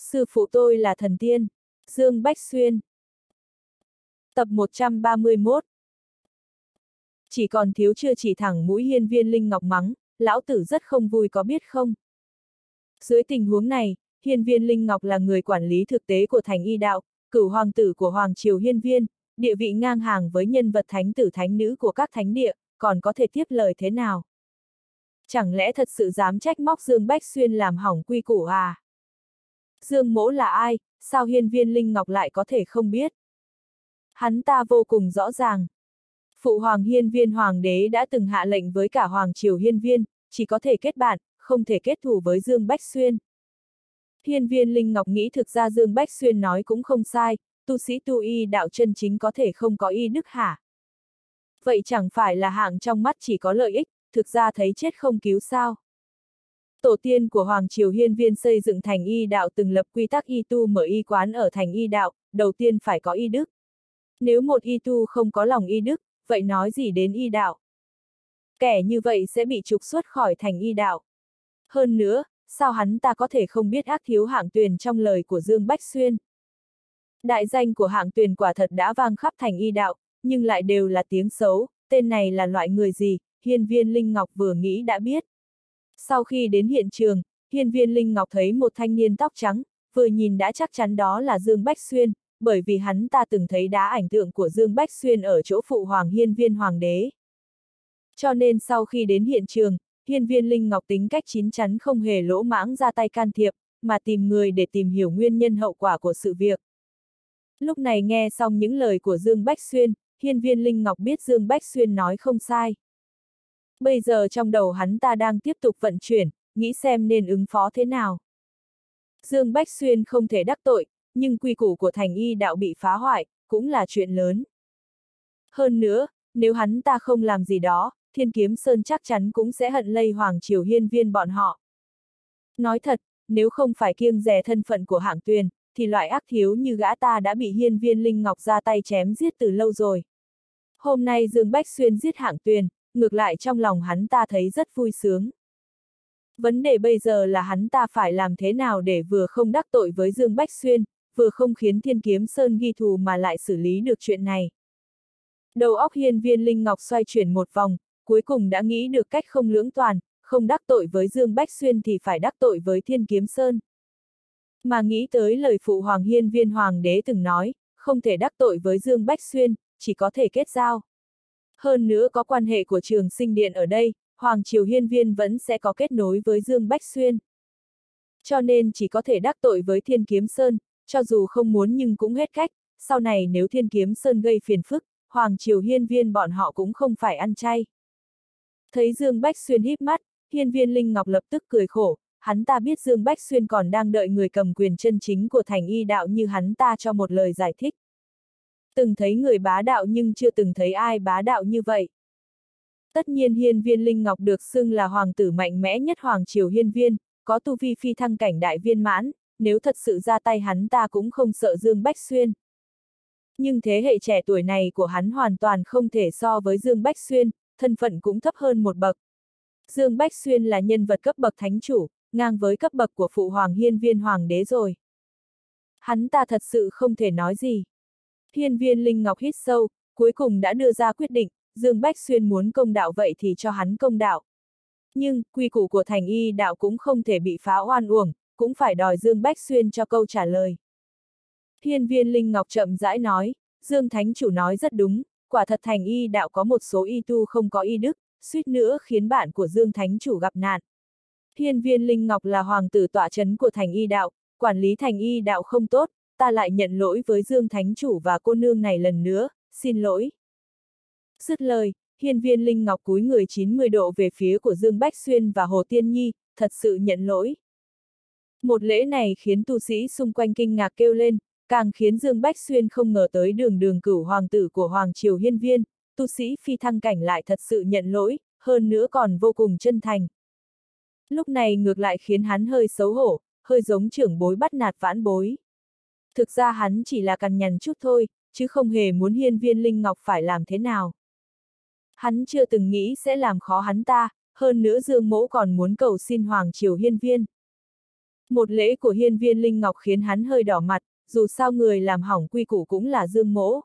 Sư phụ tôi là thần tiên. Dương Bách Xuyên. Tập 131. Chỉ còn thiếu chưa chỉ thẳng mũi hiên viên Linh Ngọc mắng, lão tử rất không vui có biết không? Dưới tình huống này, hiên viên Linh Ngọc là người quản lý thực tế của thành y đạo, cửu hoàng tử của Hoàng Triều Hiên Viên, địa vị ngang hàng với nhân vật thánh tử thánh nữ của các thánh địa, còn có thể tiếp lời thế nào? Chẳng lẽ thật sự dám trách móc Dương Bách Xuyên làm hỏng quy củ à? Dương Mỗ là ai, sao hiên viên Linh Ngọc lại có thể không biết? Hắn ta vô cùng rõ ràng. Phụ hoàng hiên viên hoàng đế đã từng hạ lệnh với cả Hoàng Triều Hiên Viên, chỉ có thể kết bạn, không thể kết thù với Dương Bách Xuyên. Hiên viên Linh Ngọc nghĩ thực ra Dương Bách Xuyên nói cũng không sai, tu sĩ tu y đạo chân chính có thể không có y đức hả? Vậy chẳng phải là hạng trong mắt chỉ có lợi ích, thực ra thấy chết không cứu sao? Tổ tiên của Hoàng Triều Hiên Viên xây dựng thành y đạo từng lập quy tắc y tu mở y quán ở thành y đạo, đầu tiên phải có y đức. Nếu một y tu không có lòng y đức, vậy nói gì đến y đạo? Kẻ như vậy sẽ bị trục xuất khỏi thành y đạo. Hơn nữa, sao hắn ta có thể không biết ác thiếu Hạng Tuyền trong lời của Dương Bách Xuyên? Đại danh của Hạng Tuyền quả thật đã vang khắp thành y đạo, nhưng lại đều là tiếng xấu, tên này là loại người gì, hiên viên Linh Ngọc vừa nghĩ đã biết. Sau khi đến hiện trường, hiên viên Linh Ngọc thấy một thanh niên tóc trắng, vừa nhìn đã chắc chắn đó là Dương Bách Xuyên, bởi vì hắn ta từng thấy đá ảnh tượng của Dương Bách Xuyên ở chỗ phụ hoàng hiên viên hoàng đế. Cho nên sau khi đến hiện trường, hiên viên Linh Ngọc tính cách chín chắn không hề lỗ mãng ra tay can thiệp, mà tìm người để tìm hiểu nguyên nhân hậu quả của sự việc. Lúc này nghe xong những lời của Dương Bách Xuyên, hiên viên Linh Ngọc biết Dương Bách Xuyên nói không sai. Bây giờ trong đầu hắn ta đang tiếp tục vận chuyển, nghĩ xem nên ứng phó thế nào. Dương Bách Xuyên không thể đắc tội, nhưng quy củ của thành y đạo bị phá hoại, cũng là chuyện lớn. Hơn nữa, nếu hắn ta không làm gì đó, Thiên Kiếm Sơn chắc chắn cũng sẽ hận lây Hoàng Triều Hiên Viên bọn họ. Nói thật, nếu không phải kiêng dè thân phận của Hạng Tuyền, thì loại ác thiếu như gã ta đã bị hiên viên Linh Ngọc ra tay chém giết từ lâu rồi. Hôm nay Dương Bách Xuyên giết Hạng Tuyền, ngược lại trong lòng hắn ta thấy rất vui sướng. Vấn đề bây giờ là hắn ta phải làm thế nào để vừa không đắc tội với Dương Bách Xuyên, vừa không khiến Thiên Kiếm Sơn ghi thù mà lại xử lý được chuyện này. Đầu óc hiên viên Linh Ngọc xoay chuyển một vòng, cuối cùng đã nghĩ được cách không lưỡng toàn, không đắc tội với Dương Bách Xuyên thì phải đắc tội với Thiên Kiếm Sơn. Mà nghĩ tới lời phụ hoàng hiên viên hoàng đế từng nói, không thể đắc tội với Dương Bách Xuyên, chỉ có thể kết giao. Hơn nữa có quan hệ của Trường Sinh Điện ở đây, Hoàng Triều Hiên Viên vẫn sẽ có kết nối với Dương Bách Xuyên. Cho nên chỉ có thể đắc tội với Thiên Kiếm Sơn, cho dù không muốn nhưng cũng hết cách, sau này nếu Thiên Kiếm Sơn gây phiền phức, Hoàng Triều Hiên Viên bọn họ cũng không phải ăn chay. Thấy Dương Bách Xuyên híp mắt, hiên viên Linh Ngọc lập tức cười khổ, hắn ta biết Dương Bách Xuyên còn đang đợi người cầm quyền chân chính của thành y đạo như hắn ta cho một lời giải thích. Từng thấy người bá đạo nhưng chưa từng thấy ai bá đạo như vậy. Tất nhiên hiên viên Linh Ngọc được xưng là hoàng tử mạnh mẽ nhất Hoàng Triều Hiên Viên, có tu vi phi thăng cảnh đại viên mãn, nếu thật sự ra tay hắn ta cũng không sợ Dương Bách Xuyên. Nhưng thế hệ trẻ tuổi này của hắn hoàn toàn không thể so với Dương Bách Xuyên, thân phận cũng thấp hơn một bậc. Dương Bách Xuyên là nhân vật cấp bậc thánh chủ, ngang với cấp bậc của phụ hoàng hiên viên hoàng đế rồi. Hắn ta thật sự không thể nói gì. Hiên viên Linh Ngọc hít sâu, cuối cùng đã đưa ra quyết định, Dương Bách Xuyên muốn công đạo vậy thì cho hắn công đạo. Nhưng, quy củ của thành y đạo cũng không thể bị phá oan uổng, cũng phải đòi Dương Bách Xuyên cho câu trả lời. Hiên viên Linh Ngọc chậm rãi nói, Dương Thánh Chủ nói rất đúng, quả thật thành y đạo có một số y tu không có y đức, suýt nữa khiến bạn của Dương Thánh Chủ gặp nạn. Hiên viên Linh Ngọc là hoàng tử tọa chấn của thành y đạo, quản lý thành y đạo không tốt, ta lại nhận lỗi với Dương Thánh Chủ và cô nương này lần nữa, xin lỗi. Dứt lời, hiên viên Linh Ngọc cúi người 90 độ về phía của Dương Bách Xuyên và Hồ Tiên Nhi, thật sự nhận lỗi. Một lễ này khiến tu sĩ xung quanh kinh ngạc kêu lên, càng khiến Dương Bách Xuyên không ngờ tới đường cửu hoàng tử của Hoàng Triều Hiên Viên, tu sĩ phi thăng cảnh lại thật sự nhận lỗi, hơn nữa còn vô cùng chân thành. Lúc này ngược lại khiến hắn hơi xấu hổ, hơi giống trưởng bối bắt nạt vãn bối. Thực ra hắn chỉ là cằn nhằn chút thôi, chứ không hề muốn hiên viên Linh Ngọc phải làm thế nào. Hắn chưa từng nghĩ sẽ làm khó hắn ta, hơn nữa Dương Mỗ còn muốn cầu xin Hoàng Triều Hiên Viên. Một lễ của hiên viên Linh Ngọc khiến hắn hơi đỏ mặt, dù sao người làm hỏng quy củ cũng là Dương Mỗ.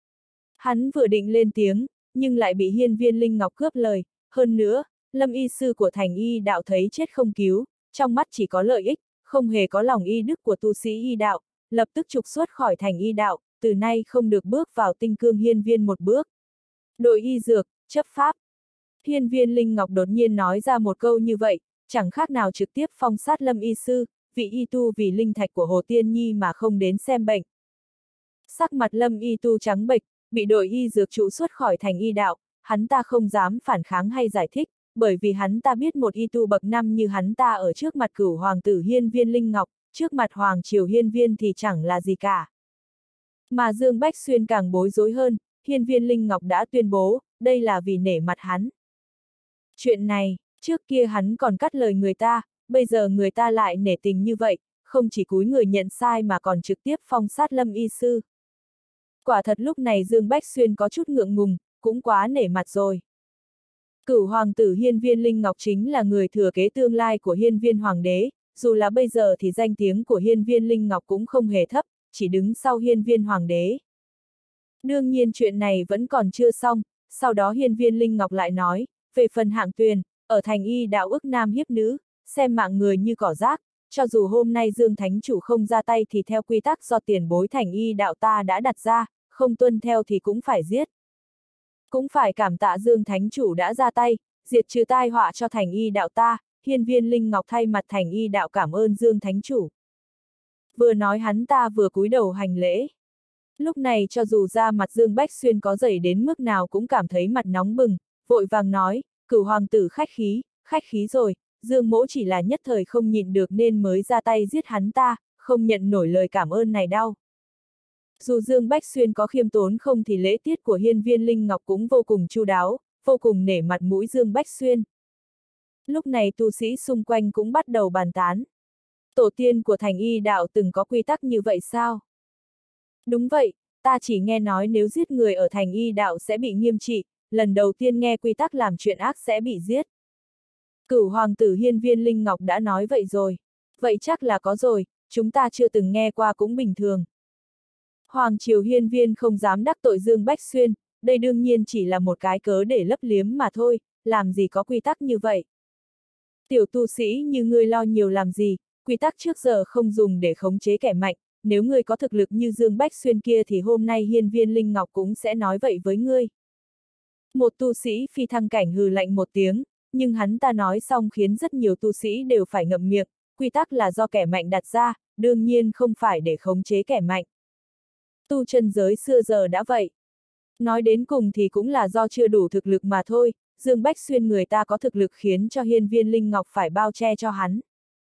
Hắn vừa định lên tiếng, nhưng lại bị hiên viên Linh Ngọc cướp lời, hơn nữa, Lâm y sư của thành y đạo thấy chết không cứu, trong mắt chỉ có lợi ích, không hề có lòng y đức của tu sĩ y đạo, lập tức trục xuất khỏi thành y đạo, từ nay không được bước vào tinh cương hiên viên một bước. Đội y dược, chấp pháp. Hiên viên Linh Ngọc đột nhiên nói ra một câu như vậy, chẳng khác nào trực tiếp phong sát Lâm y sư, vị y tu vì linh thạch của Hồ Tiên Nhi mà không đến xem bệnh. Sắc mặt Lâm y tu trắng bệch, bị đội y dược trụ xuất khỏi thành y đạo, hắn ta không dám phản kháng hay giải thích, bởi vì hắn ta biết một y tu bậc năm như hắn ta ở trước mặt cửu hoàng tử hiên viên Linh Ngọc, trước mặt hoàng triều hiên viên thì chẳng là gì cả. Mà Dương Bách Xuyên càng bối rối hơn, hiên viên Linh Ngọc đã tuyên bố, đây là vì nể mặt hắn. Chuyện này, trước kia hắn còn cắt lời người ta, bây giờ người ta lại nể tình như vậy, không chỉ cúi người nhận sai mà còn trực tiếp phong sát Lâm y sư. Quả thật lúc này Dương Bách Xuyên có chút ngượng ngùng, cũng quá nể mặt rồi. Cửu hoàng tử hiên viên Linh Ngọc chính là người thừa kế tương lai của hiên viên hoàng đế, dù là bây giờ thì danh tiếng của hiên viên Linh Ngọc cũng không hề thấp, chỉ đứng sau hiên viên hoàng đế. Đương nhiên chuyện này vẫn còn chưa xong, sau đó hiên viên Linh Ngọc lại nói, về phần Hạng Tuyền, ở thành y đạo ức nam hiếp nữ, xem mạng người như cỏ rác, cho dù hôm nay Dương Thánh Chủ không ra tay thì theo quy tắc do tiền bối thành y đạo ta đã đặt ra, không tuân theo thì cũng phải giết. Cũng phải cảm tạ Dương Thánh Chủ đã ra tay, diệt trừ tai họa cho thành y đạo ta, hiên viên Linh Ngọc thay mặt thành y đạo cảm ơn Dương Thánh Chủ. Vừa nói hắn ta vừa cúi đầu hành lễ. Lúc này cho dù da mặt Dương Bách Xuyên có dày đến mức nào cũng cảm thấy mặt nóng bừng, vội vàng nói, cửu hoàng tử khách khí rồi, Dương mỗ chỉ là nhất thời không nhịn được nên mới ra tay giết hắn ta, không nhận nổi lời cảm ơn này đâu. Dù Dương Bách Xuyên có khiêm tốn không thì lễ tiết của hiên viên Linh Ngọc cũng vô cùng chu đáo, vô cùng nể mặt mũi Dương Bách Xuyên. Lúc này tu sĩ xung quanh cũng bắt đầu bàn tán. Tổ tiên của thành y đạo từng có quy tắc như vậy sao? Đúng vậy, ta chỉ nghe nói nếu giết người ở thành y đạo sẽ bị nghiêm trị, lần đầu tiên nghe quy tắc làm chuyện ác sẽ bị giết. Cửu hoàng tử hiên viên Linh Ngọc đã nói vậy rồi. Vậy chắc là có rồi, chúng ta chưa từng nghe qua cũng bình thường. Hoàng triều hiên viên không dám đắc tội Dương Bách Xuyên, đây đương nhiên chỉ là một cái cớ để lấp liếm mà thôi, làm gì có quy tắc như vậy. Tiểu tu sĩ như ngươi lo nhiều làm gì, quy tắc trước giờ không dùng để khống chế kẻ mạnh, nếu ngươi có thực lực như Dương Bách Xuyên kia thì hôm nay hiên viên Linh Ngọc cũng sẽ nói vậy với ngươi. Một tu sĩ phi thăng cảnh hừ lạnh một tiếng, nhưng hắn ta nói xong khiến rất nhiều tu sĩ đều phải ngậm miệng, quy tắc là do kẻ mạnh đặt ra, đương nhiên không phải để khống chế kẻ mạnh. Tu chân giới xưa giờ đã vậy. Nói đến cùng thì cũng là do chưa đủ thực lực mà thôi, Dương Bách Xuyên người ta có thực lực khiến cho hiên viên Linh Ngọc phải bao che cho hắn.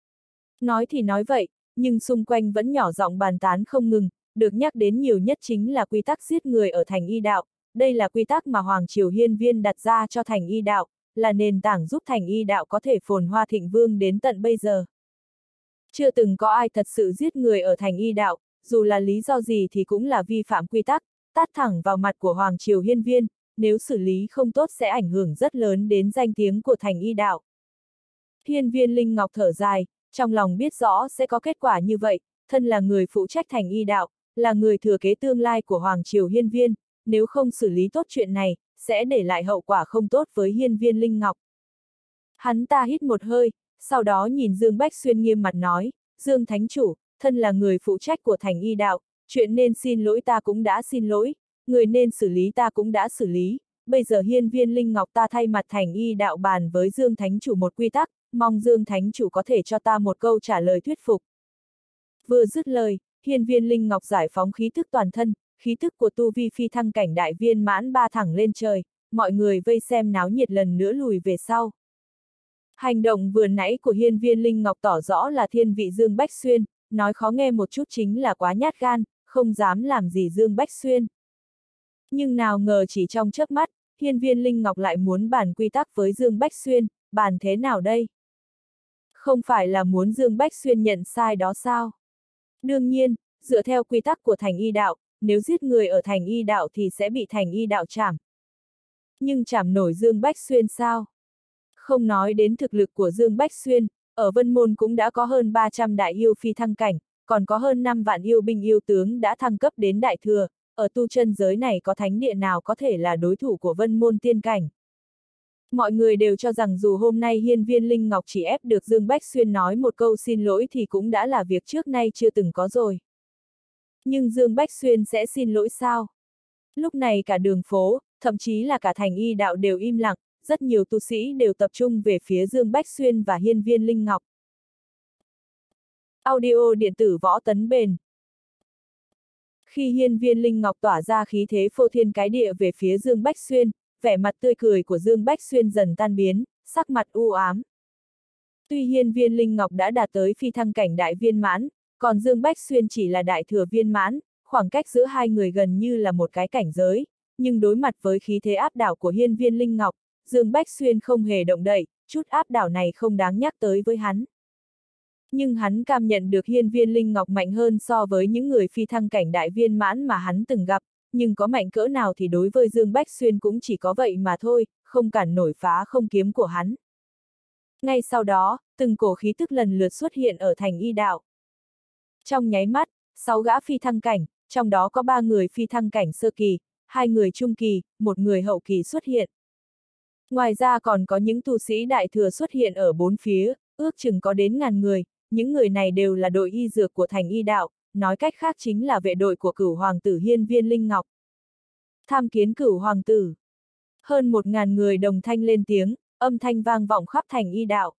Nói thì nói vậy, nhưng xung quanh vẫn nhỏ giọng bàn tán không ngừng, được nhắc đến nhiều nhất chính là quy tắc giết người ở thành y đạo, đây là quy tắc mà Hoàng Triều hiên viên đặt ra cho thành y đạo, là nền tảng giúp thành y đạo có thể phồn hoa thịnh vương đến tận bây giờ. Chưa từng có ai thật sự giết người ở thành y đạo, dù là lý do gì thì cũng là vi phạm quy tắc, tát thẳng vào mặt của Hoàng Triều hiên viên, nếu xử lý không tốt sẽ ảnh hưởng rất lớn đến danh tiếng của thành y đạo. Hiên viên Linh Ngọc thở dài, trong lòng biết rõ sẽ có kết quả như vậy, thân là người phụ trách thành y đạo, là người thừa kế tương lai của Hoàng Triều hiên viên, nếu không xử lý tốt chuyện này, sẽ để lại hậu quả không tốt với hiên viên Linh Ngọc. Hắn ta hít một hơi, sau đó nhìn Dương Bách Xuyên nghiêm mặt nói, Dương Thánh Chủ, thân là người phụ trách của thành y đạo, chuyện nên xin lỗi ta cũng đã xin lỗi, người nên xử lý ta cũng đã xử lý, bây giờ hiên viên Linh Ngọc ta thay mặt thành y đạo bàn với Dương Thánh Chủ một quy tắc, mong Dương Thánh Chủ có thể cho ta một câu trả lời thuyết phục. Vừa dứt lời, hiên viên Linh Ngọc giải phóng khí thức toàn thân, khí thức của tu vi phi thăng cảnh đại viên mãn ba thẳng lên trời, mọi người vây xem náo nhiệt lần nữa lùi về sau. Hành động vừa nãy của hiên viên Linh Ngọc tỏ rõ là thiên vị Dương Bách Xuyên, nói khó nghe một chút chính là quá nhát gan, không dám làm gì Dương Bách Xuyên. Nhưng nào ngờ chỉ trong chớp mắt, hiên viên Linh Ngọc lại muốn bàn quy tắc với Dương Bách Xuyên, bàn thế nào đây? Không phải là muốn Dương Bách Xuyên nhận sai đó sao? Đương nhiên, dựa theo quy tắc của thành y đạo, nếu giết người ở thành y đạo thì sẽ bị thành y đạo trảm. Nhưng trảm nổi Dương Bách Xuyên sao? Không nói đến thực lực của Dương Bách Xuyên, ở Vân Môn cũng đã có hơn 300 đại yêu phi thăng cảnh, còn có hơn 5 vạn yêu binh yêu tướng đã thăng cấp đến đại thừa, ở tu chân giới này có thánh địa nào có thể là đối thủ của Vân Môn tiên cảnh. Mọi người đều cho rằng dù hôm nay Hiên Viên Linh Ngọc chỉ ép được Dương Bách Xuyên nói một câu xin lỗi thì cũng đã là việc trước nay chưa từng có rồi. Nhưng Dương Bách Xuyên sẽ xin lỗi sao? Lúc này cả đường phố, thậm chí là cả thành y đạo đều im lặng, rất nhiều tu sĩ đều tập trung về phía Dương Bách Xuyên và Hiên Viên Linh Ngọc. Audio điện tử Võ Tấn Bền. Khi Hiên Viên Linh Ngọc tỏa ra khí thế phô thiên cái địa về phía Dương Bách Xuyên, vẻ mặt tươi cười của Dương Bách Xuyên dần tan biến, sắc mặt u ám. Tuy Hiên Viên Linh Ngọc đã đạt tới phi thăng cảnh đại viên mãn, còn Dương Bách Xuyên chỉ là đại thừa viên mãn, khoảng cách giữa hai người gần như là một cái cảnh giới, nhưng đối mặt với khí thế áp đảo của Hiên Viên Linh Ngọc, Dương Bách Xuyên không hề động đậy, chút áp đảo này không đáng nhắc tới với hắn. Nhưng hắn cảm nhận được Hiên Viên Linh Ngọc mạnh hơn so với những người phi thăng cảnh đại viên mãn mà hắn từng gặp, nhưng có mạnh cỡ nào thì đối với Dương Bách Xuyên cũng chỉ có vậy mà thôi, không cản nổi phá không kiếm của hắn. Ngay sau đó, từng cổ khí tức lần lượt xuất hiện ở thành y đạo. Trong nháy mắt, 6 gã phi thăng cảnh, trong đó có 3 người phi thăng cảnh sơ kỳ, 2 người trung kỳ, 1 người hậu kỳ xuất hiện. Ngoài ra còn có những tu sĩ đại thừa xuất hiện ở bốn phía, ước chừng có đến ngàn người, những người này đều là đội y dược của thành y đạo, nói cách khác chính là vệ đội của Cửu Hoàng tử Hiên Viên Linh Ngọc. Tham kiến Cửu Hoàng tử. Hơn 1000 người đồng thanh lên tiếng, âm thanh vang vọng khắp thành y đạo.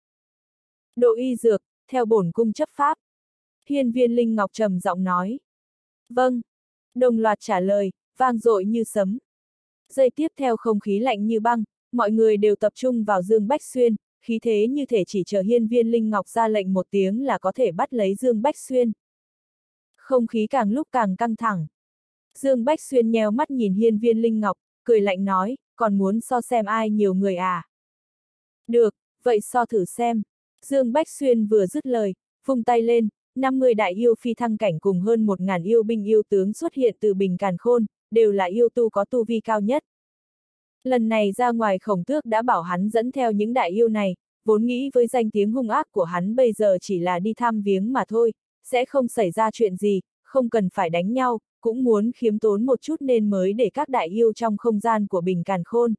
Đội y dược, theo bổn cung chấp pháp. Hiên Viên Linh Ngọc trầm giọng nói. Vâng. Đồng loạt trả lời, vang dội như sấm. Giây tiếp theo không khí lạnh như băng, mọi người đều tập trung vào Dương Bách Xuyên, khí thế như thể chỉ chờ Hiên Viên Linh Ngọc ra lệnh một tiếng là có thể bắt lấy Dương Bách Xuyên. Không khí càng lúc càng căng thẳng. Dương Bách Xuyên nheo mắt nhìn Hiên Viên Linh Ngọc, cười lạnh nói, còn muốn so xem ai nhiều người à? Được, vậy so thử xem. Dương Bách Xuyên vừa dứt lời, vung tay lên, 50 đại yêu phi thăng cảnh cùng hơn 1000 yêu binh yêu tướng xuất hiện từ Bình Càn Khôn, đều là yêu tu có tu vi cao nhất. Lần này ra ngoài Khổng Tước đã bảo hắn dẫn theo những đại yêu này, vốn nghĩ với danh tiếng hung ác của hắn bây giờ chỉ là đi thăm viếng mà thôi, sẽ không xảy ra chuyện gì, không cần phải đánh nhau, cũng muốn khiêm tốn một chút nên mới để các đại yêu trong không gian của Bình Càn Khôn.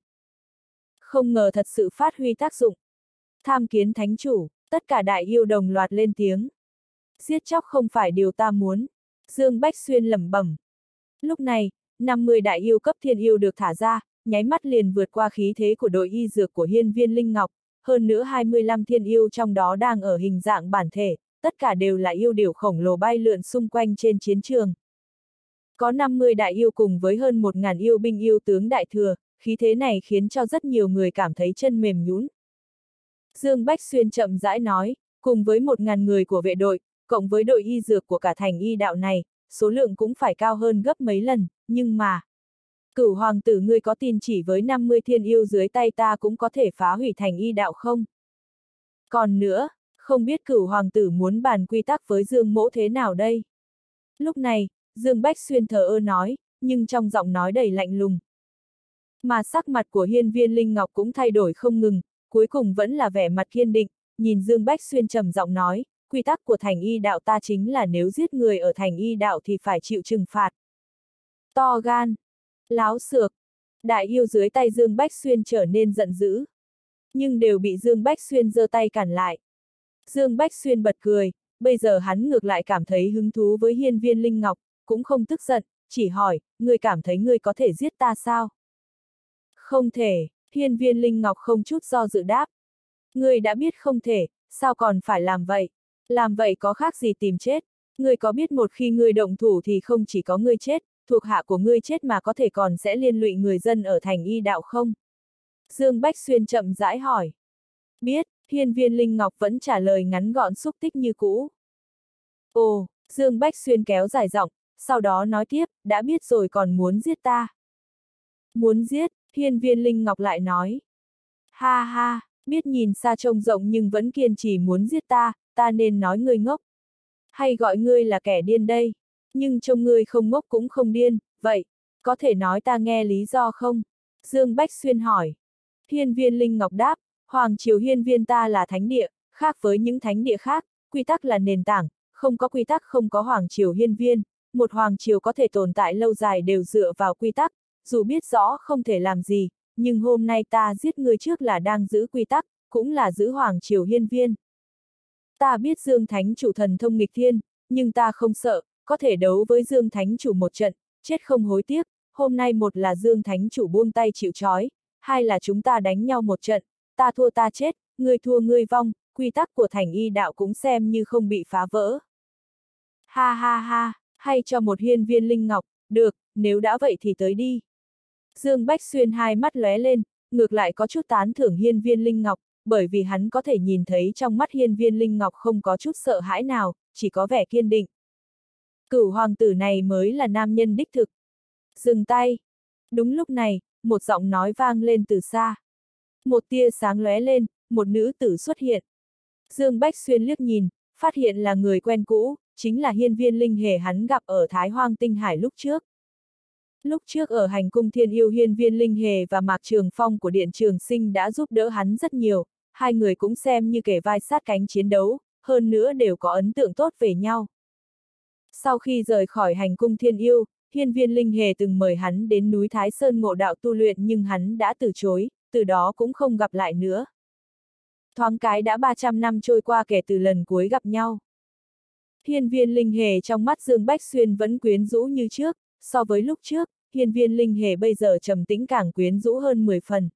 Không ngờ thật sự phát huy tác dụng. Tham kiến thánh chủ, tất cả đại yêu đồng loạt lên tiếng. Giết chóc không phải điều ta muốn. Dương Bách Xuyên lẩm bẩm. Lúc này, 50 đại yêu cấp thiên yêu được thả ra, nháy mắt liền vượt qua khí thế của đội y dược của Hiên Viên Linh Ngọc, hơn nữa 25 thiên yêu trong đó đang ở hình dạng bản thể, tất cả đều là yêu điểu khổng lồ bay lượn xung quanh trên chiến trường. Có 50 đại yêu cùng với hơn 1000 yêu binh yêu tướng đại thừa, khí thế này khiến cho rất nhiều người cảm thấy chân mềm nhũn. Dương Bách Xuyên chậm rãi nói, cùng với 1000 người của vệ đội, cộng với đội y dược của cả thành y đạo này, số lượng cũng phải cao hơn gấp mấy lần, nhưng mà... Cửu hoàng tử ngươi có tin chỉ với 50 thiên yêu dưới tay ta cũng có thể phá hủy thành y đạo không? Còn nữa, không biết cửu hoàng tử muốn bàn quy tắc với Dương Mỗ thế nào đây? Lúc này, Dương Bách Xuyên thờ ơ nói, nhưng trong giọng nói đầy lạnh lùng. Mà sắc mặt của Hiên Viên Linh Ngọc cũng thay đổi không ngừng, cuối cùng vẫn là vẻ mặt kiên định, nhìn Dương Bách Xuyên trầm giọng nói, quy tắc của thành y đạo ta chính là nếu giết người ở thành y đạo thì phải chịu trừng phạt. To gan, láo xược, đại yêu dưới tay Dương Bách Xuyên trở nên giận dữ. Nhưng đều bị Dương Bách Xuyên giơ tay cản lại. Dương Bách Xuyên bật cười, bây giờ hắn ngược lại cảm thấy hứng thú với Hiên Viên Linh Ngọc, cũng không tức giận, chỉ hỏi, ngươi cảm thấy ngươi có thể giết ta sao? Không thể, Hiên Viên Linh Ngọc không chút do dự đáp. Ngươi đã biết không thể, sao còn phải làm vậy? Làm vậy có khác gì tìm chết? Ngươi có biết một khi ngươi động thủ thì không chỉ có ngươi chết, thuộc hạ của ngươi chết mà có thể còn sẽ liên lụy người dân ở thành y đạo không? Dương Bách Xuyên chậm rãi hỏi. Biết, Hiên Viên Linh Ngọc vẫn trả lời ngắn gọn xúc tích như cũ. Ồ, Dương Bách Xuyên kéo dài giọng, sau đó nói tiếp, đã biết rồi còn muốn giết ta. Muốn giết, Hiên Viên Linh Ngọc lại nói. Ha ha, biết nhìn xa trông rộng nhưng vẫn kiên trì muốn giết ta nên nói ngươi ngốc. Hay gọi ngươi là kẻ điên đây, nhưng trông ngươi không ngốc cũng không điên, vậy, có thể nói ta nghe lý do không? Dương Bách Xuyên hỏi. Hiên Viên Linh Ngọc đáp, Hoàng triều Hiên Viên ta là thánh địa, Khác với những thánh địa khác, quy tắc là nền tảng, không có quy tắc không có hoàng triều hiên viên, một hoàng triều có thể tồn tại lâu dài đều dựa vào quy tắc, dù biết rõ không thể làm gì, nhưng hôm nay ta giết ngươi trước là đang giữ quy tắc, cũng là giữ hoàng triều hiên viên. Ta biết Dương Thánh Chủ thần thông nghịch thiên, nhưng ta không sợ, có thể đấu với Dương Thánh Chủ một trận, chết không hối tiếc, hôm nay một là Dương Thánh Chủ buông tay chịu trói, hai là chúng ta đánh nhau một trận, ta thua ta chết, ngươi thua ngươi vong, quy tắc của thành y đạo cũng xem như không bị phá vỡ. Ha ha ha, hay cho một hiên viên linh ngọc, được, nếu đã vậy thì tới đi. Dương Bách Xuyên hai mắt lóe lên, ngược lại có chút tán thưởng hiên viên linh ngọc, bởi vì hắn có thể nhìn thấy trong mắt hiên viên linh ngọc không có chút sợ hãi nào, chỉ có vẻ kiên định. Cửu hoàng tử này mới là nam nhân đích thực. Dừng tay. Đúng lúc này, một giọng nói vang lên từ xa. Một tia sáng lóe lên, một nữ tử xuất hiện. Dương Bách Xuyên liếc nhìn, phát hiện là người quen cũ, chính là hiên viên linh hề hắn gặp ở Thái Hoang Tinh Hải lúc trước. Lúc trước ở hành cung Thiên Yêu, hiên viên linh hề và Mạc Trường Phong của Điện Trường Sinh đã giúp đỡ hắn rất nhiều, hai người cũng xem như kề vai sát cánh chiến đấu, hơn nữa đều có ấn tượng tốt về nhau. Sau khi rời khỏi hành cung Thiên Yêu, hiên viên linh hề từng mời hắn đến núi Thái Sơn ngộ đạo tu luyện nhưng hắn đã từ chối, từ đó cũng không gặp lại nữa. Thoáng cái đã 300 năm trôi qua kể từ lần cuối gặp nhau. Hiên viên linh hề trong mắt Dương Bách Xuyên vẫn quyến rũ như trước, so với lúc trước, hiên viên linh hề bây giờ trầm tĩnh càng quyến rũ hơn 10 phần.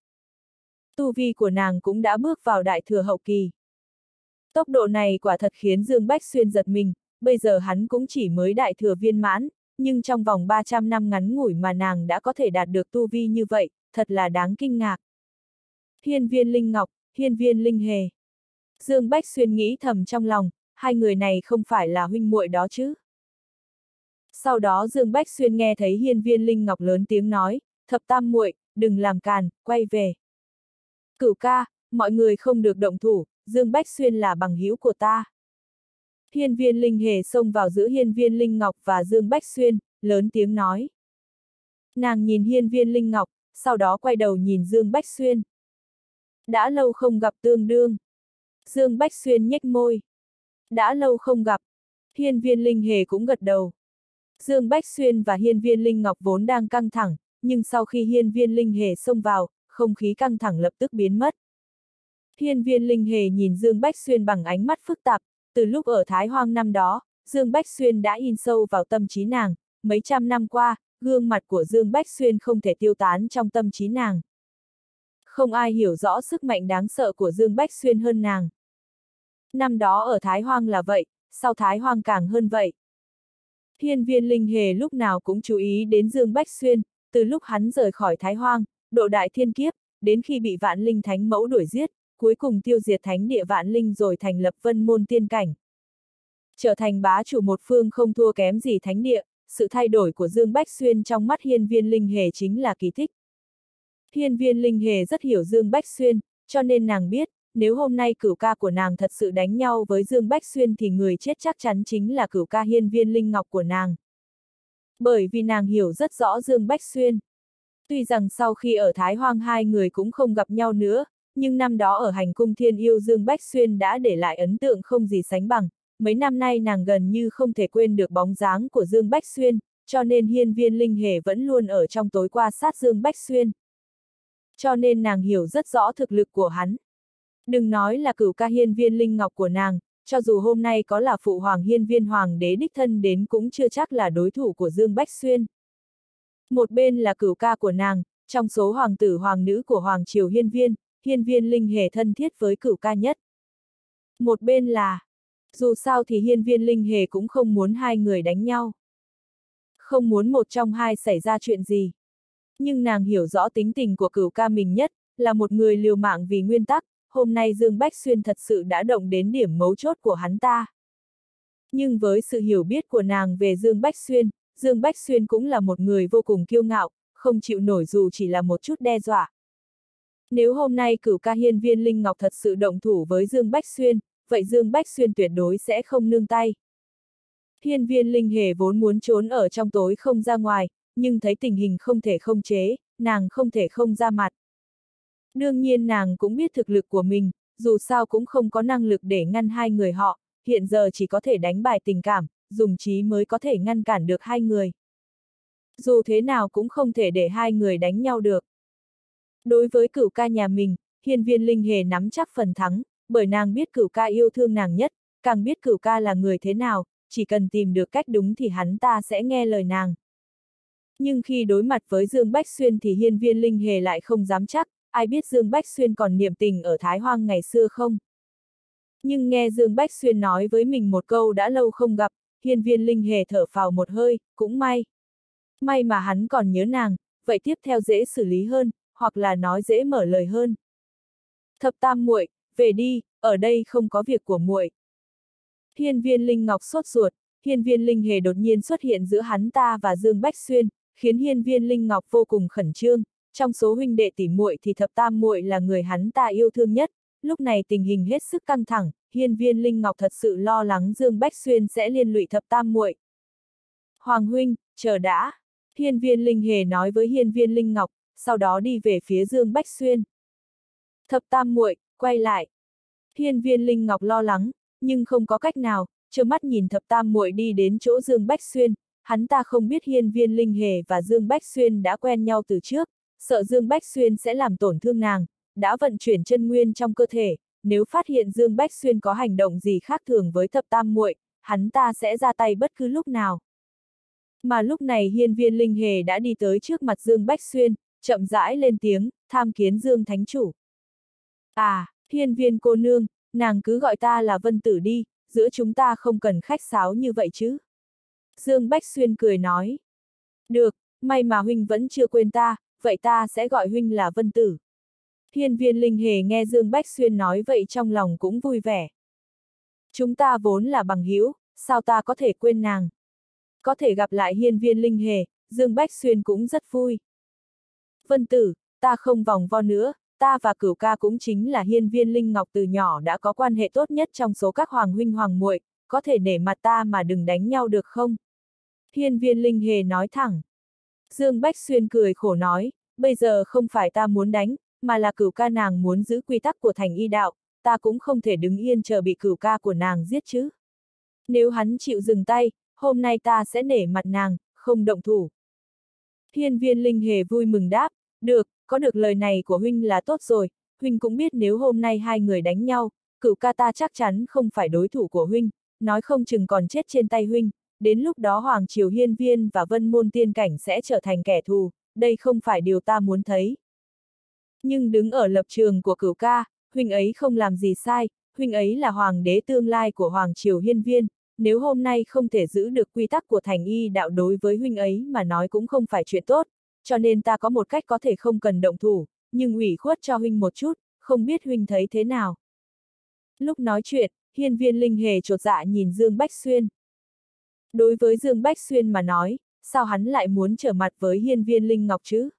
Tu vi của nàng cũng đã bước vào đại thừa hậu kỳ. Tốc độ này quả thật khiến Dương Bách Xuyên giật mình, bây giờ hắn cũng chỉ mới đại thừa viên mãn, nhưng trong vòng 300 năm ngắn ngủi mà nàng đã có thể đạt được tu vi như vậy, thật là đáng kinh ngạc. Hiên viên linh ngọc, hiên viên linh hề. Dương Bách Xuyên nghĩ thầm trong lòng, hai người này không phải là huynh muội đó chứ. Sau đó Dương Bách Xuyên nghe thấy hiên viên linh ngọc lớn tiếng nói, thập tam muội, đừng làm càn, quay về. Cửu ca, mọi người không được động thủ, Dương Bách Xuyên là bằng hữu của ta. Hiên viên linh hề xông vào giữa hiên viên linh ngọc và Dương Bách Xuyên, lớn tiếng nói. Nàng nhìn hiên viên linh ngọc, sau đó quay đầu nhìn Dương Bách Xuyên. Đã lâu không gặp tương đương. Dương Bách Xuyên nhếch môi. Đã lâu không gặp. Hiên viên linh hề cũng gật đầu. Dương Bách Xuyên và hiên viên linh ngọc vốn đang căng thẳng, nhưng sau khi hiên viên linh hề xông vào, không khí căng thẳng lập tức biến mất. Hiên viên linh hề nhìn Dương Bách Xuyên bằng ánh mắt phức tạp, từ lúc ở Thái Hoang năm đó, Dương Bách Xuyên đã in sâu vào tâm trí nàng, mấy trăm năm qua, gương mặt của Dương Bách Xuyên không thể tiêu tán trong tâm trí nàng. Không ai hiểu rõ sức mạnh đáng sợ của Dương Bách Xuyên hơn nàng. Năm đó ở Thái Hoang là vậy, sau Thái Hoang càng hơn vậy. Hiên viên linh hề lúc nào cũng chú ý đến Dương Bách Xuyên, từ lúc hắn rời khỏi Thái Hoang, độ đại thiên kiếp, đến khi bị Vạn Linh Thánh Mẫu đuổi giết, cuối cùng tiêu diệt thánh địa Vạn Linh rồi thành lập Vân Môn Tiên Cảnh. Trở thành bá chủ một phương không thua kém gì thánh địa, sự thay đổi của Dương Bách Xuyên trong mắt hiên viên linh hề chính là kỳ tích. Hiên viên linh hề rất hiểu Dương Bách Xuyên, cho nên nàng biết, nếu hôm nay cửu ca của nàng thật sự đánh nhau với Dương Bách Xuyên thì người chết chắc chắn chính là cửu ca hiên viên linh ngọc của nàng. Bởi vì nàng hiểu rất rõ Dương Bách Xuyên. Tuy rằng sau khi ở Thái Hoang hai người cũng không gặp nhau nữa, nhưng năm đó ở hành cung Thiên Yêu Dương Bách Xuyên đã để lại ấn tượng không gì sánh bằng, mấy năm nay nàng gần như không thể quên được bóng dáng của Dương Bách Xuyên, cho nên hiên viên linh hề vẫn luôn ở trong tối qua sát Dương Bách Xuyên. Cho nên nàng hiểu rất rõ thực lực của hắn. Đừng nói là cửu ca hiên viên linh ngọc của nàng, cho dù hôm nay có là phụ hoàng hiên viên hoàng đế đích thân đến cũng chưa chắc là đối thủ của Dương Bách Xuyên. Một bên là cửu ca của nàng, trong số hoàng tử hoàng nữ của hoàng triều hiên viên linh hề thân thiết với cửu ca nhất. Một bên là, dù sao thì hiên viên linh hề cũng không muốn hai người đánh nhau. Không muốn một trong hai xảy ra chuyện gì. Nhưng nàng hiểu rõ tính tình của cửu ca mình nhất, là một người liều mạng vì nguyên tắc, hôm nay Dương Bách Xuyên thật sự đã động đến điểm mấu chốt của hắn ta. Nhưng với sự hiểu biết của nàng về Dương Bách Xuyên cũng là một người vô cùng kiêu ngạo, không chịu nổi dù chỉ là một chút đe dọa. Nếu hôm nay cửu ca hiên viên linh ngọc thật sự động thủ với Dương Bách Xuyên, vậy Dương Bách Xuyên tuyệt đối sẽ không nương tay. Hiên viên linh hề vốn muốn trốn ở trong tối không ra ngoài, nhưng thấy tình hình không thể không chế, nàng không thể không ra mặt. Đương nhiên nàng cũng biết thực lực của mình, dù sao cũng không có năng lực để ngăn hai người họ, hiện giờ chỉ có thể đánh bài tình cảm, dùng trí mới có thể ngăn cản được hai người. Dù thế nào cũng không thể để hai người đánh nhau được. Đối với Cửu ca nhà mình, Hiên Viên Linh Hề nắm chắc phần thắng, bởi nàng biết Cửu ca yêu thương nàng nhất, càng biết Cửu ca là người thế nào, chỉ cần tìm được cách đúng thì hắn ta sẽ nghe lời nàng. Nhưng khi đối mặt với Dương Bách Xuyên thì Hiên Viên Linh Hề lại không dám chắc, ai biết Dương Bách Xuyên còn niệm tình ở Thái Hoang ngày xưa không? Nhưng nghe Dương Bách Xuyên nói với mình một câu đã lâu không gặp, Hiên Viên Linh Hề thở phào một hơi, cũng may. May mà hắn còn nhớ nàng, vậy tiếp theo dễ xử lý hơn, hoặc là nói dễ mở lời hơn. Thập tam muội, về đi, ở đây không có việc của muội. Hiên Viên Linh Ngọc sốt ruột, Hiên Viên Linh Hề đột nhiên xuất hiện giữa hắn ta và Dương Bách Xuyên, khiến Hiên Viên Linh Ngọc vô cùng khẩn trương, trong số huynh đệ tỷ muội thì thập tam muội là người hắn ta yêu thương nhất, lúc này tình hình hết sức căng thẳng, Hiên Viên Linh Ngọc thật sự lo lắng Dương Bách Xuyên sẽ liên lụy thập tam muội. Hoàng huynh, chờ đã. Hiên Viên Linh Hề nói với Hiên Viên Linh Ngọc, sau đó đi về phía Dương Bách Xuyên. Thập tam muội, quay lại. Hiên Viên Linh Ngọc lo lắng, nhưng không có cách nào, trơ mắt nhìn thập tam muội đi đến chỗ Dương Bách Xuyên, hắn ta không biết Hiên Viên Linh Hề và Dương Bách Xuyên đã quen nhau từ trước, sợ Dương Bách Xuyên sẽ làm tổn thương nàng, đã vận chuyển chân nguyên trong cơ thể, nếu phát hiện Dương Bách Xuyên có hành động gì khác thường với thập tam muội, hắn ta sẽ ra tay bất cứ lúc nào. Mà lúc này Hiên Viên Linh Hề đã đi tới trước mặt Dương Bách Xuyên, chậm rãi lên tiếng, tham kiến Dương Thánh Chủ. À, Hiên Viên cô nương, nàng cứ gọi ta là Vân Tử đi, giữa chúng ta không cần khách sáo như vậy chứ. Dương Bách Xuyên cười nói. Được, may mà huynh vẫn chưa quên ta, vậy ta sẽ gọi huynh là Vân Tử. Hiên Viên Linh Hề nghe Dương Bách Xuyên nói vậy trong lòng cũng vui vẻ. Chúng ta vốn là bằng hữu, sao ta có thể quên nàng. Có thể gặp lại Hiên Viên Linh Hề, Dương Bách Xuyên cũng rất vui. Vân Tử, ta không vòng vo nữa, ta và Cửu ca cũng chính là Hiên Viên Linh Ngọc từ nhỏ đã có quan hệ tốt nhất trong số các hoàng huynh hoàng muội, có thể nể mặt ta mà đừng đánh nhau được không? Hiên Viên Linh Hề nói thẳng. Dương Bách Xuyên cười khổ nói, bây giờ không phải ta muốn đánh, mà là Cửu ca nàng muốn giữ quy tắc của thành y đạo, ta cũng không thể đứng yên chờ bị Cửu ca của nàng giết chứ. Nếu hắn chịu dừng tay, hôm nay ta sẽ nể mặt nàng, không động thủ. Hiên Viên Linh Hề vui mừng đáp, được, có được lời này của huynh là tốt rồi, huynh cũng biết nếu hôm nay hai người đánh nhau, Cửu ca ta chắc chắn không phải đối thủ của huynh, nói không chừng còn chết trên tay huynh, đến lúc đó Hoàng Triều Hiên Viên và Vân Môn Tiên Cảnh sẽ trở thành kẻ thù, đây không phải điều ta muốn thấy. Nhưng đứng ở lập trường của Cửu ca, huynh ấy không làm gì sai, huynh ấy là hoàng đế tương lai của Hoàng Triều Hiên Viên, nếu hôm nay không thể giữ được quy tắc của thành y đạo đối với huynh ấy mà nói cũng không phải chuyện tốt, cho nên ta có một cách có thể không cần động thủ, nhưng ủy khuất cho huynh một chút, không biết huynh thấy thế nào. Lúc nói chuyện, Hiên Viên Linh Hề chột dạ nhìn Dương Bách Xuyên. Đối với Dương Bách Xuyên mà nói, sao hắn lại muốn trở mặt với Hiên Viên Linh Ngọc chứ?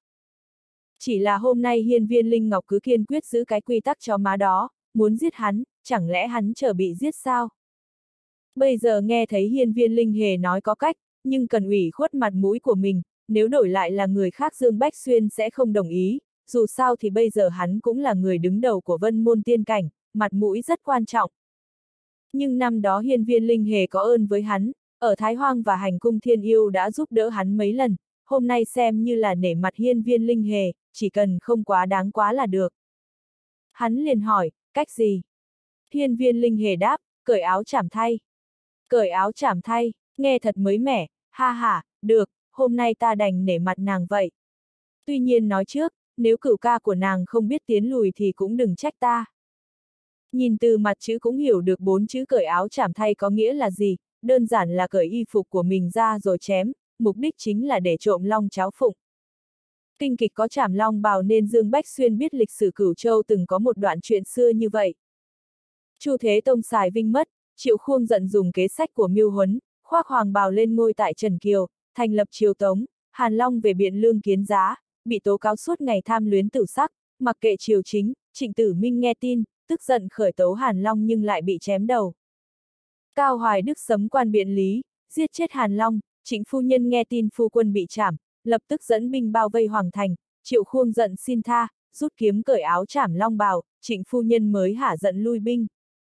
Chỉ là hôm nay Hiên Viên Linh Ngọc cứ kiên quyết giữ cái quy tắc chó má đó, muốn giết hắn, chẳng lẽ hắn chờ bị giết sao? Bây giờ nghe thấy Hiên Viên Linh Hề nói có cách, nhưng cần ủy khuất mặt mũi của mình, nếu đổi lại là người khác Dương Bách Xuyên sẽ không đồng ý, dù sao thì bây giờ hắn cũng là người đứng đầu của Vân Môn Tiên Cảnh, mặt mũi rất quan trọng. Nhưng năm đó Hiên Viên Linh Hề có ơn với hắn, ở Thái Hoang và Hành Cung Thiên Yêu đã giúp đỡ hắn mấy lần, hôm nay xem như là nể mặt Hiên Viên Linh Hề, chỉ cần không quá đáng quá là được. Hắn liền hỏi, cách gì? Hiên Viên Linh Hề đáp, cởi áo trảm thay. Cởi áo trảm thay, nghe thật mới mẻ, ha ha, được, hôm nay ta đành nể mặt nàng vậy. Tuy nhiên nói trước, nếu Cửu ca của nàng không biết tiến lùi thì cũng đừng trách ta. Nhìn từ mặt chữ cũng hiểu được 4 chữ cởi áo trảm thay có nghĩa là gì, đơn giản là cởi y phục của mình ra rồi chém, mục đích chính là để trộm long cháo phụng. Kinh kịch có trảm long bào nên Dương Bách Xuyên biết lịch sử Cửu Châu từng có một đoạn chuyện xưa như vậy. Chu Thế Tông xài vinh mất, Triệu Khuông giận dùng kế sách của Mưu Huấn, khoác hoàng bào lên ngôi tại Trần Kiều, thành lập triều Tống, Hàn Long về biện lương kiến giá, bị tố cáo suốt ngày tham luyến tử sắc, mặc kệ triều chính, Trịnh Tử Minh nghe tin, tức giận khởi tấu Hàn Long nhưng lại bị chém đầu. Cao Hoài Đức sấm quan biện lý, giết chết Hàn Long, Trịnh phu nhân nghe tin phu quân bị trảm, lập tức dẫn binh bao vây hoàng thành, Triệu Khuông giận xin tha, rút kiếm cởi áo trảm long bào, Trịnh phu nhân mới hả giận lui binh.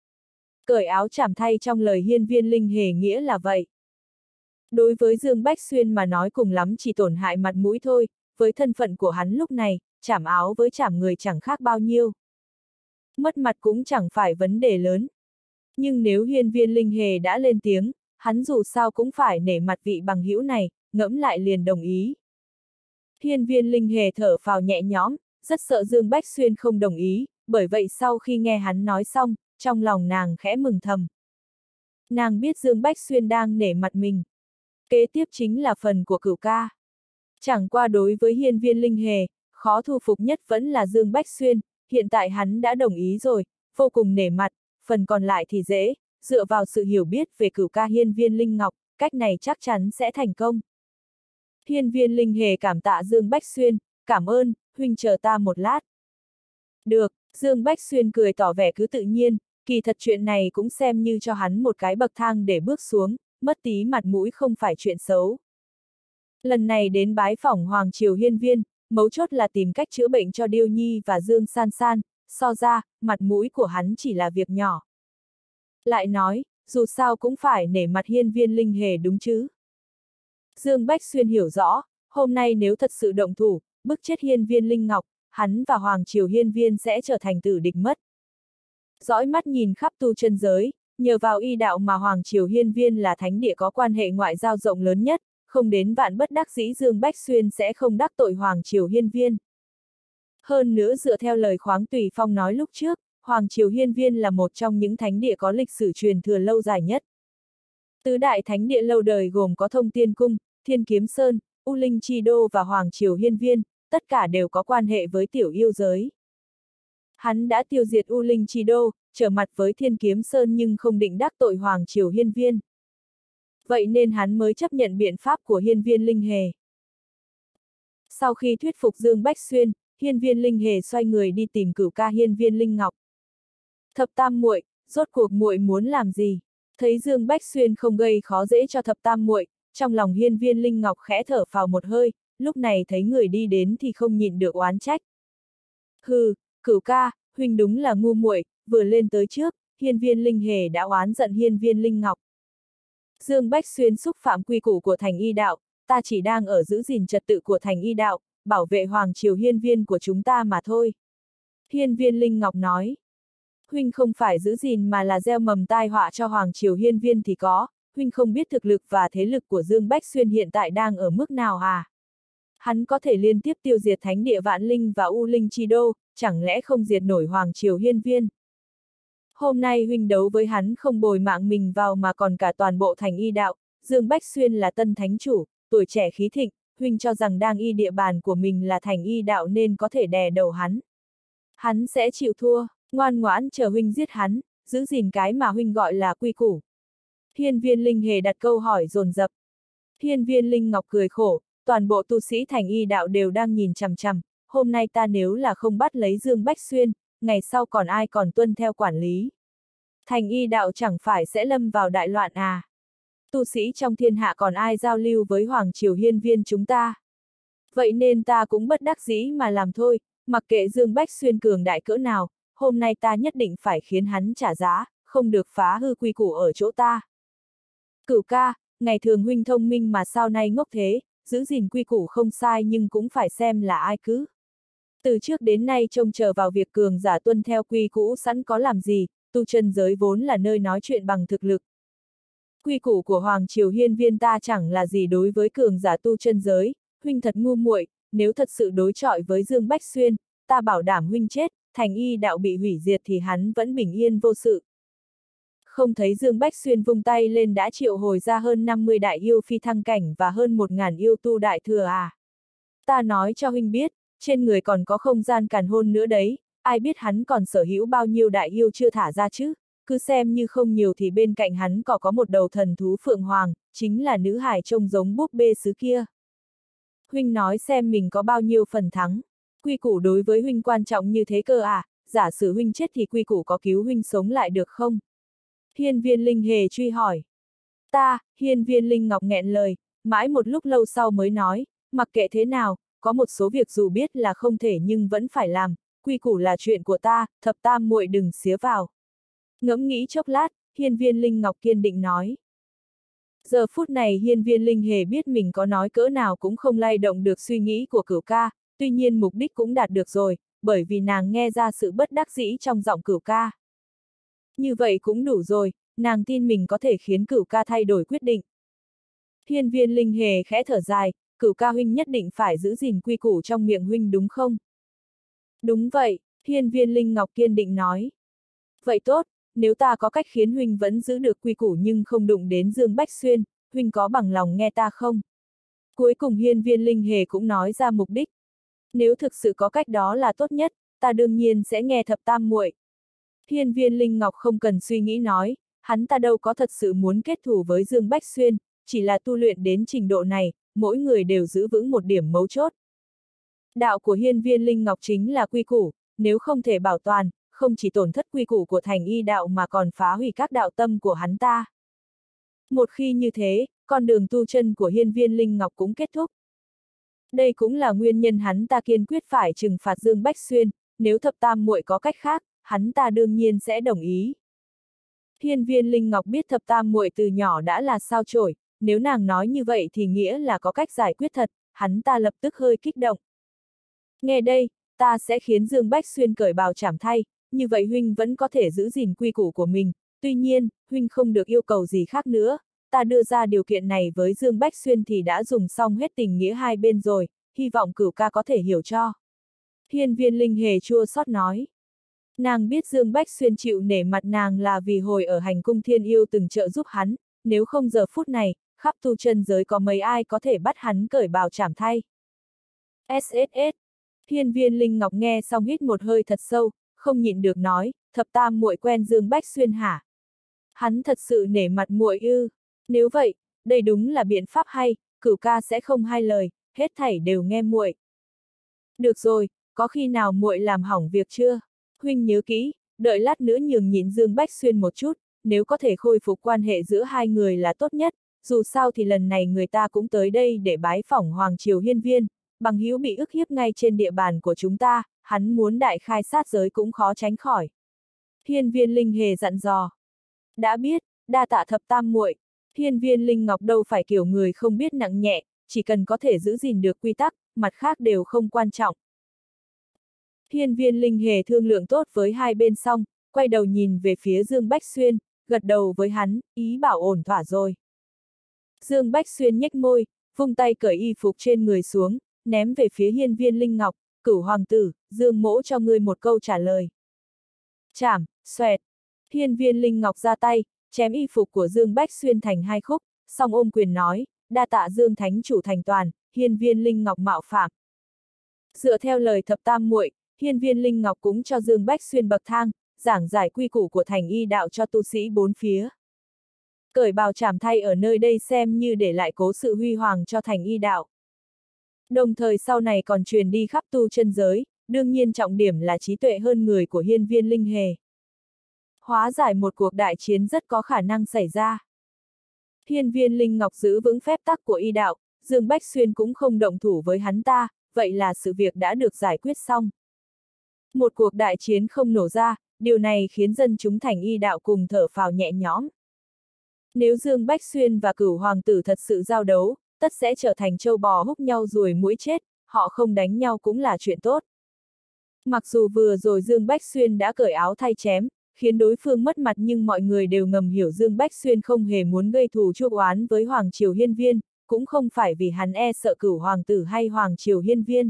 Cởi áo trảm thay trong lời hiên viên linh hề nghĩa là vậy. Đối với Dương Bách Xuyên mà nói cùng lắm chỉ tổn hại mặt mũi thôi, với thân phận của hắn lúc này, trảm áo với trảm người chẳng khác bao nhiêu. Mất mặt cũng chẳng phải vấn đề lớn. Nhưng nếu hiên viên linh hề đã lên tiếng, hắn dù sao cũng phải nể mặt vị bằng hữu này, ngẫm lại liền đồng ý. Hiên viên linh hề thở phào nhẹ nhõm, rất sợ Dương Bách Xuyên không đồng ý, bởi vậy sau khi nghe hắn nói xong, trong lòng nàng khẽ mừng thầm. Nàng biết Dương Bách Xuyên đang nể mặt mình. Kế tiếp chính là phần của Cửu ca. Chẳng qua đối với hiên viên linh hề, khó thu phục nhất vẫn là Dương Bách Xuyên, hiện tại hắn đã đồng ý rồi, vô cùng nể mặt, phần còn lại thì dễ, dựa vào sự hiểu biết về Cửu ca hiên viên linh ngọc, cách này chắc chắn sẽ thành công. Hiên viên linh hề cảm tạ Dương Bách Xuyên, cảm ơn, huynh chờ ta một lát. Được, Dương Bách Xuyên cười tỏ vẻ cứ tự nhiên, kỳ thật chuyện này cũng xem như cho hắn một cái bậc thang để bước xuống, mất tí mặt mũi không phải chuyện xấu. Lần này đến bái phỏng Hoàng Triều Hiên Viên, mấu chốt là tìm cách chữa bệnh cho Điêu Nhi và Dương San San, so ra, mặt mũi của hắn chỉ là việc nhỏ. Lại nói, dù sao cũng phải nể mặt hiên viên linh hề đúng chứ. Dương Bách Xuyên hiểu rõ, hôm nay nếu thật sự động thủ, bức chết hiên viên linh ngọc, hắn và Hoàng Triều Hiên Viên sẽ trở thành tử địch mất. Dõi mắt nhìn khắp tu chân giới, nhờ vào y đạo mà Hoàng Triều Hiên Viên là thánh địa có quan hệ ngoại giao rộng lớn nhất, không đến vạn bất đắc dĩ Dương Bách Xuyên sẽ không đắc tội Hoàng Triều Hiên Viên. Hơn nữa dựa theo lời Khoáng Tùy Phong nói lúc trước, Hoàng Triều Hiên Viên là một trong những thánh địa có lịch sử truyền thừa lâu dài nhất. Tứ đại thánh địa lâu đời gồm có Thông Tiên Cung, Thiên Kiếm Sơn, U Linh Chi Đô và Hoàng Triều Hiên Viên, tất cả đều có quan hệ với tiểu yêu giới. Hắn đã tiêu diệt U Linh Chi Đô, trở mặt với Thiên Kiếm Sơn nhưng không định đắc tội Hoàng Triều Hiên Viên. Vậy nên hắn mới chấp nhận biện pháp của hiên viên linh hề. Sau khi thuyết phục Dương Bách Xuyên, hiên viên linh hề xoay người đi tìm Cửu ca hiên viên linh ngọc. Thập tam muội, rốt cuộc muội muốn làm gì? Thấy Dương Bách Xuyên không gây khó dễ cho thập tam muội, trong lòng hiên viên linh ngọc khẽ thở phào một hơi, lúc này thấy người đi đến thì không nhịn được oán trách. Hừ, Cửu ca, huynh đúng là ngu muội, vừa lên tới trước, hiên viên linh hề đã oán giận hiên viên linh ngọc. Dương Bách Xuyên xúc phạm quy củ của thành y đạo, ta chỉ đang ở giữ gìn trật tự của thành y đạo, bảo vệ Hoàng Triều Hiên Viên của chúng ta mà thôi. Hiên viên Linh Ngọc nói, huynh không phải giữ gìn mà là gieo mầm tai họa cho Hoàng Triều Hiên Viên thì có, huynh không biết thực lực và thế lực của Dương Bách Xuyên hiện tại đang ở mức nào à? Hắn có thể liên tiếp tiêu diệt Thánh địa Vạn Linh và U Linh Chi Đô, chẳng lẽ không diệt nổi Hoàng Triều Hiên Viên? Hôm nay huynh đấu với hắn không bồi mạng mình vào mà còn cả toàn bộ thành y đạo, Dương Bách Xuyên là tân thánh chủ, tuổi trẻ khí thịnh, huynh cho rằng đang y địa bàn của mình là thành y đạo nên có thể đè đầu hắn. Hắn sẽ chịu thua, ngoan ngoãn chờ huynh giết hắn, giữ gìn cái mà huynh gọi là quy củ. Hiên viên Linh hề đặt câu hỏi dồn dập. Hiên viên Linh Ngọc cười khổ, toàn bộ tu sĩ thành y đạo đều đang nhìn chằm chằm, hôm nay ta nếu là không bắt lấy Dương Bách Xuyên, ngày sau còn ai còn tuân theo quản lý. Thành y đạo chẳng phải sẽ lâm vào đại loạn à? Tu sĩ trong thiên hạ còn ai giao lưu với Hoàng Triều Hiên Viên chúng ta? Vậy nên ta cũng bất đắc dĩ mà làm thôi, mặc kệ Dương Bách Xuyên cường đại cỡ nào, hôm nay ta nhất định phải khiến hắn trả giá, không được phá hư quy củ ở chỗ ta. Cửu ca, ngày thường huynh thông minh mà sao nay ngốc thế, giữ gìn quy củ không sai nhưng cũng phải xem là ai cứ. Từ trước đến nay trông chờ vào việc cường giả tuân theo quy củ sẵn có làm gì, tu chân giới vốn là nơi nói chuyện bằng thực lực. Quy củ của Hoàng Triều Hiên Viên ta chẳng là gì đối với cường giả tu chân giới, huynh thật ngu muội, nếu thật sự đối chọi với Dương Bách Xuyên, ta bảo đảm huynh chết, thành y đạo bị hủy diệt thì hắn vẫn bình yên vô sự. Không thấy Dương Bách Xuyên vung tay lên đã triệu hồi ra hơn 50 đại yêu phi thăng cảnh và hơn 1000 yêu tu đại thừa à. Ta nói cho huynh biết, trên người còn có không gian càn khôn nữa đấy, ai biết hắn còn sở hữu bao nhiêu đại yêu chưa thả ra chứ, cứ xem như không nhiều thì bên cạnh hắn có một đầu thần thú phượng hoàng, chính là nữ hài trông giống búp bê sứ kia. Huynh nói xem mình có bao nhiêu phần thắng, quy củ đối với huynh quan trọng như thế cơ à, giả sử huynh chết thì quy củ có cứu huynh sống lại được không? Hiên viên Linh hề truy hỏi. Hiên viên Linh Ngọc nghẹn lời, mãi một lúc lâu sau mới nói, mặc kệ thế nào, có một số việc dù biết là không thể nhưng vẫn phải làm, quy củ là chuyện của ta, thập tam muội đừng xía vào. Ngẫm nghĩ chốc lát, Hiên Viên Linh Ngọc kiên định nói. Giờ phút này Hiên Viên Linh Hề biết mình có nói cỡ nào cũng không lay động được suy nghĩ của Cửu ca, tuy nhiên mục đích cũng đạt được rồi, bởi vì nàng nghe ra sự bất đắc dĩ trong giọng Cửu ca. Như vậy cũng đủ rồi, nàng tin mình có thể khiến Cửu ca thay đổi quyết định. Hiên Viên Linh Hề khẽ thở dài, Cửu ca huynh nhất định phải giữ gìn quy củ trong miệng huynh đúng không? Đúng vậy, Hiên Viên Linh Ngọc kiên định nói. Vậy tốt, nếu ta có cách khiến huynh vẫn giữ được quy củ nhưng không đụng đến Dương Bách Xuyên, huynh có bằng lòng nghe ta không? Cuối cùng Hiên Viên Linh Hề cũng nói ra mục đích. Nếu thực sự có cách đó là tốt nhất, ta đương nhiên sẽ nghe thập tam muội. Hiên Viên Linh Ngọc không cần suy nghĩ nói, hắn ta đâu có thật sự muốn kết thù với Dương Bách Xuyên, chỉ là tu luyện đến trình độ này, mỗi người đều giữ vững một điểm mấu chốt. Đạo của Hiên Viên Linh Ngọc chính là quy củ, nếu không thể bảo toàn, không chỉ tổn thất quy củ của thành y đạo mà còn phá hủy các đạo tâm của hắn ta. Một khi như thế, con đường tu chân của Hiên Viên Linh Ngọc cũng kết thúc. Đây cũng là nguyên nhân hắn ta kiên quyết phải trừng phạt Dương Bách Xuyên, nếu thập tam muội có cách khác, hắn ta đương nhiên sẽ đồng ý. Hiên Viên Linh Ngọc biết thập tam muội từ nhỏ đã là sao chổi, nếu nàng nói như vậy thì nghĩa là có cách giải quyết thật, hắn ta lập tức hơi kích động. Nghe đây, ta sẽ khiến Dương Bách Xuyên cởi bào trảm thay, như vậy huynh vẫn có thể giữ gìn quy củ của mình, tuy nhiên, huynh không được yêu cầu gì khác nữa, ta đưa ra điều kiện này với Dương Bách Xuyên thì đã dùng xong hết tình nghĩa hai bên rồi, hy vọng Cửu ca có thể hiểu cho. Hiên Viên Linh Hề chua xót nói. Nàng biết Dương Bách Xuyên chịu nể mặt nàng là vì hồi ở hành cung Thiên Yêu từng trợ giúp hắn, nếu không giờ phút này, khắp tu chân giới có mấy ai có thể bắt hắn cởi bào trảm thay. SSS. Hiên Viên Linh Ngọc nghe xong hít một hơi thật sâu, không nhịn được nói, thập tam muội quen Dương Bách Xuyên hả? Hắn thật sự nể mặt muội ư? Nếu vậy, đây đúng là biện pháp hay, Cửu ca sẽ không hai lời, hết thảy đều nghe muội. Được rồi, có khi nào muội làm hỏng việc chưa? Huynh nhớ kỹ, đợi lát nữa nhường nhịn Dương Bách Xuyên một chút, nếu có thể khôi phục quan hệ giữa hai người là tốt nhất, dù sao thì lần này người ta cũng tới đây để bái phỏng Hoàng Triều Hiên Viên, bằng hữu bị ức hiếp ngay trên địa bàn của chúng ta, hắn muốn đại khai sát giới cũng khó tránh khỏi. Hiên Viên Linh Hề dặn dò. Đã biết, đa tạ thập tam muội. Hiên Viên Linh Ngọc đâu phải kiểu người không biết nặng nhẹ, chỉ cần có thể giữ gìn được quy tắc, mặt khác đều không quan trọng. Hiên Viên Linh Hề thương lượng tốt với hai bên xong, quay đầu nhìn về phía Dương Bách Xuyên, gật đầu với hắn, ý bảo ổn thỏa rồi. Dương Bách Xuyên nhếch môi, vung tay cởi y phục trên người xuống, ném về phía Hiên Viên Linh Ngọc, Cửu hoàng tử, Dương mỗ cho ngươi một câu trả lời. Chảm, xoẹt. Hiên Viên Linh Ngọc ra tay, chém y phục của Dương Bách Xuyên thành hai khúc, xong ôm quyền nói, đa tạ Dương Thánh chủ thành toàn, Hiên Viên Linh Ngọc mạo phạm. Dựa theo lời thập tam muội, Hiên Viên Linh Ngọc cũng cho Dương Bách Xuyên bậc thang, giảng giải quy củ của thành y đạo cho tu sĩ bốn phía. Cởi bào trảm thay ở nơi đây xem như để lại cố sự huy hoàng cho thành y đạo. Đồng thời sau này còn truyền đi khắp tu chân giới, đương nhiên trọng điểm là trí tuệ hơn người của Hiên Viên Linh Hề. Hóa giải một cuộc đại chiến rất có khả năng xảy ra. Hiên Viên Linh Ngọc giữ vững phép tắc của y đạo, Dương Bách Xuyên cũng không động thủ với hắn ta, vậy là sự việc đã được giải quyết xong. Một cuộc đại chiến không nổ ra, điều này khiến dân chúng thành y đạo cùng thở phào nhẹ nhõm. Nếu Dương Bách Xuyên và Cửu hoàng tử thật sự giao đấu, tất sẽ trở thành trâu bò húc nhau ruồi muỗi chết, họ không đánh nhau cũng là chuyện tốt. Mặc dù vừa rồi Dương Bách Xuyên đã cởi áo thay chém, khiến đối phương mất mặt nhưng mọi người đều ngầm hiểu Dương Bách Xuyên không hề muốn gây thù chuốc oán với Hoàng Triều Hiên Viên, cũng không phải vì hắn e sợ Cửu hoàng tử hay Hoàng Triều Hiên Viên.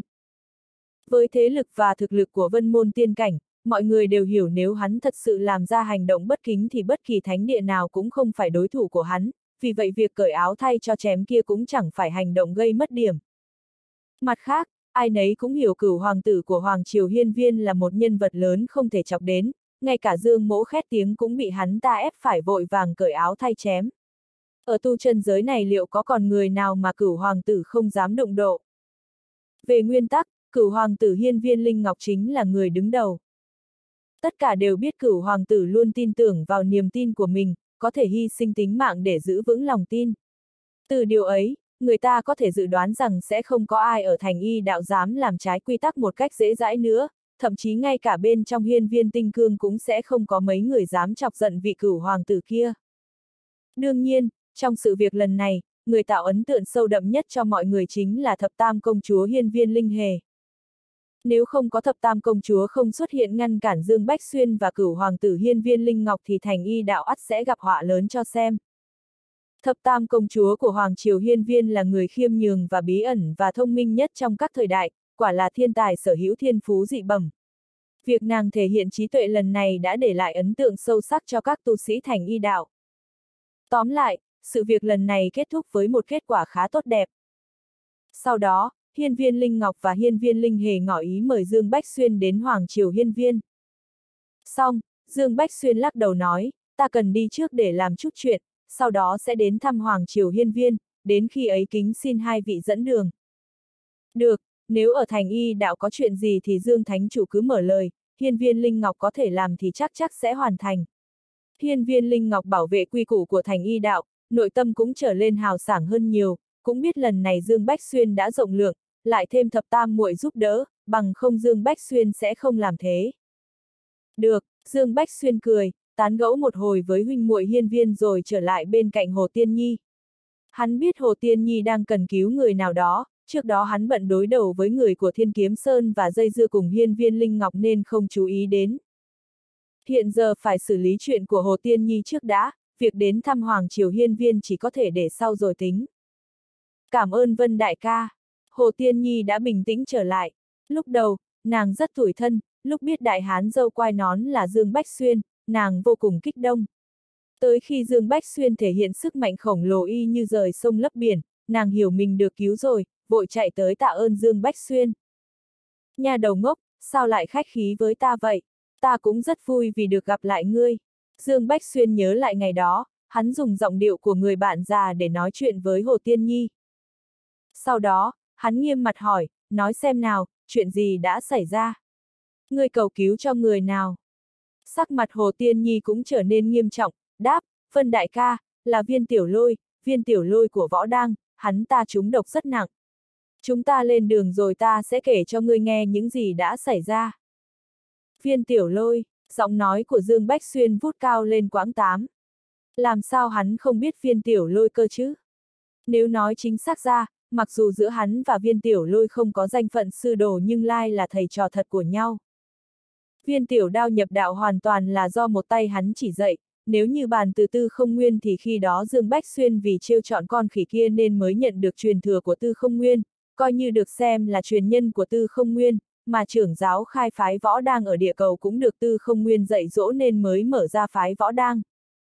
Với thế lực và thực lực của Vân Môn Tiên Cảnh, mọi người đều hiểu nếu hắn thật sự làm ra hành động bất kính thì bất kỳ thánh địa nào cũng không phải đối thủ của hắn, vì vậy việc cởi áo thay cho chém kia cũng chẳng phải hành động gây mất điểm. Mặt khác, ai nấy cũng hiểu Cửu hoàng tử của Hoàng Triều Hiên Viên là một nhân vật lớn không thể chọc đến, ngay cả Dương mỗ khét tiếng cũng bị hắn ta ép phải vội vàng cởi áo thay chém. Ở tu chân giới này liệu có còn người nào mà Cửu hoàng tử không dám đụng độ? Về nguyên tắc, Cửu hoàng tử Hiên Viên Linh Ngọc chính là người đứng đầu. Tất cả đều biết Cửu hoàng tử luôn tin tưởng vào niềm tin của mình, có thể hy sinh tính mạng để giữ vững lòng tin. Từ điều ấy, người ta có thể dự đoán rằng sẽ không có ai ở thành y đạo dám làm trái quy tắc một cách dễ dãi nữa, thậm chí ngay cả bên trong hiên viên tinh cương cũng sẽ không có mấy người dám chọc giận vị cửu hoàng tử kia. Đương nhiên, trong sự việc lần này, người tạo ấn tượng sâu đậm nhất cho mọi người chính là thập tam công chúa hiên viên linh hề. Nếu không có thập tam công chúa không xuất hiện ngăn cản Dương Bách Xuyên và cửu hoàng tử hiên viên linh ngọc thì thành y đạo ắt sẽ gặp họa lớn cho xem. Thập tam công chúa của Hoàng triều hiên viên là người khiêm nhường và bí ẩn và thông minh nhất trong các thời đại, quả là thiên tài sở hữu thiên phú dị bẩm. Việc nàng thể hiện trí tuệ lần này đã để lại ấn tượng sâu sắc cho các tu sĩ thành y đạo. Tóm lại, sự việc lần này kết thúc với một kết quả khá tốt đẹp. Sau đó, hiên viên Linh Ngọc và hiên viên Linh Hề ngỏ ý mời Dương Bách Xuyên đến Hoàng triều hiên viên. Xong, Dương Bách Xuyên lắc đầu nói, ta cần đi trước để làm chút chuyện, sau đó sẽ đến thăm Hoàng triều hiên viên, đến khi ấy kính xin hai vị dẫn đường. Được, nếu ở thành y đạo có chuyện gì thì Dương Thánh Chủ cứ mở lời, hiên viên Linh Ngọc có thể làm thì chắc sẽ hoàn thành. Hiên viên Linh Ngọc bảo vệ quy củ của thành y đạo, nội tâm cũng trở lên hào sảng hơn nhiều, cũng biết lần này Dương Bách Xuyên đã rộng lượng, lại thêm thập tam muội giúp đỡ, bằng không Dương Bách Xuyên sẽ không làm thế. Được, Dương Bách Xuyên cười, tán gẫu một hồi với huynh muội hiên viên rồi trở lại bên cạnh Hồ Tiên Nhi. Hắn biết Hồ Tiên Nhi đang cần cứu người nào đó, trước đó hắn bận đối đầu với người của Thiên Kiếm Sơn và dây dưa cùng hiên viên Linh Ngọc nên không chú ý đến. Hiện giờ phải xử lý chuyện của Hồ Tiên Nhi trước đã, việc đến thăm Hoàng triều hiên viên chỉ có thể để sau rồi tính. Cảm ơn Vân đại ca. Hồ Tiên Nhi đã bình tĩnh trở lại. Lúc đầu, nàng rất tủi thân, lúc biết đại hán râu quai nón là Dương Bách Xuyên, nàng vô cùng kích động. Tới khi Dương Bách Xuyên thể hiện sức mạnh khổng lồ y như rời sông lấp biển, nàng hiểu mình được cứu rồi, vội chạy tới tạ ơn Dương Bách Xuyên. Nhà đầu ngốc, sao lại khách khí với ta vậy? Ta cũng rất vui vì được gặp lại ngươi. Dương Bách Xuyên nhớ lại ngày đó, hắn dùng giọng điệu của người bạn già để nói chuyện với Hồ Tiên Nhi. Sau đó, hắn nghiêm mặt hỏi, nói xem nào, chuyện gì đã xảy ra? Ngươi cầu cứu cho người nào? Sắc mặt Hồ Tiên Nhi cũng trở nên nghiêm trọng, đáp, Vân đại ca, là viên tiểu lôi của võ đang, hắn ta trúng độc rất nặng. Chúng ta lên đường rồi ta sẽ kể cho ngươi nghe những gì đã xảy ra. Viên tiểu lôi, giọng nói của Dương Bách Xuyên vút cao lên quãng 8. Làm sao hắn không biết viên tiểu lôi cơ chứ? Nếu nói chính xác ra, mặc dù giữa hắn và viên tiểu lôi không có danh phận sư đồ nhưng lai là thầy trò thật của nhau. Viên tiểu đao nhập đạo hoàn toàn là do một tay hắn chỉ dạy, nếu như bàn từ Tư Không Nguyên thì khi đó Dương Bách Xuyên vì trêu chọn con khỉ kia nên mới nhận được truyền thừa của Tư Không Nguyên, coi như được xem là truyền nhân của Tư Không Nguyên, mà trưởng giáo khai phái võ đang ở địa cầu cũng được Tư Không Nguyên dạy dỗ nên mới mở ra phái võ đang.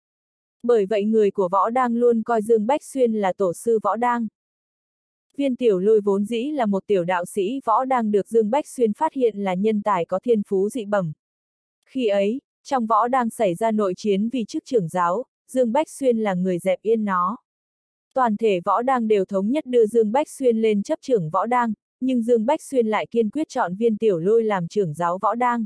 Bởi vậy người của võ đang luôn coi Dương Bách Xuyên là tổ sư võ đang. Viên tiểu lôi vốn dĩ là một tiểu đạo sĩ võ đang được Dương Bách Xuyên phát hiện là nhân tài có thiên phú dị bẩm. Khi ấy, trong võ đang xảy ra nội chiến vì chức trưởng giáo, Dương Bách Xuyên là người dẹp yên nó. Toàn thể võ đang đều thống nhất đưa Dương Bách Xuyên lên chấp trưởng võ đang, nhưng Dương Bách Xuyên lại kiên quyết chọn viên tiểu lôi làm trưởng giáo võ đang.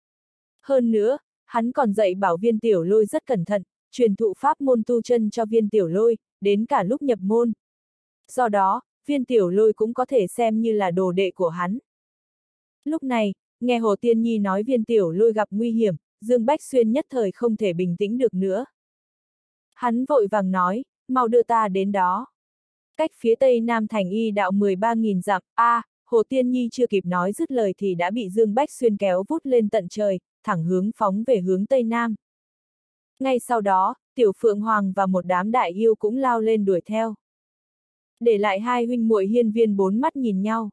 Hơn nữa, hắn còn dạy bảo viên tiểu lôi rất cẩn thận, truyền thụ pháp môn tu chân cho viên tiểu lôi, đến cả lúc nhập môn. Do đó, viên tiểu lôi cũng có thể xem như là đồ đệ của hắn. Lúc này, nghe Hồ Tiên Nhi nói viên tiểu lôi gặp nguy hiểm, Dương Bách Xuyên nhất thời không thể bình tĩnh được nữa. Hắn vội vàng nói, mau đưa ta đến đó. Cách phía tây nam thành y đạo 13.000 dặm, Hồ Tiên Nhi chưa kịp nói dứt lời thì đã bị Dương Bách Xuyên kéo vút lên tận trời, thẳng phóng về hướng tây nam. Ngay sau đó, Tiểu Phượng Hoàng và một đám đại yêu cũng lao lên đuổi theo. Để lại hai huynh muội hiên viên bốn mắt nhìn nhau.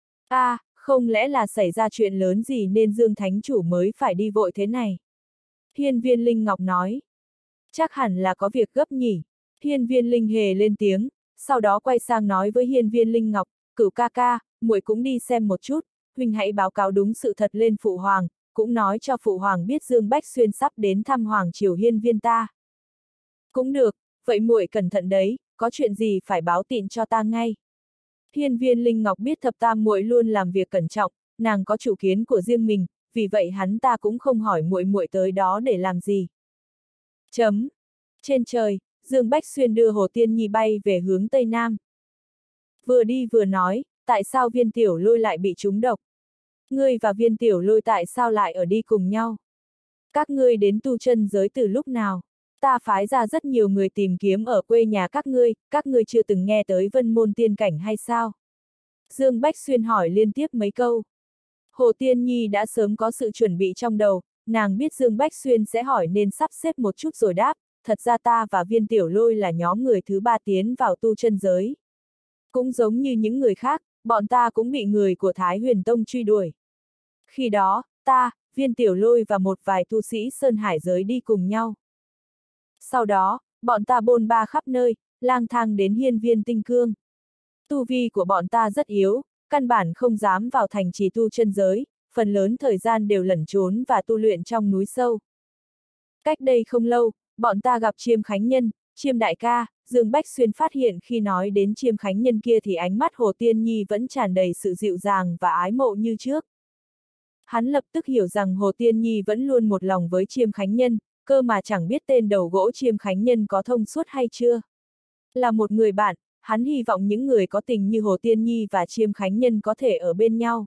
Không lẽ là xảy ra chuyện lớn gì nên Dương Thánh Chủ mới phải đi vội thế này? Hiên viên Linh Ngọc nói. Chắc hẳn là có việc gấp nhỉ. Hiên viên Linh Hề lên tiếng, sau đó quay sang nói với hiên viên Linh Ngọc, cửu ca ca, muội cũng đi xem một chút, huynh hãy báo cáo đúng sự thật lên Phụ Hoàng, cũng nói cho Phụ Hoàng biết Dương Bách Xuyên sắp đến thăm Hoàng triều hiên viên ta. Cũng được, vậy muội cẩn thận đấy, có chuyện gì phải báo tin cho ta ngay. Hiên viên Linh Ngọc biết thập tam muội luôn làm việc cẩn trọng, nàng có chủ kiến của riêng mình, vì vậy hắn ta cũng không hỏi muội tới đó để làm gì. Trên trời, Dương Bách Xuyên đưa Hồ Tiên Nhi bay về hướng tây nam. Vừa đi vừa nói, tại sao Viên Tiểu Lôi lại bị trúng độc? Ngươi và Viên Tiểu Lôi tại sao lại ở đi cùng nhau? Các ngươi đến tu chân giới từ lúc nào? Ta phái ra rất nhiều người tìm kiếm ở quê nhà các ngươi chưa từng nghe tới Vân Môn Tiên Cảnh hay sao? Dương Bách Xuyên hỏi liên tiếp mấy câu. Hồ Tiên Nhi đã sớm có sự chuẩn bị trong đầu, nàng biết Dương Bách Xuyên sẽ hỏi nên sắp xếp một chút rồi đáp, thật ra ta và Viên Tiểu Lôi là nhóm người thứ ba tiến vào tu chân giới. Cũng giống như những người khác, bọn ta cũng bị người của Thái Huyền Tông truy đuổi. Khi đó, ta, Viên Tiểu Lôi và một vài tu sĩ Sơn Hải giới đi cùng nhau. Sau đó, bọn ta bôn ba khắp nơi, lang thang đến Hiên Viên Tinh Cương. Tu vi của bọn ta rất yếu, căn bản không dám vào thành trì tu chân giới, phần lớn thời gian đều lẩn trốn và tu luyện trong núi sâu. Cách đây không lâu, bọn ta gặp Chiêm Khánh Nhân, Chiêm đại ca. Dương Bách Xuyên phát hiện khi nói đến Chiêm Khánh Nhân kia thì ánh mắt Hồ Tiên Nhi vẫn tràn đầy sự dịu dàng và ái mộ như trước. Hắn lập tức hiểu rằng Hồ Tiên Nhi vẫn luôn một lòng với Chiêm Khánh Nhân, cơ mà chẳng biết tên đầu gỗ Chiêm Khánh Nhân có thông suốt hay chưa. Là một người bạn, hắn hy vọng những người có tình như Hồ Tiên Nhi và Chiêm Khánh Nhân có thể ở bên nhau.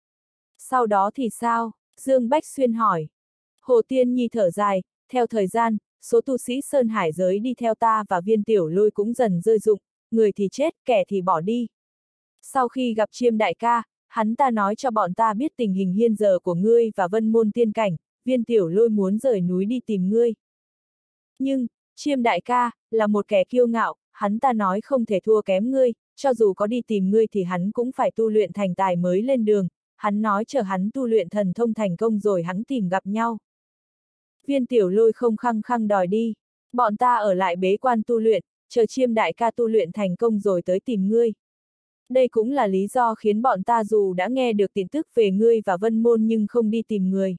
Sau đó thì sao? Dương Bách Xuyên hỏi. Hồ Tiên Nhi thở dài, theo thời gian, số tu sĩ Sơn Hải giới đi theo ta và Viên Tiểu Lôi cũng dần rơi rụng, người thì chết, kẻ thì bỏ đi. Sau khi gặp Chiêm đại ca, hắn ta nói cho bọn ta biết tình hình hiện giờ của ngươi và Vân Môn Tiên Cảnh, Viên Tiểu Lôi muốn rời núi đi tìm ngươi. Nhưng, Chiêm đại ca, là một kẻ kiêu ngạo, hắn ta nói không thể thua kém ngươi, cho dù có đi tìm ngươi thì hắn cũng phải tu luyện thành tài mới lên đường, hắn nói chờ hắn tu luyện thần thông thành công rồi hắn tìm gặp nhau. Viên Tiểu Lôi không khăng khăng đòi đi, bọn ta ở lại bế quan tu luyện, chờ Chiêm đại ca tu luyện thành công rồi tới tìm ngươi. Đây cũng là lý do khiến bọn ta dù đã nghe được tin tức về ngươi và Vân Môn nhưng không đi tìm người.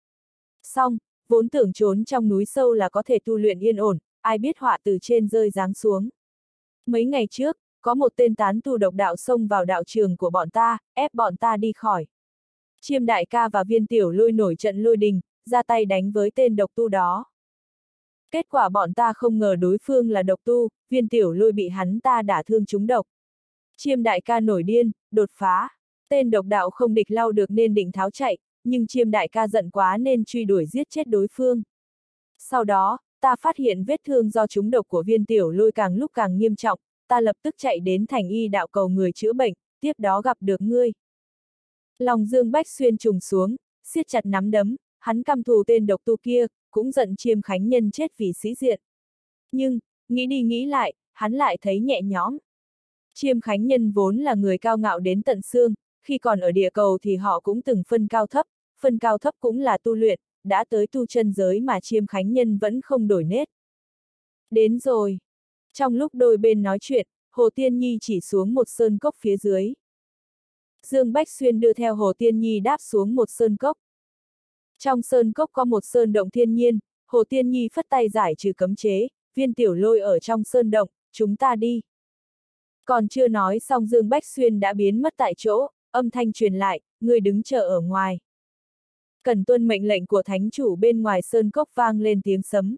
Xong, vốn tưởng trốn trong núi sâu là có thể tu luyện yên ổn, ai biết họa từ trên rơi giáng xuống. Mấy ngày trước, có một tên tán tu độc đạo xông vào đạo trường của bọn ta, ép bọn ta đi khỏi. Chiêm đại ca và Viên Tiểu Lôi nổi trận lôi đình, ra tay đánh với tên độc tu đó. Kết quả bọn ta không ngờ đối phương là độc tu, Viên Tiểu Lôi bị hắn ta đả thương trúng độc. Chiêm đại ca nổi điên, đột phá. Tên độc đạo không địch lau được nên định tháo chạy, nhưng Chiêm đại ca giận quá nên truy đuổi giết chết đối phương. Sau đó, ta phát hiện vết thương do trúng độc của Viên Tiểu Lôi càng lúc càng nghiêm trọng, ta lập tức chạy đến thành y đạo cầu người chữa bệnh, tiếp đó gặp được ngươi. Lòng Dương Bách Xuyên trùng xuống, siết chặt nắm đấm, hắn căm thù tên độc tu kia, cũng giận Chiêm Khánh Nhân chết vì sĩ diện. Nhưng, nghĩ đi nghĩ lại, hắn lại thấy nhẹ nhõm. Chiêm Khánh Nhân vốn là người cao ngạo đến tận xương, khi còn ở địa cầu thì họ cũng từng phân cao thấp cũng là tu luyện, đã tới tu chân giới mà Chiêm Khánh Nhân vẫn không đổi nết. Đến rồi. Trong lúc đôi bên nói chuyện, Hồ Tiên Nhi chỉ xuống một sơn cốc phía dưới. Dương Bách Xuyên đưa theo Hồ Tiên Nhi đáp xuống một sơn cốc. Trong sơn cốc có một sơn động thiên nhiên, Hồ Tiên Nhi phất tay giải trừ cấm chế, Viên Tiểu Lôi ở trong sơn động, chúng ta đi. Còn chưa nói xong Dương Bách Xuyên đã biến mất tại chỗ, âm thanh truyền lại, người đứng chờ ở ngoài. Cần tuân mệnh lệnh của thánh chủ bên ngoài sơn cốc vang lên tiếng sấm.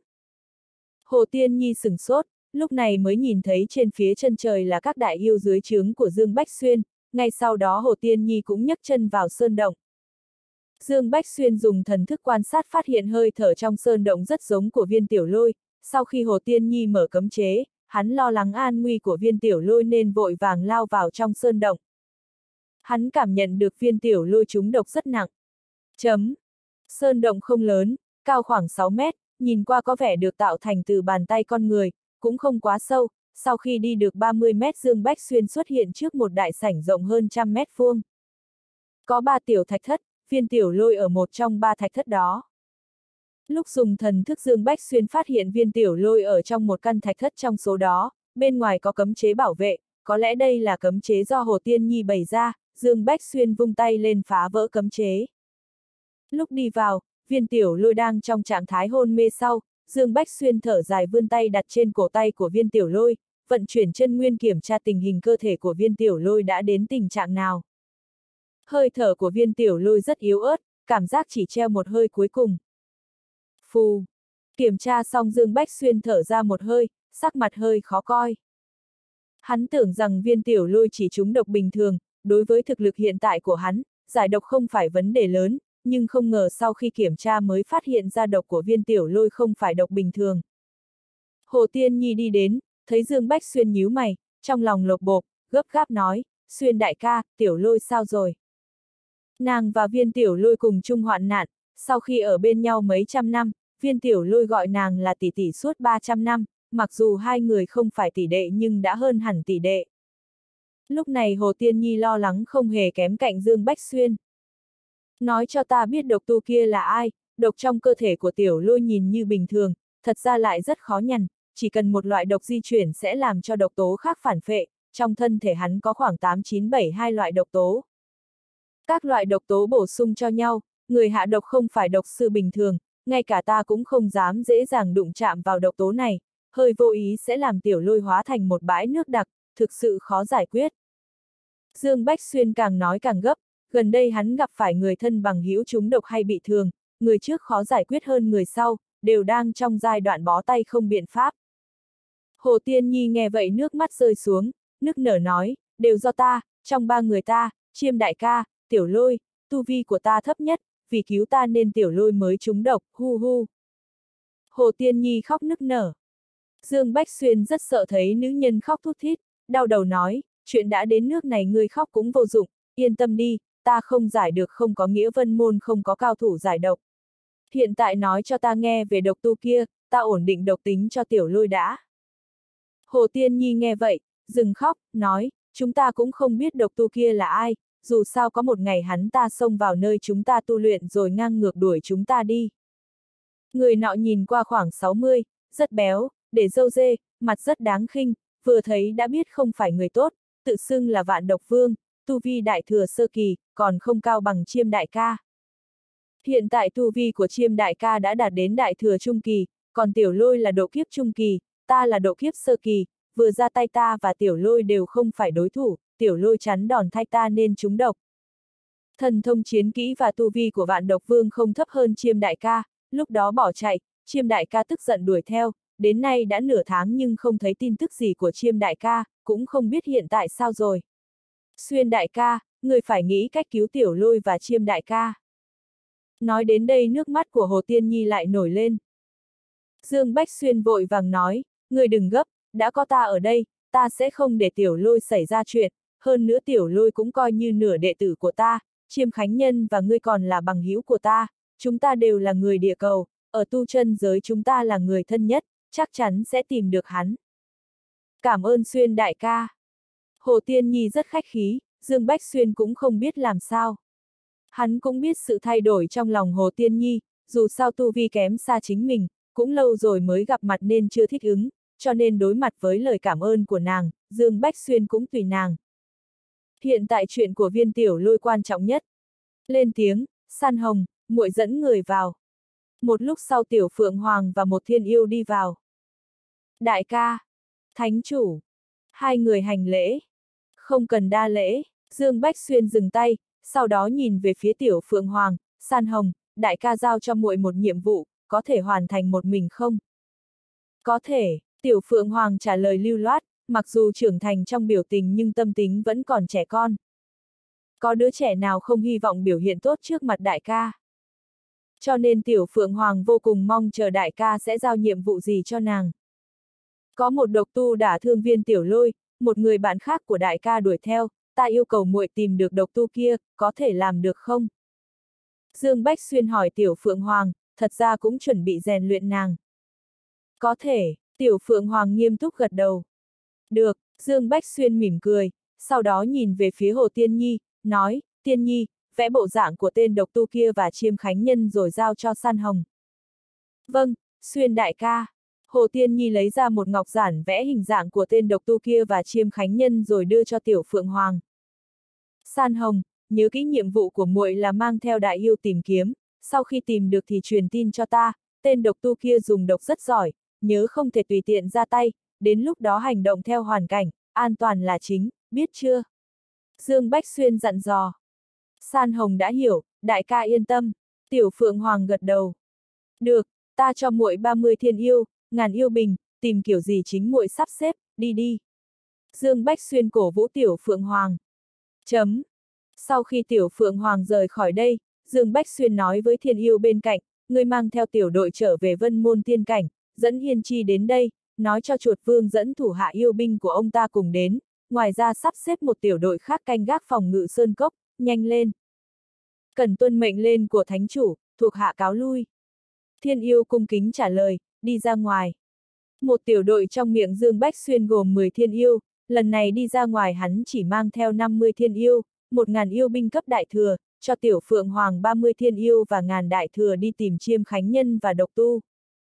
Hồ Tiên Nhi sửng sốt, lúc này mới nhìn thấy trên phía chân trời là các đại yêu dưới trướng của Dương Bách Xuyên, ngay sau đó Hồ Tiên Nhi cũng nhấc chân vào sơn động. Dương Bách Xuyên dùng thần thức quan sát phát hiện hơi thở trong sơn động rất giống của Viên Tiểu Lôi, sau khi Hồ Tiên Nhi mở cấm chế, hắn lo lắng an nguy của Viên Tiểu Lôi nên vội vàng lao vào trong sơn động. Hắn cảm nhận được Viên Tiểu Lôi trúng độc rất nặng. Sơn động không lớn, cao khoảng 6 mét, nhìn qua có vẻ được tạo thành từ bàn tay con người, cũng không quá sâu, sau khi đi được 30 mét Dương Bách Xuyên xuất hiện trước một đại sảnh rộng hơn 100 mét vuông. Có 3 tiểu thạch thất, Viên Tiểu Lôi ở một trong 3 thạch thất đó. Lúc dùng thần thức Dương Bách Xuyên phát hiện Viên Tiểu Lôi ở trong một căn thạch thất trong số đó, bên ngoài có cấm chế bảo vệ, có lẽ đây là cấm chế do Hồ Tiên Nhi bày ra, Dương Bách Xuyên vung tay lên phá vỡ cấm chế. Lúc đi vào, Viên Tiểu Lôi đang trong trạng thái hôn mê sau, Dương Bách Xuyên thở dài vươn tay đặt trên cổ tay của Viên Tiểu Lôi, vận chuyển chân nguyên kiểm tra tình hình cơ thể của Viên Tiểu Lôi đã đến tình trạng nào. Hơi thở của Viên Tiểu Lôi rất yếu ớt, cảm giác chỉ treo một hơi cuối cùng. Phù. Kiểm tra xong Dương Bách Xuyên thở ra một hơi, sắc mặt hơi khó coi. Hắn tưởng rằng viên tiểu lôi chỉ trúng độc bình thường, đối với thực lực hiện tại của hắn, giải độc không phải vấn đề lớn, nhưng không ngờ sau khi kiểm tra mới phát hiện ra độc của viên tiểu lôi không phải độc bình thường. Hồ Tiên Nhi đi đến, thấy Dương Bách Xuyên nhíu mày, trong lòng lột bột, gấp gáp nói, Xuyên đại ca, tiểu lôi sao rồi? Nàng và viên tiểu lôi cùng chung hoạn nạn, sau khi ở bên nhau mấy trăm năm, viên tiểu lôi gọi nàng là tỷ tỷ suốt 300 năm, mặc dù hai người không phải tỷ đệ nhưng đã hơn hẳn tỷ đệ. Lúc này Hồ Tiên Nhi lo lắng không hề kém cạnh Dương Bách Xuyên. Nói cho ta biết độc tu kia là ai, độc trong cơ thể của tiểu lôi nhìn như bình thường, thật ra lại rất khó nhằn, chỉ cần một loại độc di chuyển sẽ làm cho độc tố khác phản phệ, trong thân thể hắn có khoảng 8972 loại độc tố. Các loại độc tố bổ sung cho nhau, người hạ độc không phải độc sư bình thường, ngay cả ta cũng không dám dễ dàng đụng chạm vào độc tố này, hơi vô ý sẽ làm tiểu lôi hóa thành một bãi nước đặc, thực sự khó giải quyết. Dương Bách Xuyên càng nói càng gấp, gần đây hắn gặp phải người thân bằng hữu trúng độc hay bị thương, người trước khó giải quyết hơn người sau, đều đang trong giai đoạn bó tay không biện pháp. Hồ Tiên Nhi nghe vậy nước mắt rơi xuống, nức nở nói, đều do ta, trong ba người ta, Chiêm đại ca, tiểu lôi, tu vi của ta thấp nhất, vì cứu ta nên tiểu lôi mới trúng độc, hu hu. Hồ Tiên Nhi khóc nức nở. Dương Bách Xuyên rất sợ thấy nữ nhân khóc thút thít, đau đầu nói, chuyện đã đến nước này ngươi khóc cũng vô dụng, yên tâm đi, ta không giải được không có nghĩa Vân Môn không có cao thủ giải độc. Hiện tại nói cho ta nghe về độc tu kia, ta ổn định độc tính cho tiểu lôi đã. Hồ Tiên Nhi nghe vậy, dừng khóc, nói, chúng ta cũng không biết độc tu kia là ai, dù sao có một ngày hắn ta xông vào nơi chúng ta tu luyện rồi ngang ngược đuổi chúng ta đi. Người nọ nhìn qua khoảng 60, rất béo, để râu dê, mặt rất đáng khinh, vừa thấy đã biết không phải người tốt, tự xưng là Vạn Độc Vương, tu vi đại thừa sơ kỳ, còn không cao bằng Chiêm đại ca. Hiện tại tu vi của Chiêm đại ca đã đạt đến đại thừa trung kỳ, còn tiểu lôi là độ kiếp trung kỳ, ta là độ kiếp sơ kỳ, vừa ra tay ta và tiểu lôi đều không phải đối thủ, tiểu lôi chắn đòn thay ta nên trúng độc. Thần thông chiến kỹ và tu vi của Vạn Độc Vương không thấp hơn Chiêm đại ca, lúc đó bỏ chạy, Chiêm đại ca tức giận đuổi theo, đến nay đã nửa tháng nhưng không thấy tin tức gì của Chiêm đại ca, cũng không biết hiện tại sao rồi. Xuyên đại ca, người phải nghĩ cách cứu tiểu lôi và Chiêm đại ca. Nói đến đây nước mắt của Hồ Tiên Nhi lại nổi lên. Dương Bách Xuyên vội vàng nói, người đừng gấp, đã có ta ở đây, ta sẽ không để tiểu lôi xảy ra chuyện, hơn nữa tiểu lôi cũng coi như nửa đệ tử của ta, Chiêm Khánh Nhân và ngươi còn là bằng hữu của ta, chúng ta đều là người địa cầu, ở tu chân giới chúng ta là người thân nhất, chắc chắn sẽ tìm được hắn. Cảm ơn Xuyên đại ca. Hồ Tiên Nhi rất khách khí, Dương Bách Xuyên cũng không biết làm sao. Hắn cũng biết sự thay đổi trong lòng Hồ Tiên Nhi, dù sao tu vi kém xa chính mình, cũng lâu rồi mới gặp mặt nên chưa thích ứng, cho nên đối mặt với lời cảm ơn của nàng, Dương Bách Xuyên cũng tùy nàng. Hiện tại chuyện của viên tiểu lôi quan trọng nhất. Lên tiếng, San Hồng, muội dẫn người vào. Một lúc sau Tiểu Phượng Hoàng và một thiên yêu đi vào. Đại ca, thánh chủ, hai người hành lễ. Không cần đa lễ, Dương Bách Xuyên dừng tay, sau đó nhìn về phía Tiểu Phượng Hoàng, San Hồng, đại ca giao cho muội một nhiệm vụ, có thể hoàn thành một mình không? Có thể, Tiểu Phượng Hoàng trả lời lưu loát, mặc dù trưởng thành trong biểu tình nhưng tâm tính vẫn còn trẻ con. Có đứa trẻ nào không hy vọng biểu hiện tốt trước mặt đại ca? Cho nên Tiểu Phượng Hoàng vô cùng mong chờ đại ca sẽ giao nhiệm vụ gì cho nàng. Có một độc tu đả thương viên tiểu lôi, một người bạn khác của đại ca đuổi theo, ta yêu cầu muội tìm được độc tu kia, có thể làm được không? Dương Bách Xuyên hỏi Tiểu Phượng Hoàng, thật ra cũng chuẩn bị rèn luyện nàng. Có thể, Tiểu Phượng Hoàng nghiêm túc gật đầu. Được, Dương Bách Xuyên mỉm cười, sau đó nhìn về phía Hồ Tiên Nhi, nói, Tiên Nhi, vẽ bộ dạng của tên độc tu kia và Chiêm Khánh Nhân rồi giao cho San Hồng. Vâng, Xuyên đại ca. Hồ Tiên Nhi lấy ra một ngọc giản vẽ hình dạng của tên độc tu kia và Chiêm Khánh Nhân rồi đưa cho Tiểu Phượng Hoàng. San Hồng, nhớ kỹ nhiệm vụ của muội là mang theo đại yêu tìm kiếm, sau khi tìm được thì truyền tin cho ta, tên độc tu kia dùng độc rất giỏi, nhớ không thể tùy tiện ra tay, đến lúc đó hành động theo hoàn cảnh, an toàn là chính, biết chưa? Dương Bách Xuyên dặn dò. San Hồng đã hiểu, đại ca yên tâm, Tiểu Phượng Hoàng gật đầu. Được, ta cho muội 30 thiên yêu, ngàn yêu bình, tìm kiểu gì chính muội sắp xếp, đi đi. Dương Bách Xuyên cổ vũ Tiểu Phượng Hoàng. Sau khi Tiểu Phượng Hoàng rời khỏi đây, Dương Bách Xuyên nói với Thiên Yêu bên cạnh, ngươi mang theo tiểu đội trở về Vân Môn Tiên Cảnh, dẫn Hiên Chi đến đây, nói cho Chuột Vương dẫn thủ hạ yêu binh của ông ta cùng đến, ngoài ra sắp xếp một tiểu đội khác canh gác phòng ngự sơn cốc, nhanh lên. Cần tuân mệnh lên của thánh chủ, thuộc hạ cáo lui. Thiên Yêu cung kính trả lời, đi ra ngoài. Một tiểu đội trong miệng Dương Bách Xuyên gồm 10 thiên yêu, lần này đi ra ngoài hắn chỉ mang theo 50 thiên yêu, 1000 yêu binh cấp đại thừa, cho Tiểu Phượng Hoàng 30 thiên yêu và 1000 đại thừa đi tìm Chiêm Khánh Nhân và Độc Tu.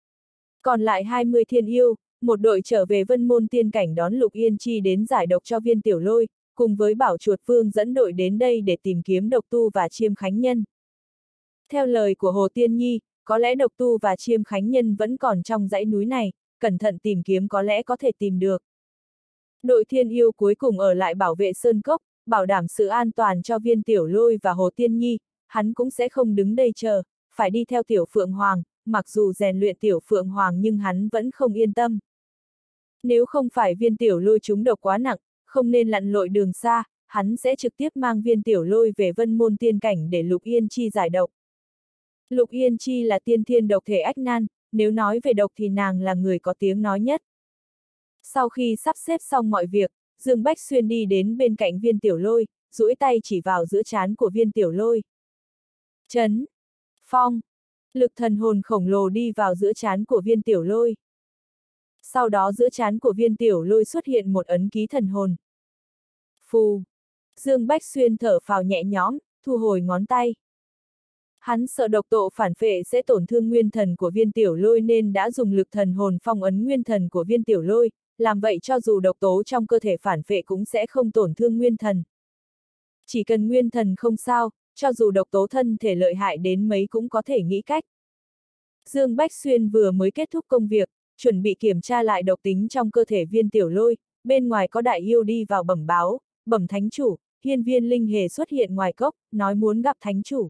Còn lại 20 thiên yêu, một đội trở về Vân Môn Tiên Cảnh đón Lục Yên Chi đến giải độc cho Viên Tiểu Lôi, cùng với bảo Chuột Vương dẫn đội đến đây để tìm kiếm Độc Tu và Chiêm Khánh Nhân. Theo lời của Hồ Tiên Nhi, có lẽ Độc Tu và Chiêm Khánh Nhân vẫn còn trong dãy núi này, cẩn thận tìm kiếm có lẽ có thể tìm được. Đội thiên yêu cuối cùng ở lại bảo vệ sơn cốc, bảo đảm sự an toàn cho Viên Tiểu Lôi và Hồ Tiên Nhi, hắn cũng sẽ không đứng đây chờ, phải đi theo Tiểu Phượng Hoàng, mặc dù rèn luyện Tiểu Phượng Hoàng nhưng hắn vẫn không yên tâm. Nếu không phải Viên Tiểu Lôi trúng độc quá nặng, không nên lặn lội đường xa, hắn sẽ trực tiếp mang Viên Tiểu Lôi về Vân Môn Tiên Cảnh để Lục Yên Chi giải độc. Lục Yên Chi là tiên thiên độc thể ách nan, nếu nói về độc thì nàng là người có tiếng nói nhất. Sau khi sắp xếp xong mọi việc, Dương Bách Xuyên đi đến bên cạnh Viên Tiểu Lôi, duỗi tay chỉ vào giữa trán của Viên Tiểu Lôi. Chấn, phong, lực thần hồn khổng lồ đi vào giữa trán của Viên Tiểu Lôi. Sau đó giữa trán của Viên Tiểu Lôi xuất hiện một ấn ký thần hồn. Phù, Dương Bách Xuyên thở phào nhẹ nhõm, thu hồi ngón tay. Hắn sợ độc tộ phản phệ sẽ tổn thương nguyên thần của Viên Tiểu Lôi nên đã dùng lực thần hồn phong ấn nguyên thần của Viên Tiểu Lôi, làm vậy cho dù độc tố trong cơ thể phản phệ cũng sẽ không tổn thương nguyên thần. Chỉ cần nguyên thần không sao, cho dù độc tố thân thể lợi hại đến mấy cũng có thể nghĩ cách. Dương Bách Xuyên vừa mới kết thúc công việc, chuẩn bị kiểm tra lại độc tính trong cơ thể Viên Tiểu Lôi, bên ngoài có đại yêu đi vào bẩm báo, bẩm thánh chủ, Hiên Viên Linh Hề xuất hiện ngoài cốc, nói muốn gặp thánh chủ.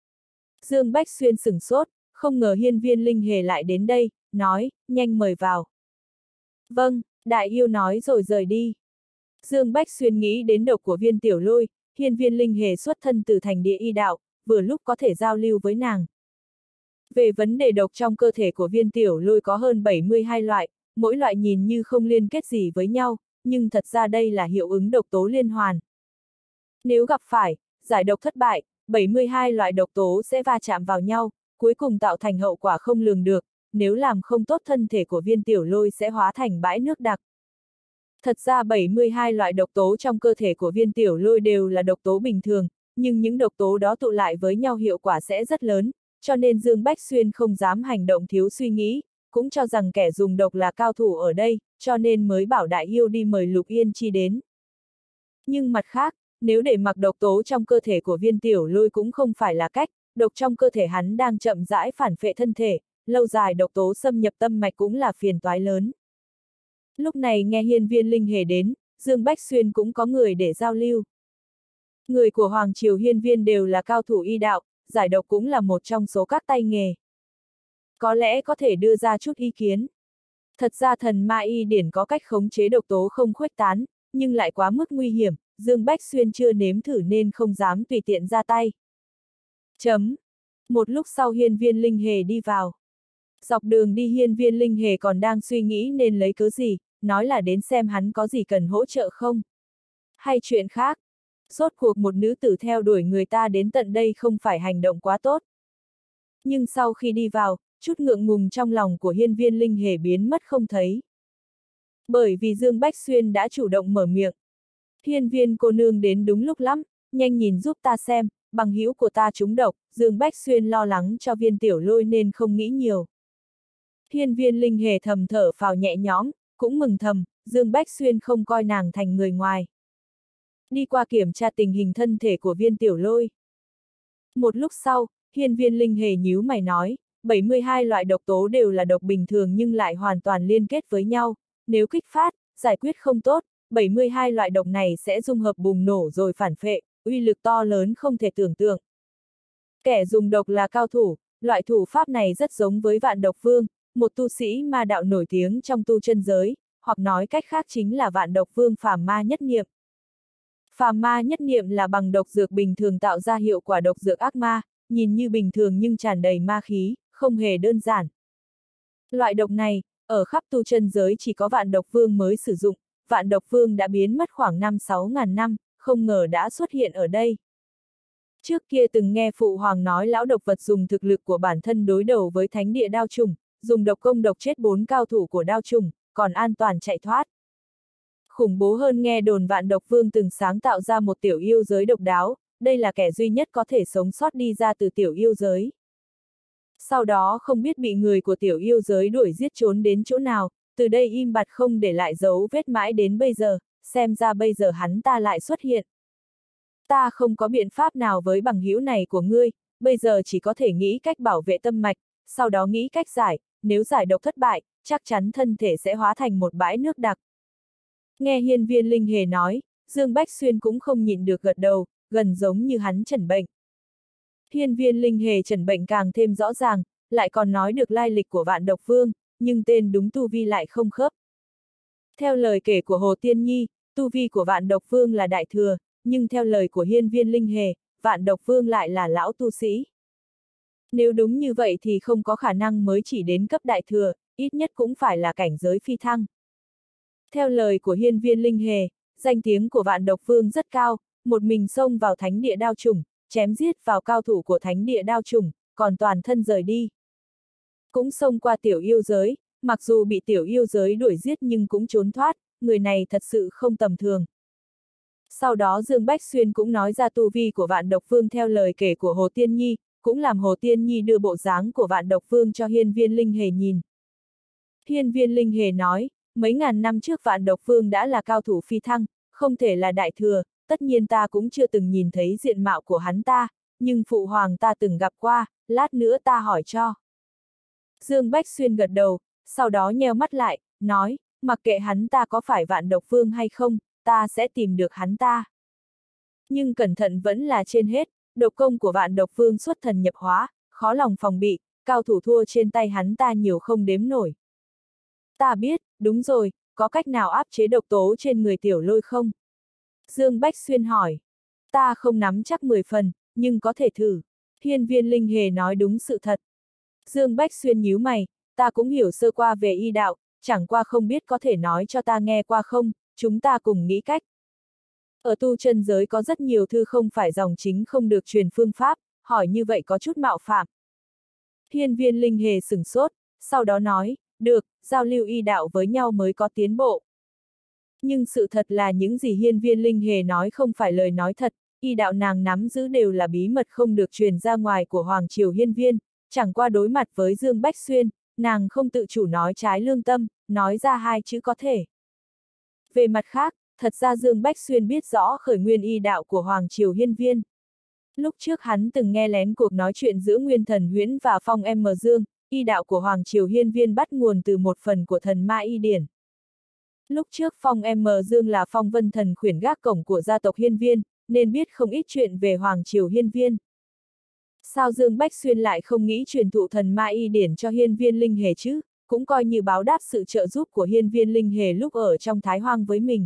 Dương Bách Xuyên sửng sốt, không ngờ Hiên Viên Linh Hề lại đến đây, nói, nhanh mời vào. Vâng, đại yêu nói rồi rời đi. Dương Bách Xuyên nghĩ đến độc của Viên Tiểu Lôi, Hiên Viên Linh Hề xuất thân từ thành địa y đạo, vừa lúc có thể giao lưu với nàng. Về vấn đề độc trong cơ thể của Viên Tiểu Lôi có hơn 72 loại, mỗi loại nhìn như không liên kết gì với nhau, nhưng thật ra đây là hiệu ứng độc tố liên hoàn. Nếu gặp phải, giải độc thất bại, 72 loại độc tố sẽ va chạm vào nhau, cuối cùng tạo thành hậu quả không lường được, nếu làm không tốt thân thể của Viên Tiểu Lôi sẽ hóa thành bãi nước đặc. Thật ra 72 loại độc tố trong cơ thể của Viên Tiểu Lôi đều là độc tố bình thường, nhưng những độc tố đó tụ lại với nhau hiệu quả sẽ rất lớn, cho nên Dương Bách Xuyên không dám hành động thiếu suy nghĩ, cũng cho rằng kẻ dùng độc là cao thủ ở đây, cho nên mới bảo đại yêu đi mời Lục Yên Chi đến. Nhưng mặt khác, nếu để mặc độc tố trong cơ thể của Viên Tiểu Lôi cũng không phải là cách, độc trong cơ thể hắn đang chậm rãi phản phệ thân thể, lâu dài độc tố xâm nhập tâm mạch cũng là phiền toái lớn. Lúc này nghe Hiên Viên Linh Hề đến, Dương Bách Xuyên cũng có người để giao lưu. Người của Hoàng Triều Hiên Viên đều là cao thủ y đạo, giải độc cũng là một trong số các tay nghề. Có lẽ có thể đưa ra chút ý kiến. Thật ra thần ma y điển có cách khống chế độc tố không khuếch tán, nhưng lại quá mức nguy hiểm, Dương Bách Xuyên chưa nếm thử nên không dám tùy tiện ra tay. Một lúc sau Hiên Viên Linh Hề đi vào. Dọc đường đi Hiên Viên Linh Hề còn đang suy nghĩ nên lấy cớ gì, nói là đến xem hắn có gì cần hỗ trợ không. Hay chuyện khác. Rốt cuộc một nữ tử theo đuổi người ta đến tận đây không phải hành động quá tốt. Nhưng sau khi đi vào, chút ngượng ngùng trong lòng của Hiên Viên Linh Hề biến mất không thấy. Bởi vì Dương Bách Xuyên đã chủ động mở miệng. Hiên Viên cô nương đến đúng lúc lắm, nhanh nhìn giúp ta xem, bằng hữu của ta trúng độc, Dương Bách Xuyên lo lắng cho Viên Tiểu Lôi nên không nghĩ nhiều. Hiên Viên Linh Hề thầm thở phào nhẹ nhõm, cũng mừng thầm, Dương Bách Xuyên không coi nàng thành người ngoài. Đi qua kiểm tra tình hình thân thể của Viên Tiểu Lôi. Một lúc sau, Hiên Viên Linh Hề nhíu mày nói, 72 loại độc tố đều là độc bình thường nhưng lại hoàn toàn liên kết với nhau, nếu kích phát, giải quyết không tốt, 72 loại độc này sẽ dung hợp bùng nổ rồi phản phệ, uy lực to lớn không thể tưởng tượng. Kẻ dùng độc là cao thủ, loại thủ pháp này rất giống với Vạn Độc Vương, một tu sĩ ma đạo nổi tiếng trong tu chân giới, hoặc nói cách khác chính là vạn độc vương phàm ma nhất niệm. Phàm ma nhất niệm là bằng độc dược bình thường tạo ra hiệu quả độc dược ác ma, nhìn như bình thường nhưng tràn đầy ma khí, không hề đơn giản. Loại độc này, ở khắp tu chân giới chỉ có vạn độc vương mới sử dụng, vạn độc vương đã biến mất khoảng 5-6 ngàn năm, không ngờ đã xuất hiện ở đây. Trước kia từng nghe Phụ Hoàng nói lão độc vật dùng thực lực của bản thân đối đầu với thánh địa đao trùng, dùng độc công độc chết 4 cao thủ của đao trùng, còn an toàn chạy thoát. Khủng bố hơn nghe đồn vạn độc vương từng sáng tạo ra một tiểu yêu giới độc đáo, đây là kẻ duy nhất có thể sống sót đi ra từ tiểu yêu giới. Sau đó không biết bị người của tiểu yêu giới đuổi giết trốn đến chỗ nào, từ đây im bặt không để lại dấu vết mãi đến bây giờ, xem ra bây giờ hắn ta lại xuất hiện. Ta không có biện pháp nào với bằng hữu này của ngươi, bây giờ chỉ có thể nghĩ cách bảo vệ tâm mạch, sau đó nghĩ cách giải, nếu giải độc thất bại, chắc chắn thân thể sẽ hóa thành một bãi nước đặc. Nghe Hiên Viên Linh Hề nói, Dương Bách Xuyên cũng không nhịn được gật đầu, gần giống như hắn chẩn bệnh. Hiên Viên Linh Hề chẩn bệnh càng thêm rõ ràng, lại còn nói được lai lịch của vạn độc vương, nhưng tên đúng tu vi lại không khớp. Theo lời kể của Hồ Tiên Nhi, tu vi của vạn độc vương là đại thừa, nhưng theo lời của Hiên Viên Linh Hề, vạn độc vương lại là lão tu sĩ. Nếu đúng như vậy thì không có khả năng mới chỉ đến cấp đại thừa, ít nhất cũng phải là cảnh giới phi thăng. Theo lời của Hiên Viên Linh Hề, danh tiếng của vạn độc vương rất cao, một mình xông vào thánh địa đao trùng, chém giết vào cao thủ của thánh địa đao trùng, còn toàn thân rời đi. Cũng xông qua tiểu yêu giới, mặc dù bị tiểu yêu giới đuổi giết nhưng cũng trốn thoát, người này thật sự không tầm thường. Sau đó Dương Bách Xuyên cũng nói ra tu vi của vạn độc vương theo lời kể của Hồ Tiên Nhi, cũng làm Hồ Tiên Nhi đưa bộ dáng của vạn độc vương cho Hiên Viên Linh Hề nhìn. Hiên Viên Linh Hề nói, mấy ngàn năm trước vạn độc vương đã là cao thủ phi thăng, không thể là đại thừa, tất nhiên ta cũng chưa từng nhìn thấy diện mạo của hắn ta, nhưng Phụ Hoàng ta từng gặp qua, lát nữa ta hỏi cho. Dương Bách Xuyên gật đầu, sau đó nheo mắt lại, nói, mặc kệ hắn ta có phải vạn độc vương hay không, ta sẽ tìm được hắn ta. Nhưng cẩn thận vẫn là trên hết, độc công của vạn độc vương xuất thần nhập hóa, khó lòng phòng bị, cao thủ thua trên tay hắn ta nhiều không đếm nổi. Ta biết, đúng rồi, có cách nào áp chế độc tố trên người Tiểu Lôi không? Dương Bách Xuyên hỏi. Ta không nắm chắc 10 phần, nhưng có thể thử. Hiên Viên Linh Hề nói đúng sự thật. Dương Bách Xuyên nhíu mày, ta cũng hiểu sơ qua về y đạo, chẳng qua không biết có thể nói cho ta nghe qua không, chúng ta cùng nghĩ cách. Ở tu chân giới có rất nhiều thư không phải dòng chính không được truyền phương pháp, hỏi như vậy có chút mạo phạm. Hiên Viên Linh Hề sửng sốt, sau đó nói, được, giao lưu y đạo với nhau mới có tiến bộ. Nhưng sự thật là những gì Hiên Viên Linh Hề nói không phải lời nói thật, y đạo nàng nắm giữ đều là bí mật không được truyền ra ngoài của Hoàng Triều Hiên Viên, chẳng qua đối mặt với Dương Bách Xuyên, nàng không tự chủ nói trái lương tâm, nói ra hai chữ có thể. Về mặt khác, thật ra Dương Bách Xuyên biết rõ khởi nguyên y đạo của Hoàng Triều Hiên Viên. Lúc trước hắn từng nghe lén cuộc nói chuyện giữa Nguyên Thần Huyễn và Phong M Dương, y đạo của Hoàng Triều Hiên Viên bắt nguồn từ một phần của thần ma y điển. Lúc trước Phong M Dương là Phong Vân Thần khuyển gác cổng của gia tộc Hiên Viên, nên biết không ít chuyện về Hoàng Triều Hiên Viên. Sao Dương Bách Xuyên lại không nghĩ truyền thụ thần ma y điển cho Hiên Viên Linh Hề chứ, cũng coi như báo đáp sự trợ giúp của Hiên Viên Linh Hề lúc ở trong Thái Hoang với mình.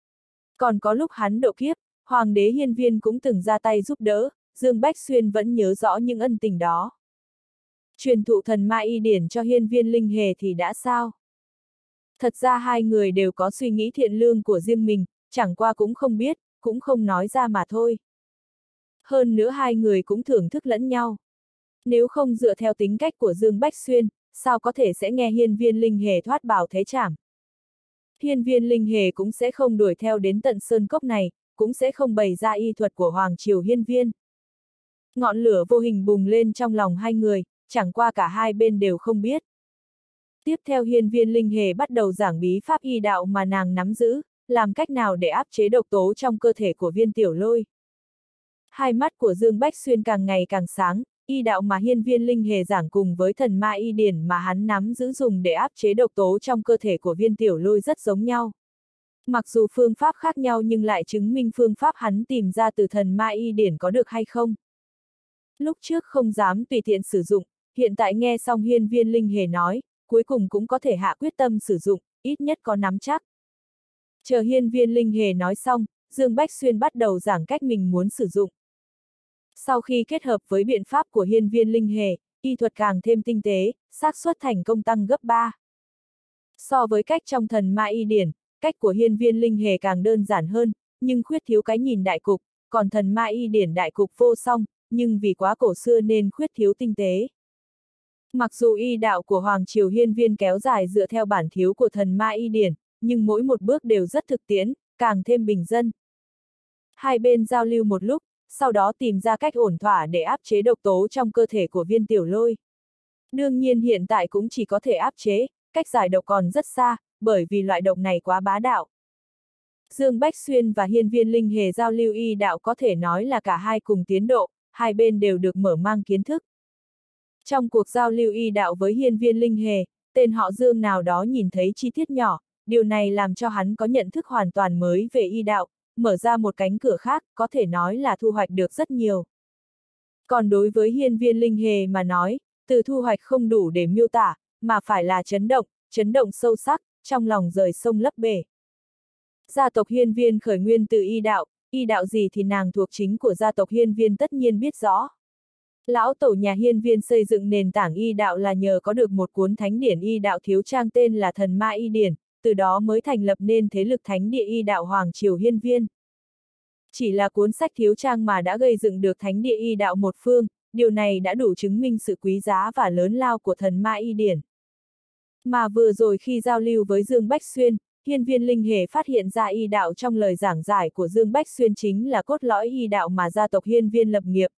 Còn có lúc hắn độ kiếp, Hoàng đế Hiên Viên cũng từng ra tay giúp đỡ, Dương Bách Xuyên vẫn nhớ rõ những ân tình đó. Truyền thụ thần ma y điển cho Hiên Viên Linh Hề thì đã sao? Thật ra hai người đều có suy nghĩ thiện lương của riêng mình, chẳng qua cũng không biết, cũng không nói ra mà thôi. Hơn nữa hai người cũng thưởng thức lẫn nhau. Nếu không dựa theo tính cách của Dương Bách Xuyên, sao có thể sẽ nghe Hiên Viên Linh Hề thoát bào thế trảm? Hiên Viên Linh Hề cũng sẽ không đuổi theo đến tận sơn cốc này, cũng sẽ không bày ra y thuật của Hoàng Triều Hiên Viên. Ngọn lửa vô hình bùng lên trong lòng hai người, chẳng qua cả hai bên đều không biết. Tiếp theo Hiên Viên Linh Hề bắt đầu giảng bí pháp y đạo mà nàng nắm giữ, làm cách nào để áp chế độc tố trong cơ thể của Viên Tiểu Lôi. Hai mắt của Dương Bách Xuyên càng ngày càng sáng, y đạo mà Hiên Viên Linh Hề giảng cùng với thần ma y điển mà hắn nắm giữ dùng để áp chế độc tố trong cơ thể của Viên Tiểu Lôi rất giống nhau. Mặc dù phương pháp khác nhau nhưng lại chứng minh phương pháp hắn tìm ra từ thần ma y điển có được hay không. Lúc trước không dám tùy tiện sử dụng, hiện tại nghe xong Hiên Viên Linh Hề nói, cuối cùng cũng có thể hạ quyết tâm sử dụng, ít nhất có nắm chắc. Chờ Hiên Viên Linh Hề nói xong, Dương Bách Xuyên bắt đầu giảng cách mình muốn sử dụng. Sau khi kết hợp với biện pháp của Hiên Viên Linh Hề, y thuật càng thêm tinh tế, xác suất thành công tăng gấp 3. So với cách trong Thần Ma Y Điển, cách của Hiên Viên Linh Hề càng đơn giản hơn, nhưng khuyết thiếu cái nhìn đại cục, còn Thần Ma Y Điển đại cục vô song, nhưng vì quá cổ xưa nên khuyết thiếu tinh tế. Mặc dù y đạo của Hoàng Triều Hiên Viên kéo dài dựa theo bản thiếu của Thần Ma Y Điển, nhưng mỗi một bước đều rất thực tiễn, càng thêm bình dân. Hai bên giao lưu một lúc, sau đó tìm ra cách ổn thỏa để áp chế độc tố trong cơ thể của Viên Tiểu Lôi. Đương nhiên hiện tại cũng chỉ có thể áp chế, cách giải độc còn rất xa, bởi vì loại độc này quá bá đạo. Dương Bách Xuyên và Hiên Viên Linh Hề giao lưu y đạo có thể nói là cả hai cùng tiến độ, hai bên đều được mở mang kiến thức. Trong cuộc giao lưu y đạo với Hiên Viên Linh Hề, tên họ Dương nào đó nhìn thấy chi tiết nhỏ, điều này làm cho hắn có nhận thức hoàn toàn mới về y đạo, mở ra một cánh cửa khác, có thể nói là thu hoạch được rất nhiều. Còn đối với Hiên Viên Linh Hề mà nói, từ thu hoạch không đủ để miêu tả, mà phải là chấn động sâu sắc, trong lòng rời sông lấp bể. Gia tộc Hiên Viên khởi nguyên từ y đạo gì thì nàng thuộc chính của gia tộc Hiên Viên tất nhiên biết rõ. Lão tổ nhà Hiên Viên xây dựng nền tảng y đạo là nhờ có được một cuốn thánh điển y đạo thiếu trang tên là Thần Ma Y Điển, từ đó mới thành lập nên thế lực thánh địa y đạo Hoàng Triều Hiên Viên. Chỉ là cuốn sách thiếu trang mà đã gây dựng được thánh địa y đạo một phương, điều này đã đủ chứng minh sự quý giá và lớn lao của Thần Ma Y Điển. Mà vừa rồi khi giao lưu với Dương Bách Xuyên, Hiên Viên Linh Hề phát hiện ra y đạo trong lời giảng giải của Dương Bách Xuyên chính là cốt lõi y đạo mà gia tộc Hiên Viên lập nghiệp.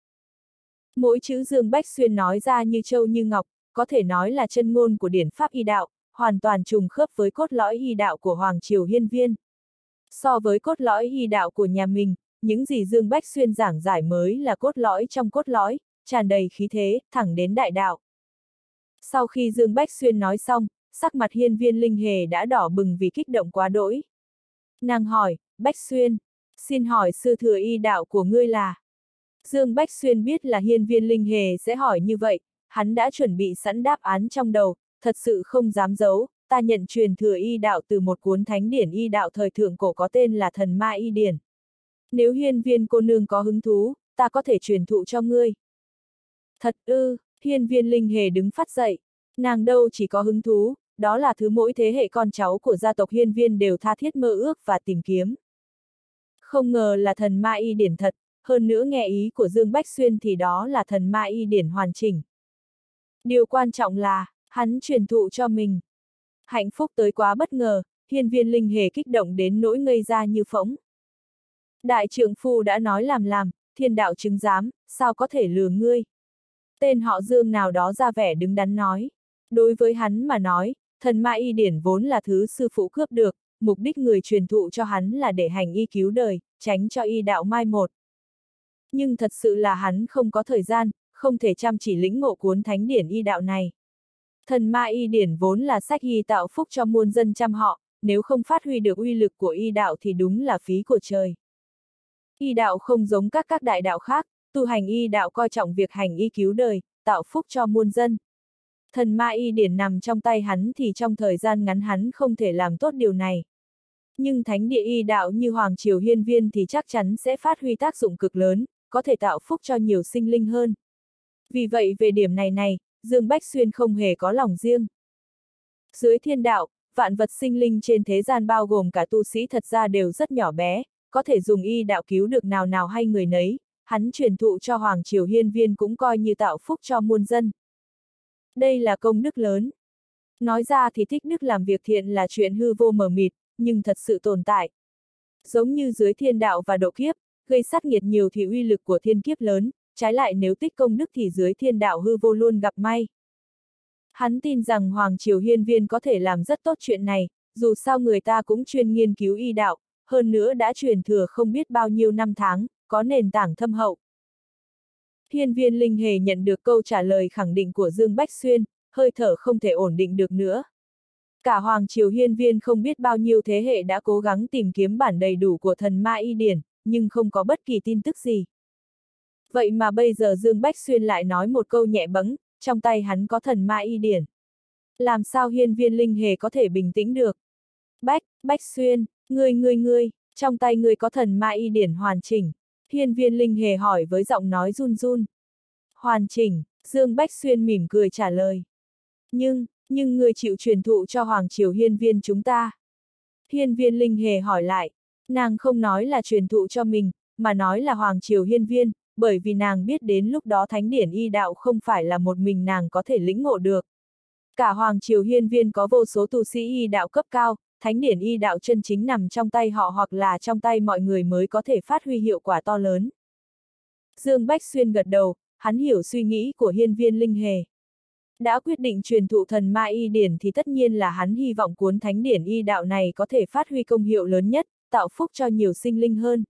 Mỗi chữ Dương Bách Xuyên nói ra như châu như ngọc, có thể nói là chân ngôn của điển pháp y đạo, hoàn toàn trùng khớp với cốt lõi y đạo của Hoàng Triều Hiên Viên. So với cốt lõi y đạo của nhà mình, những gì Dương Bách Xuyên giảng giải mới là cốt lõi trong cốt lõi, tràn đầy khí thế, thẳng đến đại đạo. Sau khi Dương Bách Xuyên nói xong, sắc mặt Hiên Viên Linh Hề đã đỏ bừng vì kích động quá đỗi. Nàng hỏi, Bách Xuyên, xin hỏi sư thừa y đạo của ngươi là? Dương Bách Xuyên biết là Hiên Viên Linh Hề sẽ hỏi như vậy, hắn đã chuẩn bị sẵn đáp án trong đầu, thật sự không dám giấu, ta nhận truyền thừa y đạo từ một cuốn thánh điển y đạo thời thượng cổ có tên là Thần Ma Y Điển. Nếu Hiên Viên cô nương có hứng thú, ta có thể truyền thụ cho ngươi. Thật ư, Hiên Viên Linh Hề đứng phát dậy, nàng đâu chỉ có hứng thú, đó là thứ mỗi thế hệ con cháu của gia tộc Hiên Viên đều tha thiết mơ ước và tìm kiếm. Không ngờ là Thần Ma Y Điển thật, hơn nữa nghe ý của Dương Bách Xuyên thì đó là Thần Ma Y Điển hoàn chỉnh. Điều quan trọng là, hắn truyền thụ cho mình. Hạnh phúc tới quá bất ngờ, Hiên Viên Linh Hề kích động đến nỗi ngây ra như phỗng. Đại trượng phu đã nói làm, thiên đạo chứng giám, sao có thể lừa ngươi. Tên họ Dương nào đó ra vẻ đứng đắn nói. Đối với hắn mà nói, Thần Ma Y Điển vốn là thứ sư phụ cướp được, mục đích người truyền thụ cho hắn là để hành y cứu đời, tránh cho y đạo mai một. Nhưng thật sự là hắn không có thời gian, không thể chăm chỉ lĩnh ngộ cuốn thánh điển y đạo này. Thần Ma Y Điển vốn là sách y tạo phúc cho muôn dân trăm họ, nếu không phát huy được uy lực của y đạo thì đúng là phí của trời. Y đạo không giống các đại đạo khác, tu hành y đạo coi trọng việc hành y cứu đời, tạo phúc cho muôn dân. Thần Ma Y Điển nằm trong tay hắn thì trong thời gian ngắn hắn không thể làm tốt điều này. Nhưng thánh địa y đạo như Hoàng Triều Hiên Viên thì chắc chắn sẽ phát huy tác dụng cực lớn, có thể tạo phúc cho nhiều sinh linh hơn. Vì vậy về điểm này, Dương Bách Xuyên không hề có lòng riêng. Dưới thiên đạo, vạn vật sinh linh trên thế gian bao gồm cả tu sĩ thật ra đều rất nhỏ bé, có thể dùng y đạo cứu được nào hay người nấy, hắn truyền thụ cho Hoàng Triều Hiên Viên cũng coi như tạo phúc cho muôn dân. Đây là công đức lớn. Nói ra thì thích đức làm việc thiện là chuyện hư vô mờ mịt, nhưng thật sự tồn tại. Giống như dưới thiên đạo và độ kiếp, gây sát nghiệt nhiều thì uy lực của thiên kiếp lớn, trái lại nếu tích công đức thì dưới thiên đạo hư vô luôn gặp may. Hắn tin rằng Hoàng Triều Hiên Viên có thể làm rất tốt chuyện này, dù sao người ta cũng chuyên nghiên cứu y đạo, hơn nữa đã truyền thừa không biết bao nhiêu năm tháng, có nền tảng thâm hậu. Hiên Viên Linh Hề nhận được câu trả lời khẳng định của Dương Bách Xuyên, hơi thở không thể ổn định được nữa. Cả Hoàng Triều Hiên Viên không biết bao nhiêu thế hệ đã cố gắng tìm kiếm bản đầy đủ của Thần Ma Y Điển, nhưng không có bất kỳ tin tức gì. Vậy mà bây giờ Dương Bách Xuyên lại nói một câu nhẹ bẫng, trong tay hắn có Thần Ma Y Điển. Làm sao Hiên Viên Linh Hề có thể bình tĩnh được? Bách Xuyên, ngươi, trong tay ngươi có thần ma y điển hoàn chỉnh. Hiên Viên Linh Hề hỏi với giọng nói run run. Hoàn chỉnh, Dương Bách Xuyên mỉm cười trả lời. Nhưng ngươi chịu truyền thụ cho Hoàng Triều Hiên Viên chúng ta. Hiên Viên Linh Hề hỏi lại, nàng không nói là truyền thụ cho mình, mà nói là Hoàng Triều Hiên Viên, bởi vì nàng biết đến lúc đó thánh điển y đạo không phải là một mình nàng có thể lĩnh ngộ được. Cả Hoàng Triều Hiên Viên có vô số tu sĩ y đạo cấp cao, thánh điển y đạo chân chính nằm trong tay họ hoặc là trong tay mọi người mới có thể phát huy hiệu quả to lớn. Dương Bách Xuyên gật đầu, hắn hiểu suy nghĩ của Hiên Viên Linh Hề. Đã quyết định truyền thụ thần ma y điển thì tất nhiên là hắn hy vọng cuốn thánh điển y đạo này có thể phát huy công hiệu lớn nhất, tạo phúc cho nhiều sinh linh hơn.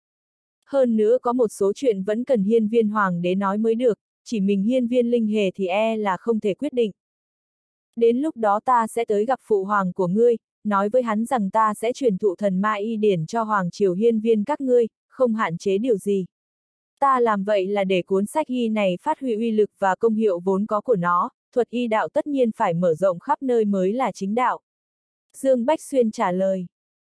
Hơn nữa có một số chuyện vẫn cần Hiên Viên Hoàng đế nói mới được, chỉ mình Hiên Viên Linh Hề thì là không thể quyết định. Đến lúc đó ta sẽ tới gặp phụ hoàng của ngươi, nói với hắn rằng ta sẽ truyền thụ thần ma y điển cho Hoàng Triều Hiên Viên các ngươi, không hạn chế điều gì. Ta làm vậy là để cuốn sách y này phát huy uy lực và công hiệu vốn có của nó, thuật y đạo tất nhiên phải mở rộng khắp nơi mới là chính đạo. Dương Bách Xuyên trả lời.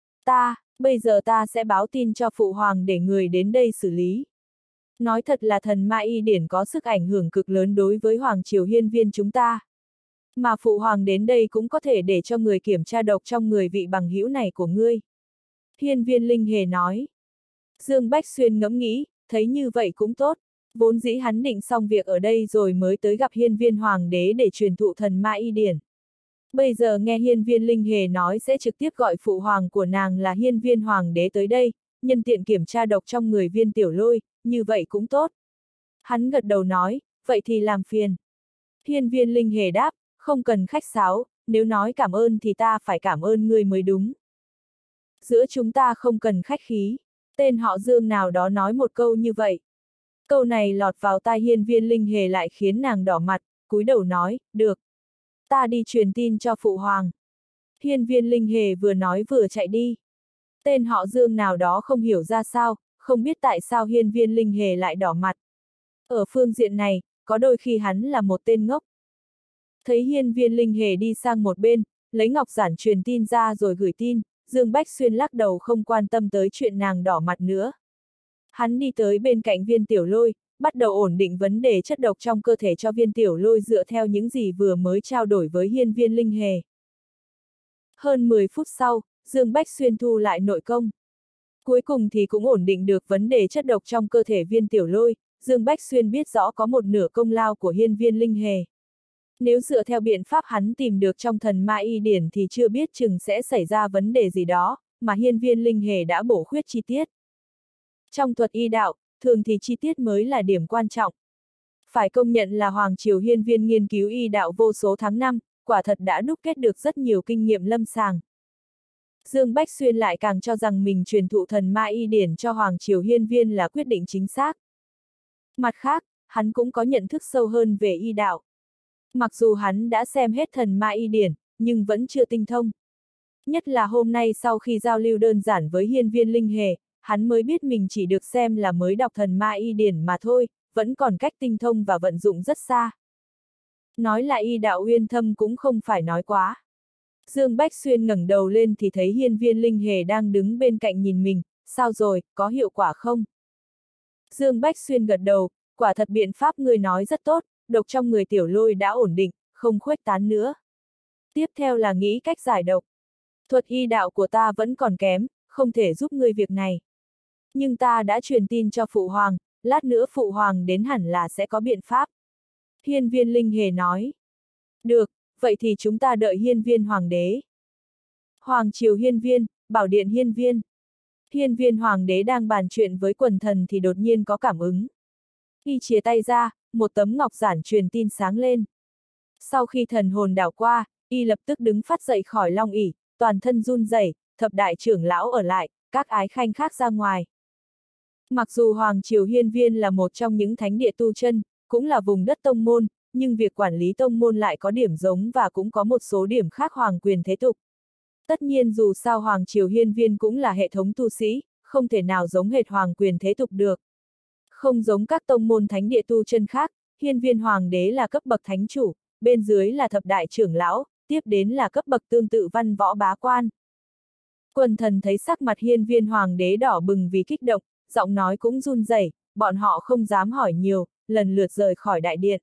Bây giờ ta sẽ báo tin cho phụ hoàng để người đến đây xử lý. Nói thật là thần ma y điển có sức ảnh hưởng cực lớn đối với Hoàng Triều Hiên Viên chúng ta. Mà phụ hoàng đến đây cũng có thể để cho người kiểm tra độc trong người vị bằng hữu này của ngươi. Hiên Viên Linh Hề nói. Dương Bách Xuyên ngẫm nghĩ, thấy như vậy cũng tốt. Vốn dĩ hắn định xong việc ở đây rồi mới tới gặp Hiên Viên Hoàng đế để truyền thụ thần ma y điển. Bây giờ nghe Hiên Viên Linh Hề nói sẽ trực tiếp gọi phụ hoàng của nàng là Hiên Viên Hoàng đế tới đây, nhân tiện kiểm tra độc trong người Viên Tiểu Lôi, như vậy cũng tốt. Hắn gật đầu nói, vậy thì làm phiền. Hiên Viên Linh Hề đáp, không cần khách sáo, nếu nói cảm ơn thì ta phải cảm ơn ngươi mới đúng. Giữa chúng ta không cần khách khí, tên họ Dương nào đó nói một câu như vậy. Câu này lọt vào tai Hiên Viên Linh Hề lại khiến nàng đỏ mặt, cúi đầu nói, được. Ta đi truyền tin cho phụ hoàng. Hiên Viên Linh Hề vừa nói vừa chạy đi. Tên họ Dương nào đó không hiểu ra sao, không biết tại sao Hiên Viên Linh Hề lại đỏ mặt. Ở phương diện này, có đôi khi hắn là một tên ngốc. Thấy Hiên Viên Linh Hề đi sang một bên, lấy ngọc giản truyền tin ra rồi gửi tin, Dương Bách Xuyên lắc đầu không quan tâm tới chuyện nàng đỏ mặt nữa. Hắn đi tới bên cạnh Viên Tiểu Lôi, bắt đầu ổn định vấn đề chất độc trong cơ thể cho Viên Tiểu Lôi dựa theo những gì vừa mới trao đổi với Hiên Viên Linh Hề. Hơn 10 phút sau, Dương Bách Xuyên thu lại nội công. Cuối cùng thì cũng ổn định được vấn đề chất độc trong cơ thể Viên Tiểu Lôi, Dương Bách Xuyên biết rõ có một nửa công lao của Hiên Viên Linh Hề. Nếu dựa theo biện pháp hắn tìm được trong thần ma y điển thì chưa biết chừng sẽ xảy ra vấn đề gì đó, mà Hiên Viên Linh Hề đã bổ khuyết chi tiết. Trong thuật y đạo, thường thì chi tiết mới là điểm quan trọng. Phải công nhận là Hoàng Triều Hiên Viên nghiên cứu y đạo vô số tháng năm, quả thật đã đúc kết được rất nhiều kinh nghiệm lâm sàng. Dương Bách Xuyên lại càng cho rằng mình truyền thụ thần ma y điển cho Hoàng Triều Hiên Viên là quyết định chính xác. Mặt khác, hắn cũng có nhận thức sâu hơn về y đạo. Mặc dù hắn đã xem hết thần ma y điển, nhưng vẫn chưa tinh thông. Nhất là hôm nay sau khi giao lưu đơn giản với Hiên Viên Linh Hề, hắn mới biết mình chỉ được xem là mới đọc thần ma y điển mà thôi, vẫn còn cách tinh thông và vận dụng rất xa. Nói là y đạo uyên thâm cũng không phải nói quá. Dương Bách Xuyên ngẩng đầu lên thì thấy Hiên Viên Linh Hề đang đứng bên cạnh nhìn mình, sao rồi, có hiệu quả không? Dương Bách Xuyên gật đầu, quả thật biện pháp ngươi nói rất tốt, độc trong người Tiểu Lôi đã ổn định, không khuếch tán nữa. Tiếp theo là nghĩ cách giải độc. Thuật y đạo của ta vẫn còn kém, không thể giúp ngươi việc này. Nhưng ta đã truyền tin cho Phụ Hoàng, lát nữa Phụ Hoàng đến hẳn là sẽ có biện pháp. Hiên Viên Linh Hề nói. Được, vậy thì chúng ta đợi Hiên Viên Hoàng đế. Hoàng Triều Hiên Viên, Bảo Điện Hiên Viên. Hiên Viên Hoàng đế đang bàn chuyện với quần thần thì đột nhiên có cảm ứng. Y chìa tay ra, một tấm ngọc giản truyền tin sáng lên. Sau khi thần hồn đảo qua, y lập tức đứng phát dậy khỏi long ỷ, toàn thân run rẩy, thập đại trưởng lão ở lại, các ái khanh khác ra ngoài. Mặc dù Hoàng Triều Hiên Viên là một trong những thánh địa tu chân, cũng là vùng đất tông môn, nhưng việc quản lý tông môn lại có điểm giống và cũng có một số điểm khác hoàng quyền thế tục. Tất nhiên dù sao Hoàng Triều Hiên Viên cũng là hệ thống tu sĩ, không thể nào giống hệt hoàng quyền thế tục được. Không giống các tông môn thánh địa tu chân khác, Hiên Viên Hoàng đế là cấp bậc thánh chủ, bên dưới là thập đại trưởng lão, tiếp đến là cấp bậc tương tự văn võ bá quan. Quần thần thấy sắc mặt hiên viên hoàng đế đỏ bừng vì kích động, giọng nói cũng run rẩy, bọn họ không dám hỏi nhiều, lần lượt rời khỏi đại điện.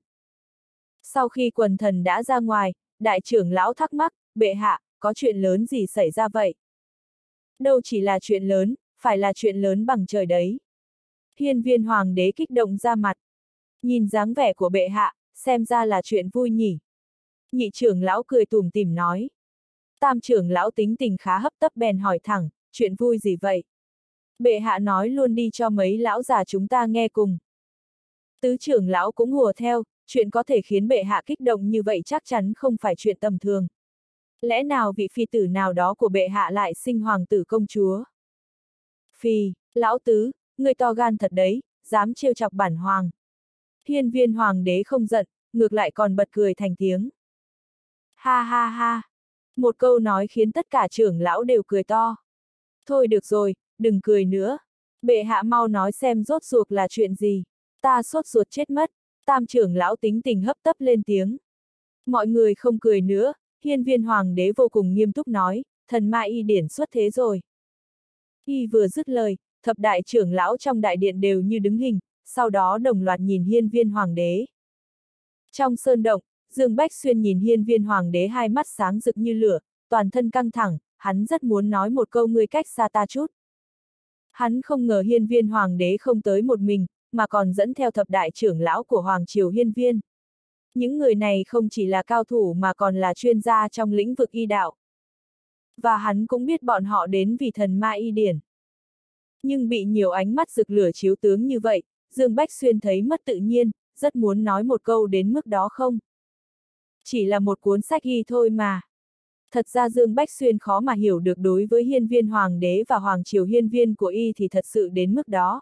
Sau khi quần thần đã ra ngoài, đại trưởng lão thắc mắc, bệ hạ, có chuyện lớn gì xảy ra vậy? Đâu chỉ là chuyện lớn, phải là chuyện lớn bằng trời đấy. Hiên viên hoàng đế kích động ra mặt. Nhìn dáng vẻ của bệ hạ, xem ra là chuyện vui nhỉ. Nhị trưởng lão cười tủm tỉm nói. Tam trưởng lão tính tình khá hấp tấp bèn hỏi thẳng, chuyện vui gì vậy? Bệ hạ nói luôn đi cho mấy lão già chúng ta nghe cùng. Tứ trưởng lão cũng hùa theo, chuyện có thể khiến bệ hạ kích động như vậy chắc chắn không phải chuyện tầm thường. Lẽ nào vị phi tử nào đó của bệ hạ lại sinh hoàng tử công chúa? Phi, lão tứ, người to gan thật đấy, dám trêu chọc bản hoàng. Hiên viên hoàng đế không giận, ngược lại còn bật cười thành tiếng. Ha ha ha. Một câu nói khiến tất cả trưởng lão đều cười to. Thôi được rồi, đừng cười nữa. Bệ hạ mau nói xem rốt ruột là chuyện gì. Ta sốt ruột chết mất. Tam trưởng lão tính tình hấp tấp lên tiếng. Mọi người không cười nữa, hiên viên hoàng đế vô cùng nghiêm túc nói, thần ma y điển xuất thế rồi. Y vừa dứt lời, thập đại trưởng lão trong đại điện đều như đứng hình, sau đó đồng loạt nhìn hiên viên hoàng đế. Trong sơn động, Dương Bách Xuyên nhìn hiên viên hoàng đế hai mắt sáng rực như lửa, toàn thân căng thẳng, hắn rất muốn nói một câu ngươi cách xa ta chút. Hắn không ngờ hiên viên hoàng đế không tới một mình, mà còn dẫn theo thập đại trưởng lão của Hoàng Triều Hiên Viên. Những người này không chỉ là cao thủ mà còn là chuyên gia trong lĩnh vực y đạo. Và hắn cũng biết bọn họ đến vì thần ma y điển. Nhưng bị nhiều ánh mắt rực lửa chiếu tướng như vậy, Dương Bách Xuyên thấy mất tự nhiên, rất muốn nói một câu đến mức đó không. Chỉ là một cuốn sách y thôi mà. Thật ra Dương Bách Xuyên khó mà hiểu được đối với hiên viên hoàng đế và Hoàng Triều Hiên Viên của y thì thật sự đến mức đó.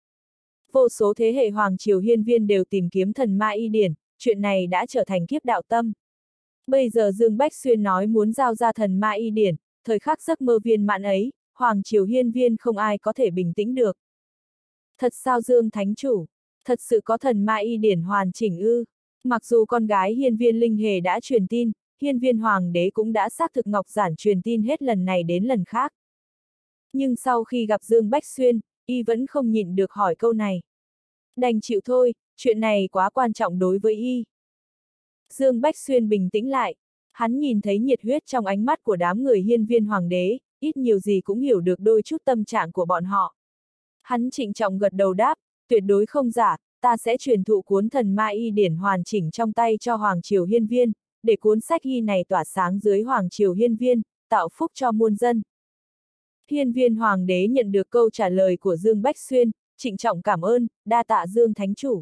Vô số thế hệ Hoàng Triều Hiên Viên đều tìm kiếm thần ma y điển, chuyện này đã trở thành kiếp đạo tâm. Bây giờ Dương Bách Xuyên nói muốn giao ra thần ma y điển, thời khắc giấc mơ viên mãn ấy, Hoàng Triều Hiên Viên không ai có thể bình tĩnh được. Thật sao Dương Thánh Chủ? Thật sự có thần ma y điển hoàn chỉnh ư? Mặc dù con gái hiên viên Linh Hề đã truyền tin, hiên viên hoàng đế cũng đã xác thực ngọc giản truyền tin hết lần này đến lần khác. Nhưng sau khi gặp Dương Bách Xuyên, y vẫn không nhịn được hỏi câu này. Đành chịu thôi, chuyện này quá quan trọng đối với y. Dương Bách Xuyên bình tĩnh lại, hắn nhìn thấy nhiệt huyết trong ánh mắt của đám người hiên viên hoàng đế, ít nhiều gì cũng hiểu được đôi chút tâm trạng của bọn họ. Hắn trịnh trọng gật đầu đáp, tuyệt đối không giả, ta sẽ truyền thụ cuốn thần ma y điển hoàn chỉnh trong tay cho Hoàng Triều Hiên Viên, để cuốn sách y này tỏa sáng dưới Hoàng Triều Hiên Viên, tạo phúc cho muôn dân. Hiên viên hoàng đế nhận được câu trả lời của Dương Bách Xuyên, trịnh trọng cảm ơn, đa tạ Dương Thánh Chủ.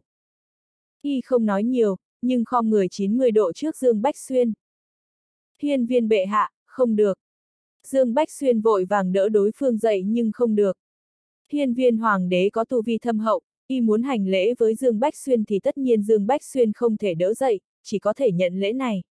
Y không nói nhiều, nhưng khom người 90 độ trước Dương Bách Xuyên. Hiên viên bệ hạ, không được. Dương Bách Xuyên vội vàng đỡ đối phương dậy nhưng không được. Hiên viên hoàng đế có tu vi thâm hậu, y muốn hành lễ với Dương Bách Xuyên thì tất nhiên Dương Bách Xuyên không thể đỡ dậy, chỉ có thể nhận lễ này.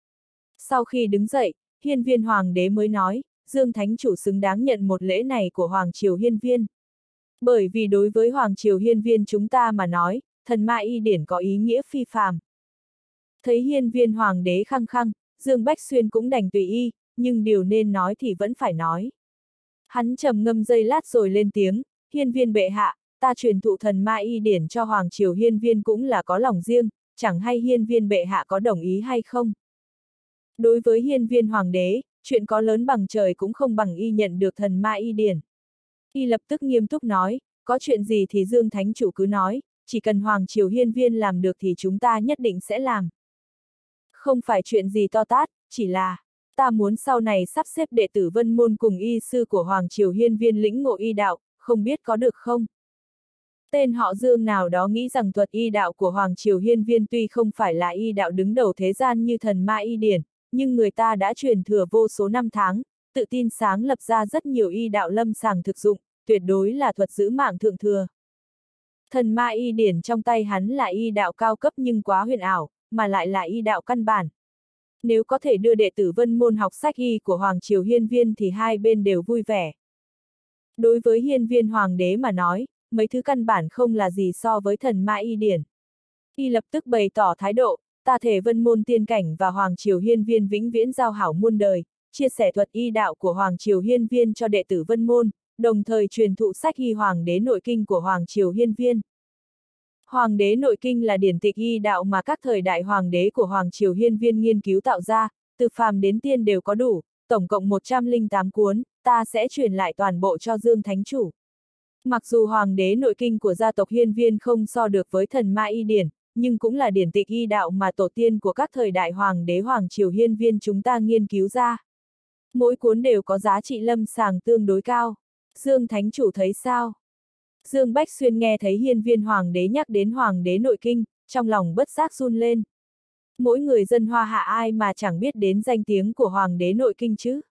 Sau khi đứng dậy, hiên viên hoàng đế mới nói, Dương Thánh Chủ xứng đáng nhận một lễ này của Hoàng Triều Hiên Viên. Bởi vì đối với Hoàng Triều Hiên Viên chúng ta mà nói, thần ma y điển có ý nghĩa phi phàm. Thấy hiên viên hoàng đế khăng khăng, Dương Bách Xuyên cũng đành tùy y, nhưng điều nên nói thì vẫn phải nói. Hắn trầm ngâm giây lát rồi lên tiếng, hiên viên bệ hạ, ta truyền thụ thần ma y điển cho Hoàng Triều Hiên Viên cũng là có lòng riêng, chẳng hay hiên viên bệ hạ có đồng ý hay không. Đối với hiên viên hoàng đế, chuyện có lớn bằng trời cũng không bằng y nhận được thần ma y điển. Y lập tức nghiêm túc nói, có chuyện gì thì Dương Thánh Chủ cứ nói, chỉ cần Hoàng Triều Hiên Viên làm được thì chúng ta nhất định sẽ làm. Không phải chuyện gì to tát, chỉ là, ta muốn sau này sắp xếp đệ tử Vân Môn cùng y sư của Hoàng Triều Hiên Viên lĩnh ngộ y đạo, không biết có được không? Tên họ Dương nào đó nghĩ rằng thuật y đạo của Hoàng Triều Hiên Viên tuy không phải là y đạo đứng đầu thế gian như thần ma y điển, nhưng người ta đã truyền thừa vô số năm tháng, tự tin sáng lập ra rất nhiều y đạo lâm sàng thực dụng, tuyệt đối là thuật giữ mạng thượng thừa. Thần ma y điển trong tay hắn là y đạo cao cấp nhưng quá huyền ảo, mà lại là y đạo căn bản. Nếu có thể đưa đệ tử Vân Môn học sách y của Hoàng Triều Hiên Viên thì hai bên đều vui vẻ. Đối với hiên viên hoàng đế mà nói, mấy thứ căn bản không là gì so với thần ma y điển. Y lập tức bày tỏ thái độ, ta thể Vân Môn tiên cảnh và Hoàng Triều Hiên Viên vĩnh viễn giao hảo muôn đời, chia sẻ thuật y đạo của Hoàng Triều Hiên Viên cho đệ tử Vân Môn, đồng thời truyền thụ sách y Hoàng đế nội kinh của Hoàng Triều Hiên Viên. Hoàng đế nội kinh là điển tịch y đạo mà các thời đại hoàng đế của Hoàng Triều Hiên Viên nghiên cứu tạo ra, từ phàm đến tiên đều có đủ, tổng cộng 108 cuốn, ta sẽ truyền lại toàn bộ cho Dương Thánh Chủ. Mặc dù Hoàng đế nội kinh của gia tộc Hiên Viên không so được với thần ma y điển, nhưng cũng là điển tịch y đạo mà tổ tiên của các thời đại hoàng đế Hoàng Triều Hiên Viên chúng ta nghiên cứu ra. Mỗi cuốn đều có giá trị lâm sàng tương đối cao. Dương Thánh Chủ thấy sao? Dương Bách Xuyên nghe thấy Hiên Viên Hoàng đế nhắc đến Hoàng đế nội kinh, trong lòng bất giác run lên. Mỗi người dân Hoa Hạ ai mà chẳng biết đến danh tiếng của Hoàng đế nội kinh chứ?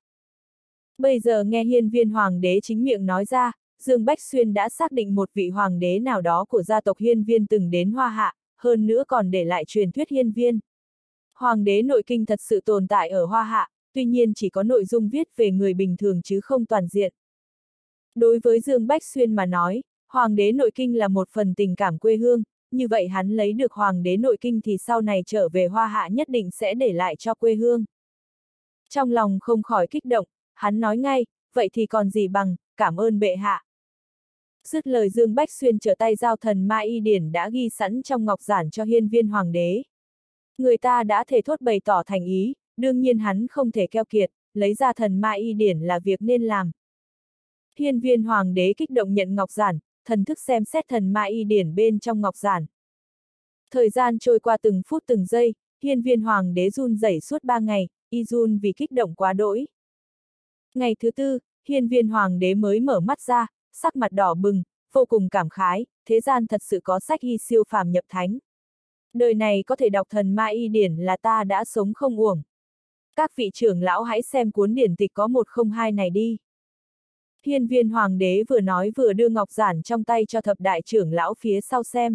Bây giờ nghe Hiên Viên Hoàng đế chính miệng nói ra, Dương Bách Xuyên đã xác định một vị hoàng đế nào đó của gia tộc Hiên Viên từng đến Hoa Hạ, hơn nữa còn để lại truyền thuyết Hiên Viên. Hoàng đế nội kinh thật sự tồn tại ở Hoa Hạ, tuy nhiên chỉ có nội dung viết về người bình thường chứ không toàn diện. Đối với Dương Bách Xuyên mà nói, Hoàng đế nội kinh là một phần tình cảm quê hương, như vậy hắn lấy được Hoàng đế nội kinh thì sau này trở về Hoa Hạ nhất định sẽ để lại cho quê hương. Trong lòng không khỏi kích động, hắn nói ngay, vậy thì còn gì bằng, cảm ơn bệ hạ. Dứt lời Dương Bách Xuyên trở tay giao thần ma y điển đã ghi sẵn trong ngọc giản cho Hiên Viên Hoàng đế. Người ta đã thề thốt bày tỏ thành ý, đương nhiên hắn không thể keo kiệt, lấy ra thần ma y điển là việc nên làm. Hiên Viên Hoàng đế kích động nhận ngọc giản, thần thức xem xét thần ma y điển bên trong ngọc giản. Thời gian trôi qua từng phút từng giây, Hiên Viên Hoàng đế run rẩy suốt 3 ngày, y run vì kích động quá đỗi. Ngày thứ tư, Hiên Viên Hoàng đế mới mở mắt ra, sắc mặt đỏ bừng, vô cùng cảm khái, thế gian thật sự có sách y siêu phàm nhập thánh. Đời này có thể đọc thần ma y điển là ta đã sống không uổng. Các vị trưởng lão hãy xem cuốn điển tịch có 102 này đi. Hiên Viên Hoàng đế vừa nói vừa đưa ngọc giản trong tay cho thập đại trưởng lão phía sau xem.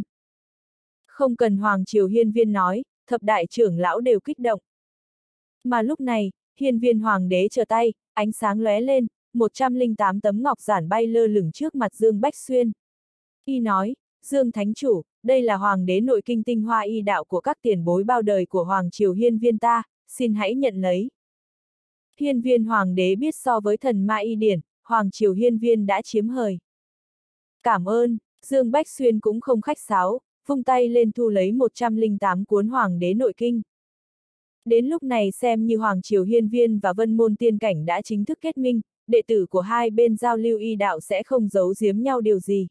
Không cần Hoàng Triều Hiên Viên nói, thập đại trưởng lão đều kích động. Mà lúc này, Hiên Viên Hoàng đế giơ tay, ánh sáng lóe lên, 108 tấm ngọc giản bay lơ lửng trước mặt Dương Bách Xuyên. Y nói, Dương Thánh Chủ, đây là Hoàng đế nội kinh tinh hoa y đạo của các tiền bối bao đời của Hoàng Triều Hiên Viên ta, xin hãy nhận lấy. Hiên Viên Hoàng đế biết so với thần ma y điển, Hoàng Triều Hiên Viên đã chiếm hời. Cảm ơn, Dương Bách Xuyên cũng không khách sáo, vung tay lên thu lấy 108 cuốn Hoàng đế nội kinh. Đến lúc này xem như Hoàng Triều Hiên Viên và Vân Môn Tiên Cảnh đã chính thức kết minh, đệ tử của hai bên giao lưu y đạo sẽ không giấu giếm nhau điều gì.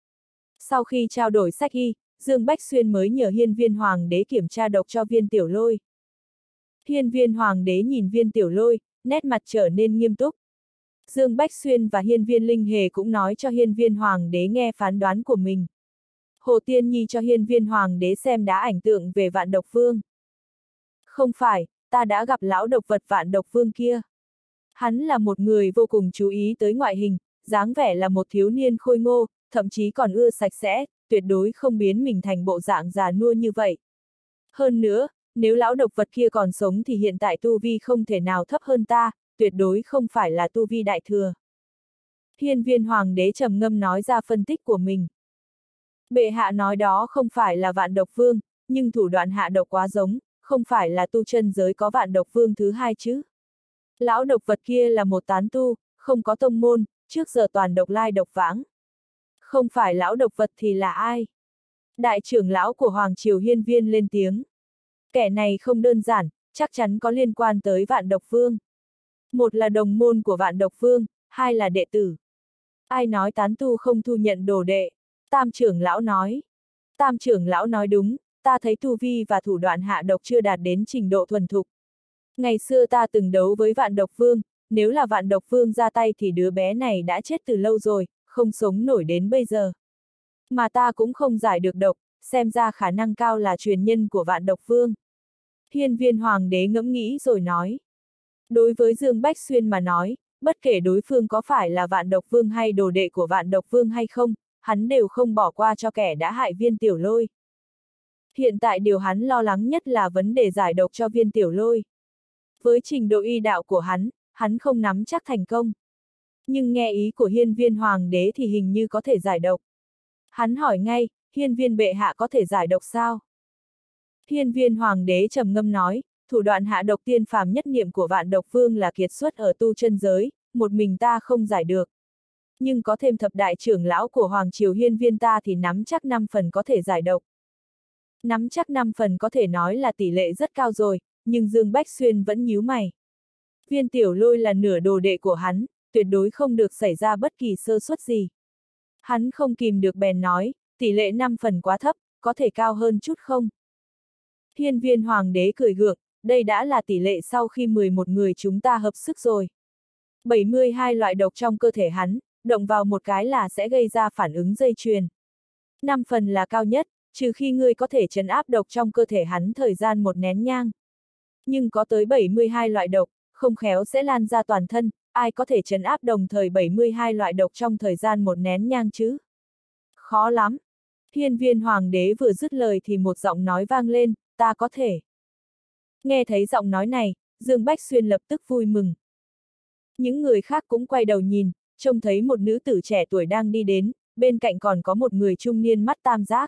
Sau khi trao đổi sách y, Dương Bách Xuyên mới nhờ Hiên Viên Hoàng đế kiểm tra độc cho Viên Tiểu Lôi. Hiên Viên Hoàng đế nhìn Viên Tiểu Lôi, nét mặt trở nên nghiêm túc. Dương Bách Xuyên và Hiên Viên Linh Hề cũng nói cho Hiên Viên Hoàng đế nghe phán đoán của mình. Hồ Tiên Nhi cho Hiên Viên Hoàng đế xem đá ảnh tượng về Vạn Độc Vương. Không phải, ta đã gặp lão độc vật Vạn Độc Vương kia. Hắn là một người vô cùng chú ý tới ngoại hình, dáng vẻ là một thiếu niên khôi ngô, thậm chí còn ưa sạch sẽ, tuyệt đối không biến mình thành bộ dạng già nua như vậy. Hơn nữa, nếu lão độc vật kia còn sống thì hiện tại tu vi không thể nào thấp hơn ta, tuyệt đối không phải là tu vi đại thừa. Hiên Viên Hoàng đế trầm ngâm nói ra phân tích của mình. Bệ hạ nói đó không phải là Vạn Độc Vương, nhưng thủ đoạn hạ độc quá giống, không phải là tu chân giới có Vạn Độc Vương thứ hai chứ. Lão độc vật kia là một tán tu, không có tông môn, trước giờ toàn độc lai độc vãng. Không phải lão độc vật thì là ai? Đại trưởng lão của Hoàng Triều Hiên Viên lên tiếng. Kẻ này không đơn giản, chắc chắn có liên quan tới Vạn Độc Vương. Một là đồng môn của Vạn Độc Vương, hai là đệ tử. Ai nói tán tu không thu nhận đồ đệ? Tam trưởng lão nói. Tam trưởng lão nói đúng, ta thấy tu vi và thủ đoạn hạ độc chưa đạt đến trình độ thuần thục. Ngày xưa ta từng đấu với Vạn Độc Vương, nếu là Vạn Độc Vương ra tay thì đứa bé này đã chết từ lâu rồi, không sống nổi đến bây giờ. Mà ta cũng không giải được độc, xem ra khả năng cao là truyền nhân của Vạn Độc Vương. Hiên Viên Hoàng đế ngẫm nghĩ rồi nói. Đối với Dương Bách Xuyên mà nói, bất kể đối phương có phải là Vạn Độc Vương hay đồ đệ của Vạn Độc Vương hay không, hắn đều không bỏ qua cho kẻ đã hại Viên Tiểu Lôi. Hiện tại điều hắn lo lắng nhất là vấn đề giải độc cho Viên Tiểu Lôi. Với trình độ y đạo của hắn không nắm chắc thành công. Nhưng nghe ý của Hiên Viên Hoàng đế thì hình như có thể giải độc. Hắn hỏi ngay, Hiên Viên bệ hạ có thể giải độc sao? Hiên Viên Hoàng đế trầm ngâm nói, thủ đoạn hạ độc tiên phàm nhất niệm của Vạn Độc Vương là kiệt xuất ở tu chân giới, một mình ta không giải được. Nhưng có thêm thập đại trưởng lão của Hoàng Triều Hiên Viên ta thì nắm chắc 5 phần có thể giải độc. Nắm chắc 5 phần có thể nói là tỷ lệ rất cao rồi, nhưng Dương Bách Xuyên vẫn nhíu mày. Viên Tiểu Lôi là nửa đồ đệ của hắn, tuyệt đối không được xảy ra bất kỳ sơ suất gì. Hắn không kìm được bèn nói, tỷ lệ 5 phần quá thấp, có thể cao hơn chút không? Hiên Viên Hoàng đế cười gượng, đây đã là tỷ lệ sau khi 11 người chúng ta hợp sức rồi. 72 loại độc trong cơ thể hắn, động vào một cái là sẽ gây ra phản ứng dây chuyền. 5 phần là cao nhất, trừ khi ngươi có thể trấn áp độc trong cơ thể hắn thời gian một nén nhang. Nhưng có tới 72 loại độc, không khéo sẽ lan ra toàn thân, ai có thể trấn áp đồng thời 72 loại độc trong thời gian một nén nhang chứ? Khó lắm. Hiên Viên Hoàng đế vừa dứt lời thì một giọng nói vang lên, ta có thể. Nghe thấy giọng nói này, Dương Bách Xuyên lập tức vui mừng. Những người khác cũng quay đầu nhìn, trông thấy một nữ tử trẻ tuổi đang đi đến, bên cạnh còn có một người trung niên mắt tam giác.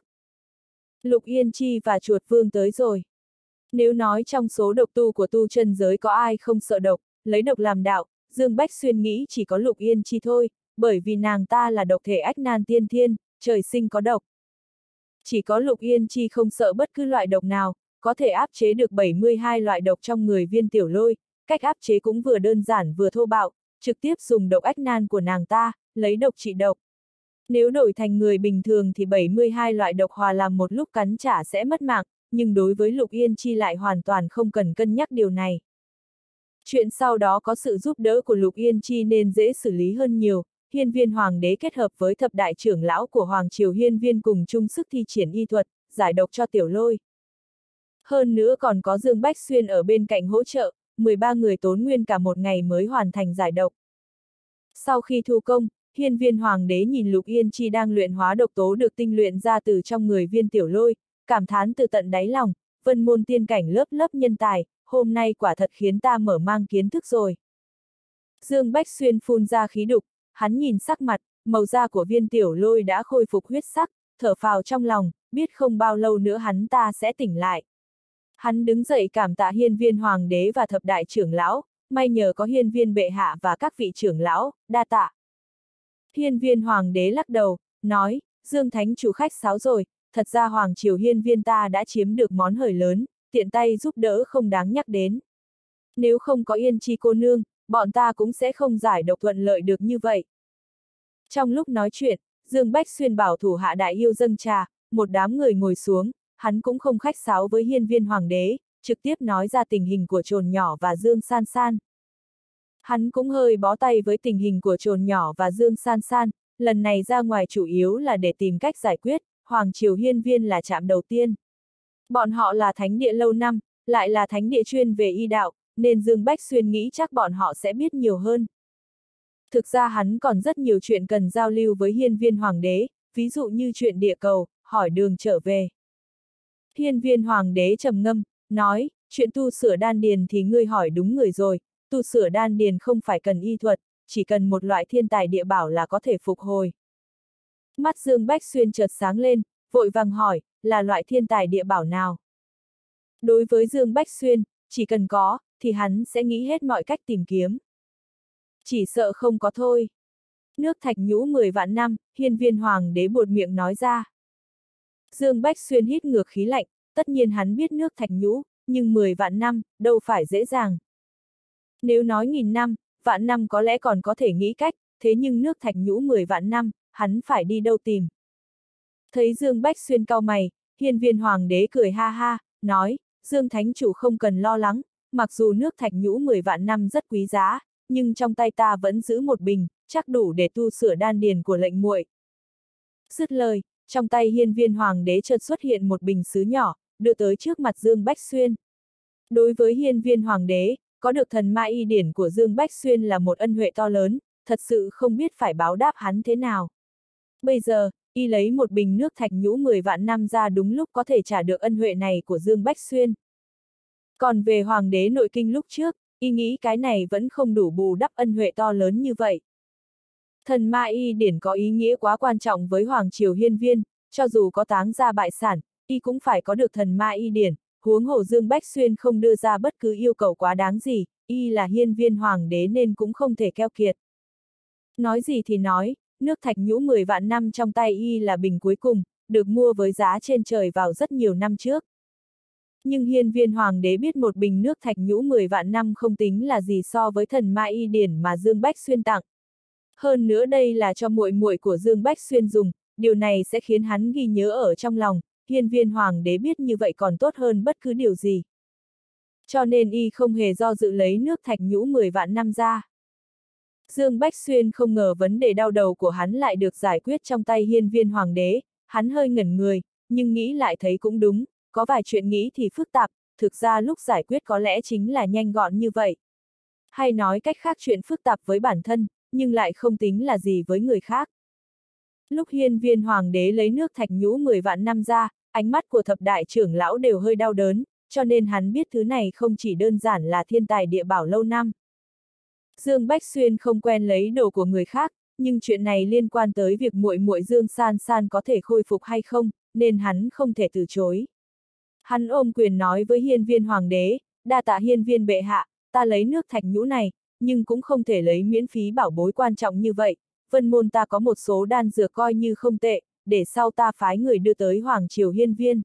Lục Yên Chi và Chuột Vương tới rồi. Nếu nói trong số độc tu của tu chân giới có ai không sợ độc, lấy độc làm đạo, Dương Bách Xuyên nghĩ chỉ có Lục Yên Chi thôi, bởi vì nàng ta là độc thể ách nan tiên thiên, trời sinh có độc. Chỉ có Lục Yên Chi không sợ bất cứ loại độc nào, có thể áp chế được 72 loại độc trong người Viên Tiểu Lôi, cách áp chế cũng vừa đơn giản vừa thô bạo, trực tiếp dùng độc ách nan của nàng ta, lấy độc trị độc. Nếu đổi thành người bình thường thì 72 loại độc hòa làm một lúc cắn trả sẽ mất mạng, nhưng đối với Lục Yên Chi lại hoàn toàn không cần cân nhắc điều này. Chuyện sau đó có sự giúp đỡ của Lục Yên Chi nên dễ xử lý hơn nhiều, Hiên Viên Hoàng đế kết hợp với thập đại trưởng lão của Hoàng Triều Hiên Viên cùng chung sức thi triển y thuật, giải độc cho Tiểu Lôi. Hơn nữa còn có Dương Bách Xuyên ở bên cạnh hỗ trợ, 13 người tốn nguyên cả một ngày mới hoàn thành giải độc. Sau khi thu công, Hiên Viên Hoàng đế nhìn Lục Yên Chi đang luyện hóa độc tố được tinh luyện ra từ trong người Viên Tiểu Lôi, cảm thán từ tận đáy lòng, vân môn tiên cảnh lớp lớp nhân tài, hôm nay quả thật khiến ta mở mang kiến thức rồi. Dương Bách Xuyên phun ra khí đục, hắn nhìn sắc mặt, màu da của Viên Tiểu Lôi đã khôi phục huyết sắc, thở phào trong lòng, biết không bao lâu nữa hắn ta sẽ tỉnh lại. Hắn đứng dậy cảm tạ Hiên Viên Hoàng đế và thập đại trưởng lão, may nhờ có Hiên Viên bệ hạ và các vị trưởng lão, đa tạ. Hiên Viên Hoàng đế lắc đầu, nói, Dương Thánh chủ khách sáo rồi, thật ra Hoàng Triều Hiên Viên ta đã chiếm được món hời lớn, tiện tay giúp đỡ không đáng nhắc đến. Nếu không có Yên Chi cô nương, bọn ta cũng sẽ không giải độc thuận lợi được như vậy. Trong lúc nói chuyện, Dương Bách Xuyên bảo thủ hạ đại yêu dâng trà, một đám người ngồi xuống, hắn cũng không khách sáo với Hiên Viên Hoàng đế, trực tiếp nói ra tình hình của Trồn Nhỏ và Dương San San. Hắn cũng hơi bó tay với tình hình của Trồn Nhỏ và Dương San San, lần này ra ngoài chủ yếu là để tìm cách giải quyết, Hoàng Triều Hiên Viên là trạm đầu tiên. Bọn họ là thánh địa lâu năm, lại là thánh địa chuyên về y đạo, nên Dương Bách Xuyên nghĩ chắc bọn họ sẽ biết nhiều hơn. Thực ra hắn còn rất nhiều chuyện cần giao lưu với Hiên Viên Hoàng đế, ví dụ như chuyện địa cầu, hỏi đường trở về. Hiên Viên Hoàng đế trầm ngâm, nói, chuyện tu sửa đan điền thì ngươi hỏi đúng người rồi, tu sửa đan điền không phải cần y thuật, chỉ cần một loại thiên tài địa bảo là có thể phục hồi. Mắt Dương Bách Xuyên chợt sáng lên, vội vàng hỏi, là loại thiên tài địa bảo nào? Đối với Dương Bách Xuyên, chỉ cần có, thì hắn sẽ nghĩ hết mọi cách tìm kiếm. Chỉ sợ không có thôi. Nước thạch nhũ 10 vạn năm, Hiên Viên Hoàng đế buột miệng nói ra. Dương Bách Xuyên hít ngược khí lạnh, tất nhiên hắn biết nước thạch nhũ, nhưng 10 vạn năm, đâu phải dễ dàng. Nếu nói 1000 năm, vạn năm có lẽ còn có thể nghĩ cách, thế nhưng nước thạch nhũ 10 vạn năm, hắn phải đi đâu tìm. Thấy Dương Bách Xuyên cau mày, Hiên Viên Hoàng đế cười ha ha, nói, Dương Thánh Chủ không cần lo lắng, mặc dù nước thạch nhũ 10 vạn năm rất quý giá, nhưng trong tay ta vẫn giữ một bình, chắc đủ để tu sửa đan điền của lệnh muội. Dứt lời, trong tay Hiên Viên Hoàng đế chợt xuất hiện một bình sứ nhỏ, đưa tới trước mặt Dương Bách Xuyên. Đối với Hiên Viên Hoàng đế, có được thần ma y điển của Dương Bách Xuyên là một ân huệ to lớn, thật sự không biết phải báo đáp hắn thế nào. Bây giờ, y lấy một bình nước thạch nhũ 10 vạn năm ra đúng lúc có thể trả được ân huệ này của Dương Bách Xuyên. Còn về Hoàng đế nội kinh lúc trước, y nghĩ cái này vẫn không đủ bù đắp ân huệ to lớn như vậy. Thần ma y điển có ý nghĩa quá quan trọng với Hoàng Triều Hiên Viên, cho dù có táng ra bại sản, y cũng phải có được thần ma y điển, huống hồ Dương Bách Xuyên không đưa ra bất cứ yêu cầu quá đáng gì, y là hiên viên hoàng đế nên cũng không thể keo kiệt. Nói gì thì nói, nước thạch nhũ 10 vạn năm trong tay y là bình cuối cùng, được mua với giá trên trời vào rất nhiều năm trước. Nhưng hiên viên hoàng đế biết một bình nước thạch nhũ 10 vạn năm không tính là gì so với thần ma y điển mà Dương Bách Xuyên tặng. Hơn nữa đây là cho muội muội của Dương Bách Xuyên dùng, điều này sẽ khiến hắn ghi nhớ ở trong lòng, hiên viên hoàng đế biết như vậy còn tốt hơn bất cứ điều gì. Cho nên y không hề do dự lấy nước thạch nhũ 10 vạn năm ra. Dương Bách Xuyên không ngờ vấn đề đau đầu của hắn lại được giải quyết trong tay hiên viên hoàng đế, hắn hơi ngẩn người, nhưng nghĩ lại thấy cũng đúng, có vài chuyện nghĩ thì phức tạp, thực ra lúc giải quyết có lẽ chính là nhanh gọn như vậy. Hay nói cách khác chuyện phức tạp với bản thân, nhưng lại không tính là gì với người khác. Lúc hiên viên hoàng đế lấy nước thạch nhũ 10 vạn năm ra, ánh mắt của thập đại trưởng lão đều hơi đau đớn, cho nên hắn biết thứ này không chỉ đơn giản là thiên tài địa bảo lâu năm. Dương Bách Xuyên không quen lấy đồ của người khác, nhưng chuyện này liên quan tới việc muội muội Dương San San có thể khôi phục hay không, nên hắn không thể từ chối. Hắn ôm quyền nói với hiên viên hoàng đế, đa tạ hiên viên bệ hạ, ta lấy nước thạch nhũ này, nhưng cũng không thể lấy miễn phí bảo bối quan trọng như vậy, vân môn ta có một số đan dược coi như không tệ, để sau ta phái người đưa tới hoàng triều hiên viên.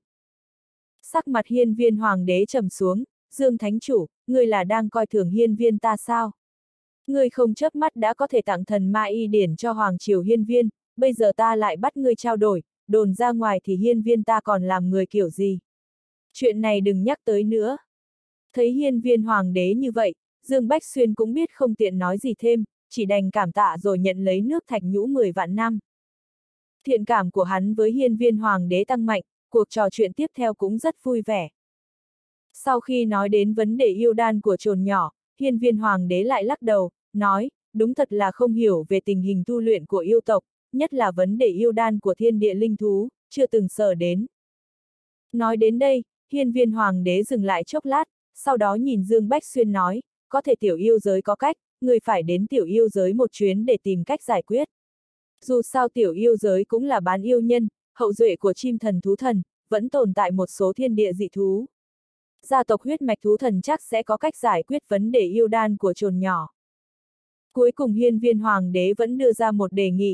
Sắc mặt hiên viên hoàng đế trầm xuống, Dương Thánh Chủ, ngươi là đang coi thường hiên viên ta sao? Ngươi không chớp mắt đã có thể tặng thần ma y điển cho hoàng triều hiên viên, bây giờ ta lại bắt ngươi trao đổi, đồn ra ngoài thì hiên viên ta còn làm người kiểu gì? Chuyện này đừng nhắc tới nữa. Thấy hiên viên hoàng đế như vậy, Dương Bách Xuyên cũng biết không tiện nói gì thêm, chỉ đành cảm tạ rồi nhận lấy nước thạch nhũ 10 vạn năm. Thiện cảm của hắn với hiên viên hoàng đế tăng mạnh, cuộc trò chuyện tiếp theo cũng rất vui vẻ. Sau khi nói đến vấn đề yêu đan của trồn nhỏ, hiên viên hoàng đế lại lắc đầu, nói, đúng thật là không hiểu về tình hình tu luyện của yêu tộc, nhất là vấn đề yêu đan của thiên địa linh thú, chưa từng sờ đến. Nói đến đây, hiên viên hoàng đế dừng lại chốc lát, sau đó nhìn Dương Bách Xuyên nói, có thể tiểu yêu giới có cách, người phải đến tiểu yêu giới một chuyến để tìm cách giải quyết. Dù sao tiểu yêu giới cũng là bán yêu nhân, hậu duệ của chim thần thú thần, vẫn tồn tại một số thiên địa dị thú. Gia tộc huyết mạch thú thần chắc sẽ có cách giải quyết vấn đề yêu đan của trồn nhỏ. Cuối cùng hiên viên hoàng đế vẫn đưa ra một đề nghị.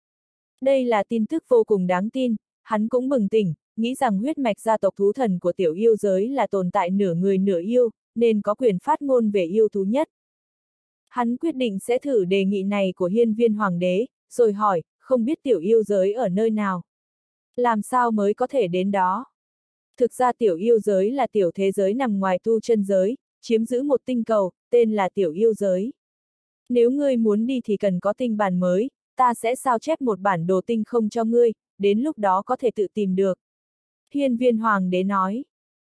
Đây là tin tức vô cùng đáng tin, hắn cũng bừng tỉnh, nghĩ rằng huyết mạch gia tộc thú thần của tiểu yêu giới là tồn tại nửa người nửa yêu, nên có quyền phát ngôn về yêu thú nhất. Hắn quyết định sẽ thử đề nghị này của hiên viên hoàng đế, rồi hỏi, không biết tiểu yêu giới ở nơi nào? Làm sao mới có thể đến đó? Thực ra tiểu yêu giới là tiểu thế giới nằm ngoài tu chân giới, chiếm giữ một tinh cầu, tên là tiểu yêu giới. Nếu ngươi muốn đi thì cần có tinh bản mới, ta sẽ sao chép một bản đồ tinh không cho ngươi, đến lúc đó có thể tự tìm được. Hiên viên hoàng đế nói.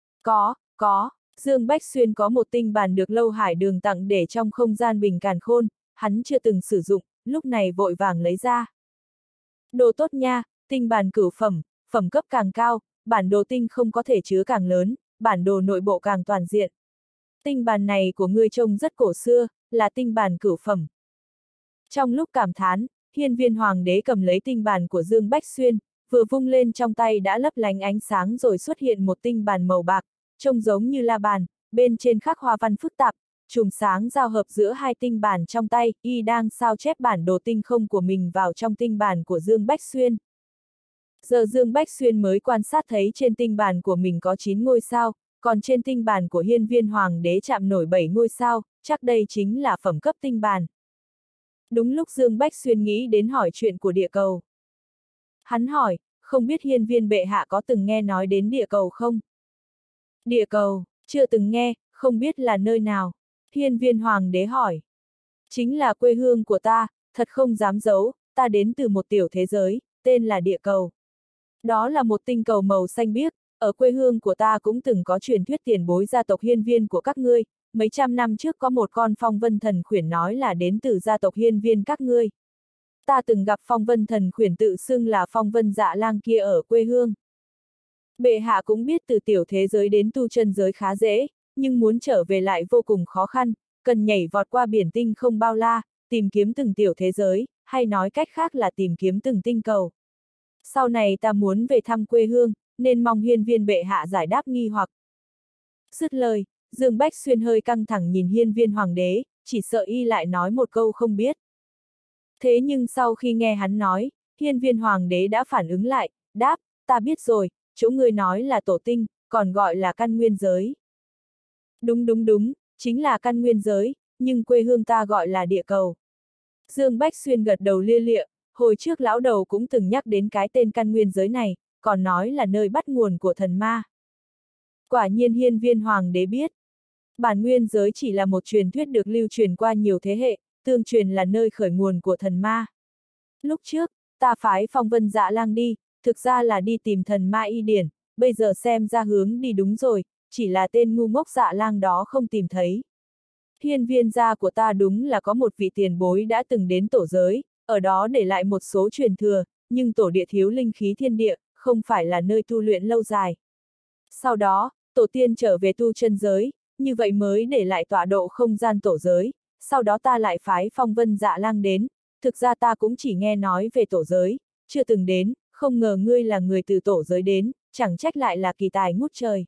Có, Dương Bách Xuyên có một tinh bản được Lâu Hải Đường tặng để trong không gian bình càn khôn, hắn chưa từng sử dụng, lúc này vội vàng lấy ra. Đồ tốt nha, tinh bản cửu phẩm, phẩm cấp càng cao, bản đồ tinh không có thể chứa càng lớn, bản đồ nội bộ càng toàn diện. Tinh bản này của ngươi trông rất cổ xưa, là tinh bản cửu phẩm. Trong lúc cảm thán, hiên viên hoàng đế cầm lấy tinh bản của Dương Bách Xuyên, vừa vung lên trong tay đã lấp lánh ánh sáng rồi xuất hiện một tinh bản màu bạc, trông giống như la bàn, bên trên khắc hoa văn phức tạp, chùm sáng giao hợp giữa hai tinh bản trong tay, y đang sao chép bản đồ tinh không của mình vào trong tinh bản của Dương Bách Xuyên. Giờ Dương Bách Xuyên mới quan sát thấy trên tinh bản của mình có 9 ngôi sao, còn trên tinh bản của hiên viên hoàng đế chạm nổi 7 ngôi sao, chắc đây chính là phẩm cấp tinh bản. Đúng lúc Dương Bách Xuyên nghĩ đến hỏi chuyện của địa cầu. Hắn hỏi, không biết hiên viên bệ hạ có từng nghe nói đến địa cầu không? Địa cầu, chưa từng nghe, không biết là nơi nào. Hiên viên hoàng đế hỏi. Chính là quê hương của ta, thật không dám giấu, ta đến từ một tiểu thế giới, tên là địa cầu. Đó là một tinh cầu màu xanh biếc, ở quê hương của ta cũng từng có truyền thuyết tiền bối gia tộc hiên viên của các ngươi, mấy trăm năm trước có một con phong vân thần khuyển nói là đến từ gia tộc hiên viên các ngươi. Ta từng gặp phong vân thần khuyển tự xưng là phong vân dạ lang kia ở quê hương. Bệ hạ cũng biết từ tiểu thế giới đến tu chân giới khá dễ, nhưng muốn trở về lại vô cùng khó khăn, cần nhảy vọt qua biển tinh không bao la, tìm kiếm từng tiểu thế giới, hay nói cách khác là tìm kiếm từng tinh cầu. Sau này ta muốn về thăm quê hương, nên mong hiên viên bệ hạ giải đáp nghi hoặc. Dứt lời, Dương Bách Xuyên hơi căng thẳng nhìn hiên viên hoàng đế, chỉ sợ y lại nói một câu không biết. Thế nhưng sau khi nghe hắn nói, hiên viên hoàng đế đã phản ứng lại, đáp, ta biết rồi, chỗ ngươi nói là tổ tinh, còn gọi là căn nguyên giới. Đúng, chính là căn nguyên giới, nhưng quê hương ta gọi là địa cầu. Dương Bách Xuyên gật đầu lia lịa, hồi trước lão đầu cũng từng nhắc đến cái tên căn nguyên giới này, còn nói là nơi bắt nguồn của thần ma. Quả nhiên hiên viên hoàng đế biết. Bản nguyên giới chỉ là một truyền thuyết được lưu truyền qua nhiều thế hệ, tương truyền là nơi khởi nguồn của thần ma. Lúc trước, ta phái Phong Vân Dạ Lang đi, thực ra là đi tìm thần ma Y Điển, bây giờ xem ra hướng đi đúng rồi, chỉ là tên ngu ngốc Dạ Lang đó không tìm thấy. Hiên viên gia của ta đúng là có một vị tiền bối đã từng đến tổ giới, ở đó để lại một số truyền thừa, nhưng tổ địa thiếu linh khí thiên địa, không phải là nơi tu luyện lâu dài. Sau đó, tổ tiên trở về tu chân giới, như vậy mới để lại tọa độ không gian tổ giới, sau đó ta lại phái Phong Vân Dạ Lang đến, thực ra ta cũng chỉ nghe nói về tổ giới, chưa từng đến, không ngờ ngươi là người từ tổ giới đến, chẳng trách lại là kỳ tài ngút trời.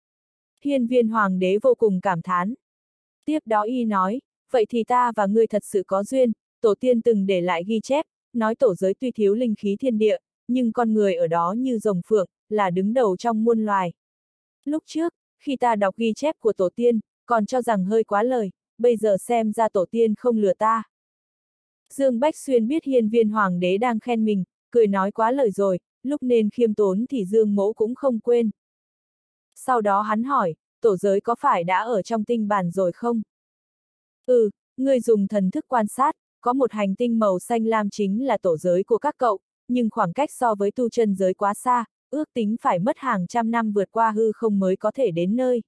Hiên viên hoàng đế vô cùng cảm thán. Tiếp đó y nói, vậy thì ta và ngươi thật sự có duyên, tổ tiên từng để lại ghi chép, nói tổ giới tuy thiếu linh khí thiên địa, nhưng con người ở đó như rồng phượng, là đứng đầu trong muôn loài. Lúc trước, khi ta đọc ghi chép của tổ tiên, còn cho rằng hơi quá lời, bây giờ xem ra tổ tiên không lừa ta. Dương Bách Xuyên biết hiên viên hoàng đế đang khen mình, cười nói quá lời rồi, lúc nên khiêm tốn thì Dương mẫu cũng không quên. Sau đó hắn hỏi, tổ giới có phải đã ở trong tinh bàn rồi không? Ừ, ngươi dùng thần thức quan sát, có một hành tinh màu xanh lam chính là tổ giới của các cậu, nhưng khoảng cách so với tu chân giới quá xa, ước tính phải mất hàng trăm năm vượt qua hư không mới có thể đến nơi.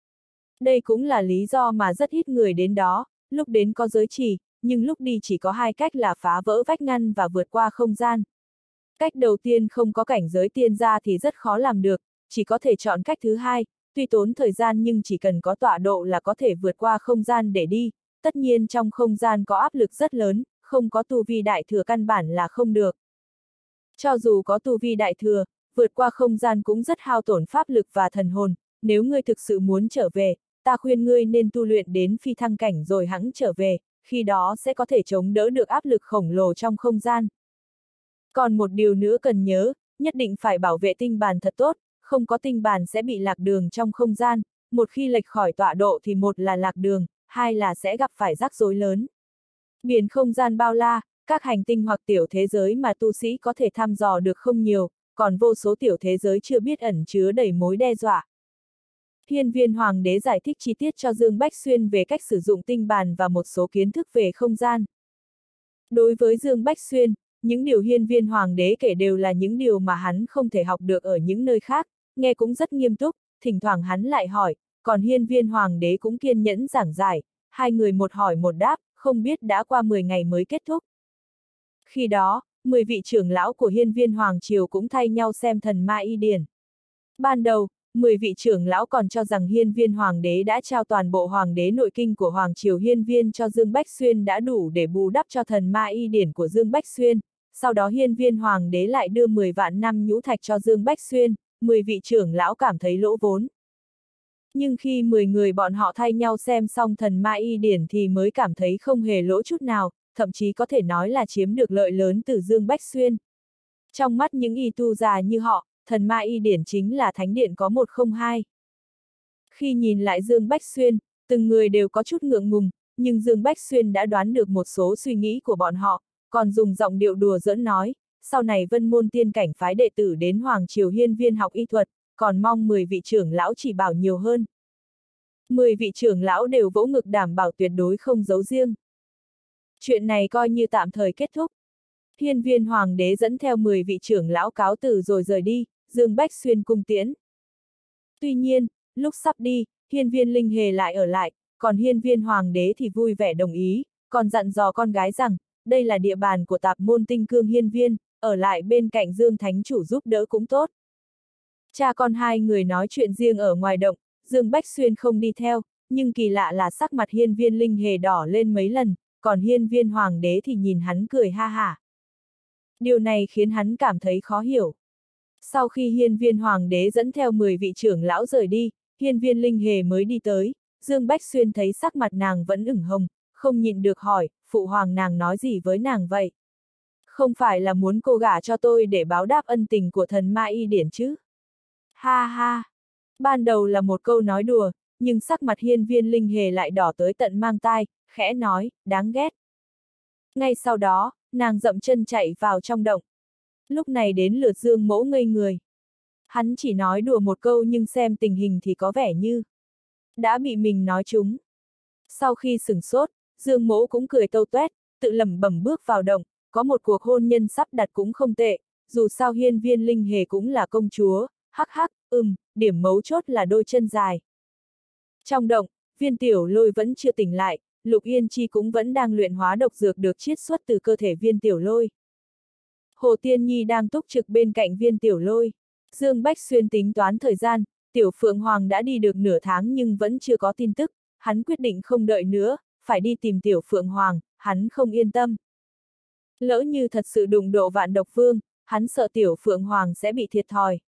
Đây cũng là lý do mà rất ít người đến đó, lúc đến có giới chỉ, nhưng lúc đi chỉ có hai cách là phá vỡ vách ngăn và vượt qua không gian. Cách đầu tiên không có cảnh giới tiên gia thì rất khó làm được, chỉ có thể chọn cách thứ hai, tuy tốn thời gian nhưng chỉ cần có tọa độ là có thể vượt qua không gian để đi, tất nhiên trong không gian có áp lực rất lớn, không có tu vi đại thừa căn bản là không được. Cho dù có tu vi đại thừa, vượt qua không gian cũng rất hao tổn pháp lực và thần hồn, nếu ngươi thực sự muốn trở về, ta khuyên ngươi nên tu luyện đến phi thăng cảnh rồi hẵng trở về, khi đó sẽ có thể chống đỡ được áp lực khổng lồ trong không gian. Còn một điều nữa cần nhớ, nhất định phải bảo vệ tinh bàn thật tốt, không có tinh bàn sẽ bị lạc đường trong không gian, một khi lệch khỏi tọa độ thì một là lạc đường, hai là sẽ gặp phải rắc rối lớn. Biển không gian bao la, các hành tinh hoặc tiểu thế giới mà tu sĩ có thể thăm dò được không nhiều, còn vô số tiểu thế giới chưa biết ẩn chứa đầy mối đe dọa. Hiên viên hoàng đế giải thích chi tiết cho Dương Bách Xuyên về cách sử dụng tinh bàn và một số kiến thức về không gian. Đối với Dương Bách Xuyên, những điều hiên viên hoàng đế kể đều là những điều mà hắn không thể học được ở những nơi khác, nghe cũng rất nghiêm túc, thỉnh thoảng hắn lại hỏi, còn hiên viên hoàng đế cũng kiên nhẫn giảng giải, hai người một hỏi một đáp, không biết đã qua 10 ngày mới kết thúc. Khi đó, 10 vị trưởng lão của hiên viên hoàng triều cũng thay nhau xem thần ma y điển. Ban đầu, 10 vị trưởng lão còn cho rằng hiên viên hoàng đế đã trao toàn bộ hoàng đế nội kinh của hoàng triều hiên viên cho Dương Bách Xuyên đã đủ để bù đắp cho thần ma y điển của Dương Bách Xuyên, sau đó hiên viên hoàng đế lại đưa 10 vạn năm nhũ thạch cho Dương Bách Xuyên, 10 vị trưởng lão cảm thấy lỗ vốn. Nhưng khi 10 người bọn họ thay nhau xem xong thần ma y điển thì mới cảm thấy không hề lỗ chút nào, thậm chí có thể nói là chiếm được lợi lớn từ Dương Bách Xuyên. Trong mắt những y tu già như họ, thần ma y điển chính là thánh điện có 102. Khi nhìn lại Dương Bách Xuyên, từng người đều có chút ngượng ngùng, nhưng Dương Bách Xuyên đã đoán được một số suy nghĩ của bọn họ, còn dùng giọng điệu đùa giỡn nói, sau này Vân Môn Tiên Cảnh phái đệ tử đến Hoàng Triều Hiên Viên học y thuật, còn mong 10 vị trưởng lão chỉ bảo nhiều hơn. 10 vị trưởng lão đều vỗ ngực đảm bảo tuyệt đối không giấu riêng. Chuyện này coi như tạm thời kết thúc. Hiên viên hoàng đế dẫn theo 10 vị trưởng lão cáo từ rồi rời đi, Dương Bách Xuyên cung tiễn. Tuy nhiên, lúc sắp đi, hiên viên Linh Hề lại ở lại, còn hiên viên hoàng đế thì vui vẻ đồng ý, còn dặn dò con gái rằng, đây là địa bàn của tạp môn tinh cương hiên viên, ở lại bên cạnh Dương Thánh Chủ giúp đỡ cũng tốt. Cha con hai người nói chuyện riêng ở ngoài động, Dương Bách Xuyên không đi theo, nhưng kỳ lạ là sắc mặt hiên viên Linh Hề đỏ lên mấy lần, còn hiên viên hoàng đế thì nhìn hắn cười ha hả. Điều này khiến hắn cảm thấy khó hiểu. Sau khi hiên viên hoàng đế dẫn theo 10 vị trưởng lão rời đi, Hiên Viên Linh Hề mới đi tới, Dương Bách Xuyên thấy sắc mặt nàng vẫn ửng hồng, không nhịn được hỏi, phụ hoàng nàng nói gì với nàng vậy? Không phải là muốn cô gả cho tôi để báo đáp ân tình của thần Ma Y Điển chứ? Ha ha! Ban đầu là một câu nói đùa, nhưng sắc mặt Hiên Viên Linh Hề lại đỏ tới tận mang tai, khẽ nói, đáng ghét. Ngay sau đó, nàng dậm chân chạy vào trong động. Lúc này đến lượt Dương Mỗ ngây người. Hắn chỉ nói đùa một câu nhưng xem tình hình thì có vẻ như đã bị mình nói trúng. Sau khi sửng sốt, Dương Mỗ cũng cười tâu tuét, tự lẩm bẩm bước vào động, có một cuộc hôn nhân sắp đặt cũng không tệ, dù sao Hiên Viên Linh Hề cũng là công chúa, hắc hắc, điểm mấu chốt là đôi chân dài. Trong động, Viên Tiểu Lôi vẫn chưa tỉnh lại, Lục Yên Chi cũng vẫn đang luyện hóa độc dược được chiết xuất từ cơ thể Viên Tiểu Lôi. Hồ Tiên Nhi đang túc trực bên cạnh Viên Tiểu Lôi. Dương Bách Xuyên tính toán thời gian, Tiểu Phượng Hoàng đã đi được nửa tháng nhưng vẫn chưa có tin tức, hắn quyết định không đợi nữa, phải đi tìm Tiểu Phượng Hoàng, hắn không yên tâm. Lỡ như thật sự đụng độ Vạn Độc Vương, hắn sợ Tiểu Phượng Hoàng sẽ bị thiệt thòi.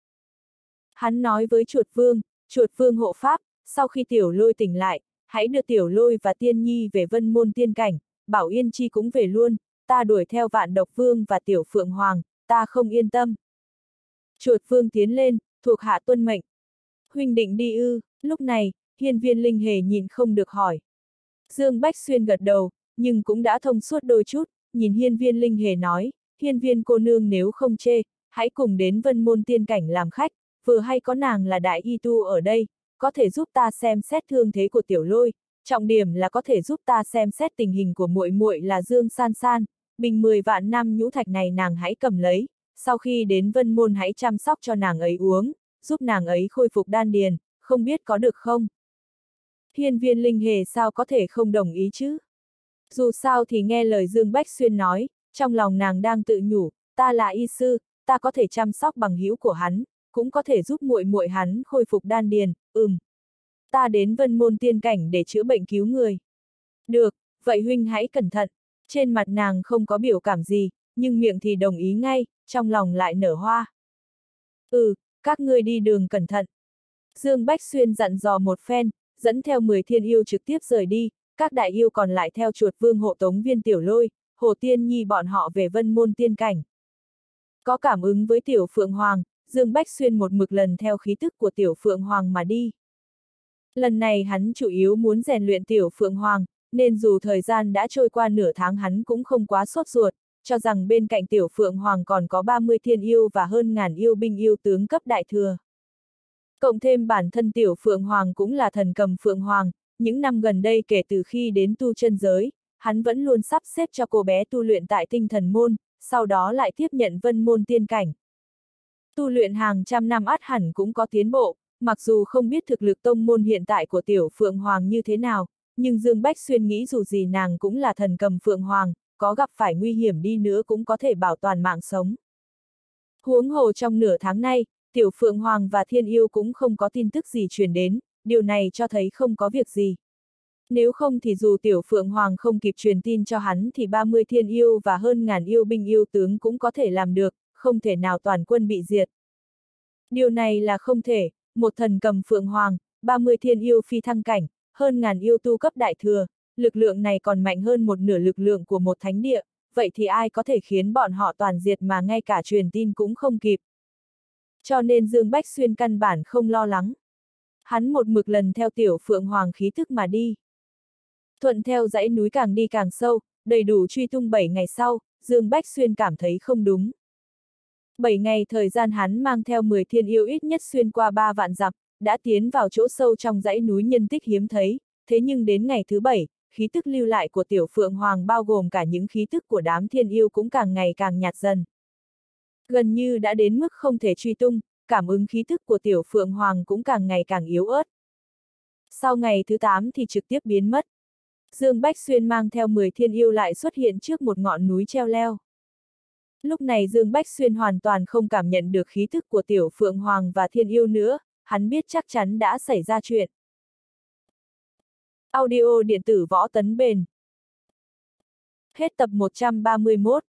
Hắn nói với Chuột Vương hộ pháp, sau khi Tiểu Lôi tỉnh lại, hãy đưa Tiểu Lôi và Tiên Nhi về Vân Môn Tiên Cảnh, bảo Yên Chi cũng về luôn, ta đuổi theo Vạn Độc Vương và Tiểu Phượng Hoàng, ta không yên tâm. Chuột Vương tiến lên, thuộc hạ tuân mệnh. Huynh định đi ư? Lúc này, Hiên Viên Linh Hề nhịn không được hỏi. Dương Bách Xuyên gật đầu, nhưng cũng đã thông suốt đôi chút, nhìn Hiên Viên Linh Hề nói, Hiên Viên cô nương nếu không chê, hãy cùng đến Vân Môn Tiên Cảnh làm khách, vừa hay có nàng là đại y tu ở đây, có thể giúp ta xem xét thương thế của Tiểu Lôi, trọng điểm là có thể giúp ta xem xét tình hình của muội muội là Dương San San, bình 10 vạn năm nhũ thạch này nàng hãy cầm lấy, sau khi đến Vân Môn hãy chăm sóc cho nàng ấy uống, giúp nàng ấy khôi phục đan điền, không biết có được không? Hiên Viên Linh Hề sao có thể không đồng ý chứ? Dù sao thì nghe lời Dương Bách Xuyên nói, trong lòng nàng đang tự nhủ, ta là y sư, ta có thể chăm sóc bằng hữu của hắn, cũng có thể giúp muội muội hắn khôi phục đan điền, Ta đến Vân Môn Tiên Cảnh để chữa bệnh cứu người. Được, vậy huynh hãy cẩn thận. Trên mặt nàng không có biểu cảm gì, nhưng miệng thì đồng ý ngay, trong lòng lại nở hoa. Các ngươi đi đường cẩn thận. Dương Bách Xuyên dặn dò một phen, dẫn theo 10 thiên yêu trực tiếp rời đi, các đại yêu còn lại theo Chuột Vương hộ tống Viên Tiểu Lôi, Hồ Tiên Nhi bọn họ về Vân Môn Tiên Cảnh. Có cảm ứng với Tiểu Phượng Hoàng, Dương Bách Xuyên một mực lần theo khí tức của Tiểu Phượng Hoàng mà đi. Lần này hắn chủ yếu muốn rèn luyện Tiểu Phượng Hoàng, nên dù thời gian đã trôi qua nửa tháng hắn cũng không quá sốt ruột, cho rằng bên cạnh Tiểu Phượng Hoàng còn có 30 thiên yêu và hơn ngàn yêu binh yêu tướng cấp đại thừa. Cộng thêm bản thân Tiểu Phượng Hoàng cũng là thần cầm Phượng Hoàng, những năm gần đây kể từ khi đến tu chân giới, hắn vẫn luôn sắp xếp cho cô bé tu luyện tại Tinh Thần Môn, sau đó lại tiếp nhận Vân Môn Tiên Cảnh. Tu luyện hàng trăm năm ắt hẳn cũng có tiến bộ, mặc dù không biết thực lực tông môn hiện tại của Tiểu Phượng Hoàng như thế nào, nhưng Dương Bách Xuyên nghĩ dù gì nàng cũng là thần cầm Phượng Hoàng, có gặp phải nguy hiểm đi nữa cũng có thể bảo toàn mạng sống. Huống hồ trong nửa tháng nay, Tiểu Phượng Hoàng và Thiên Yêu cũng không có tin tức gì truyền đến, điều này cho thấy không có việc gì. Nếu không thì dù Tiểu Phượng Hoàng không kịp truyền tin cho hắn thì 30 Thiên Yêu và hơn ngàn yêu binh yêu tướng cũng có thể làm được, không thể nào toàn quân bị diệt. Điều này là không thể, một thần cầm Phượng Hoàng, 30 Thiên Yêu phi thăng cảnh, hơn ngàn yêu tu cấp đại thừa, lực lượng này còn mạnh hơn một nửa lực lượng của một thánh địa, vậy thì ai có thể khiến bọn họ toàn diệt mà ngay cả truyền tin cũng không kịp. Cho nên Dương Bách Xuyên căn bản không lo lắng. Hắn một mực lần theo Tiểu Phượng Hoàng khí thức mà đi. Thuận theo dãy núi càng đi càng sâu, đầy đủ truy tung 7 ngày sau, Dương Bách Xuyên cảm thấy không đúng. 7 ngày thời gian hắn mang theo 10 thiên yêu ít nhất xuyên qua 3 vạn dặm, đã tiến vào chỗ sâu trong dãy núi nhân tích hiếm thấy, thế nhưng đến ngày thứ 7, khí tức lưu lại của Tiểu Phượng Hoàng bao gồm cả những khí tức của đám thiên yêu cũng càng ngày càng nhạt dần. Gần như đã đến mức không thể truy tung, cảm ứng khí tức của Tiểu Phượng Hoàng cũng càng ngày càng yếu ớt. Sau ngày thứ 8 thì trực tiếp biến mất. Dương Bách Xuyên mang theo 10 thiên yêu lại xuất hiện trước một ngọn núi treo leo. Lúc này Dương Bách Xuyên hoàn toàn không cảm nhận được khí tức của Tiểu Phượng Hoàng và thiên yêu nữa, hắn biết chắc chắn đã xảy ra chuyện. Audio điện tử Võ Tấn Bền. Hết tập 131.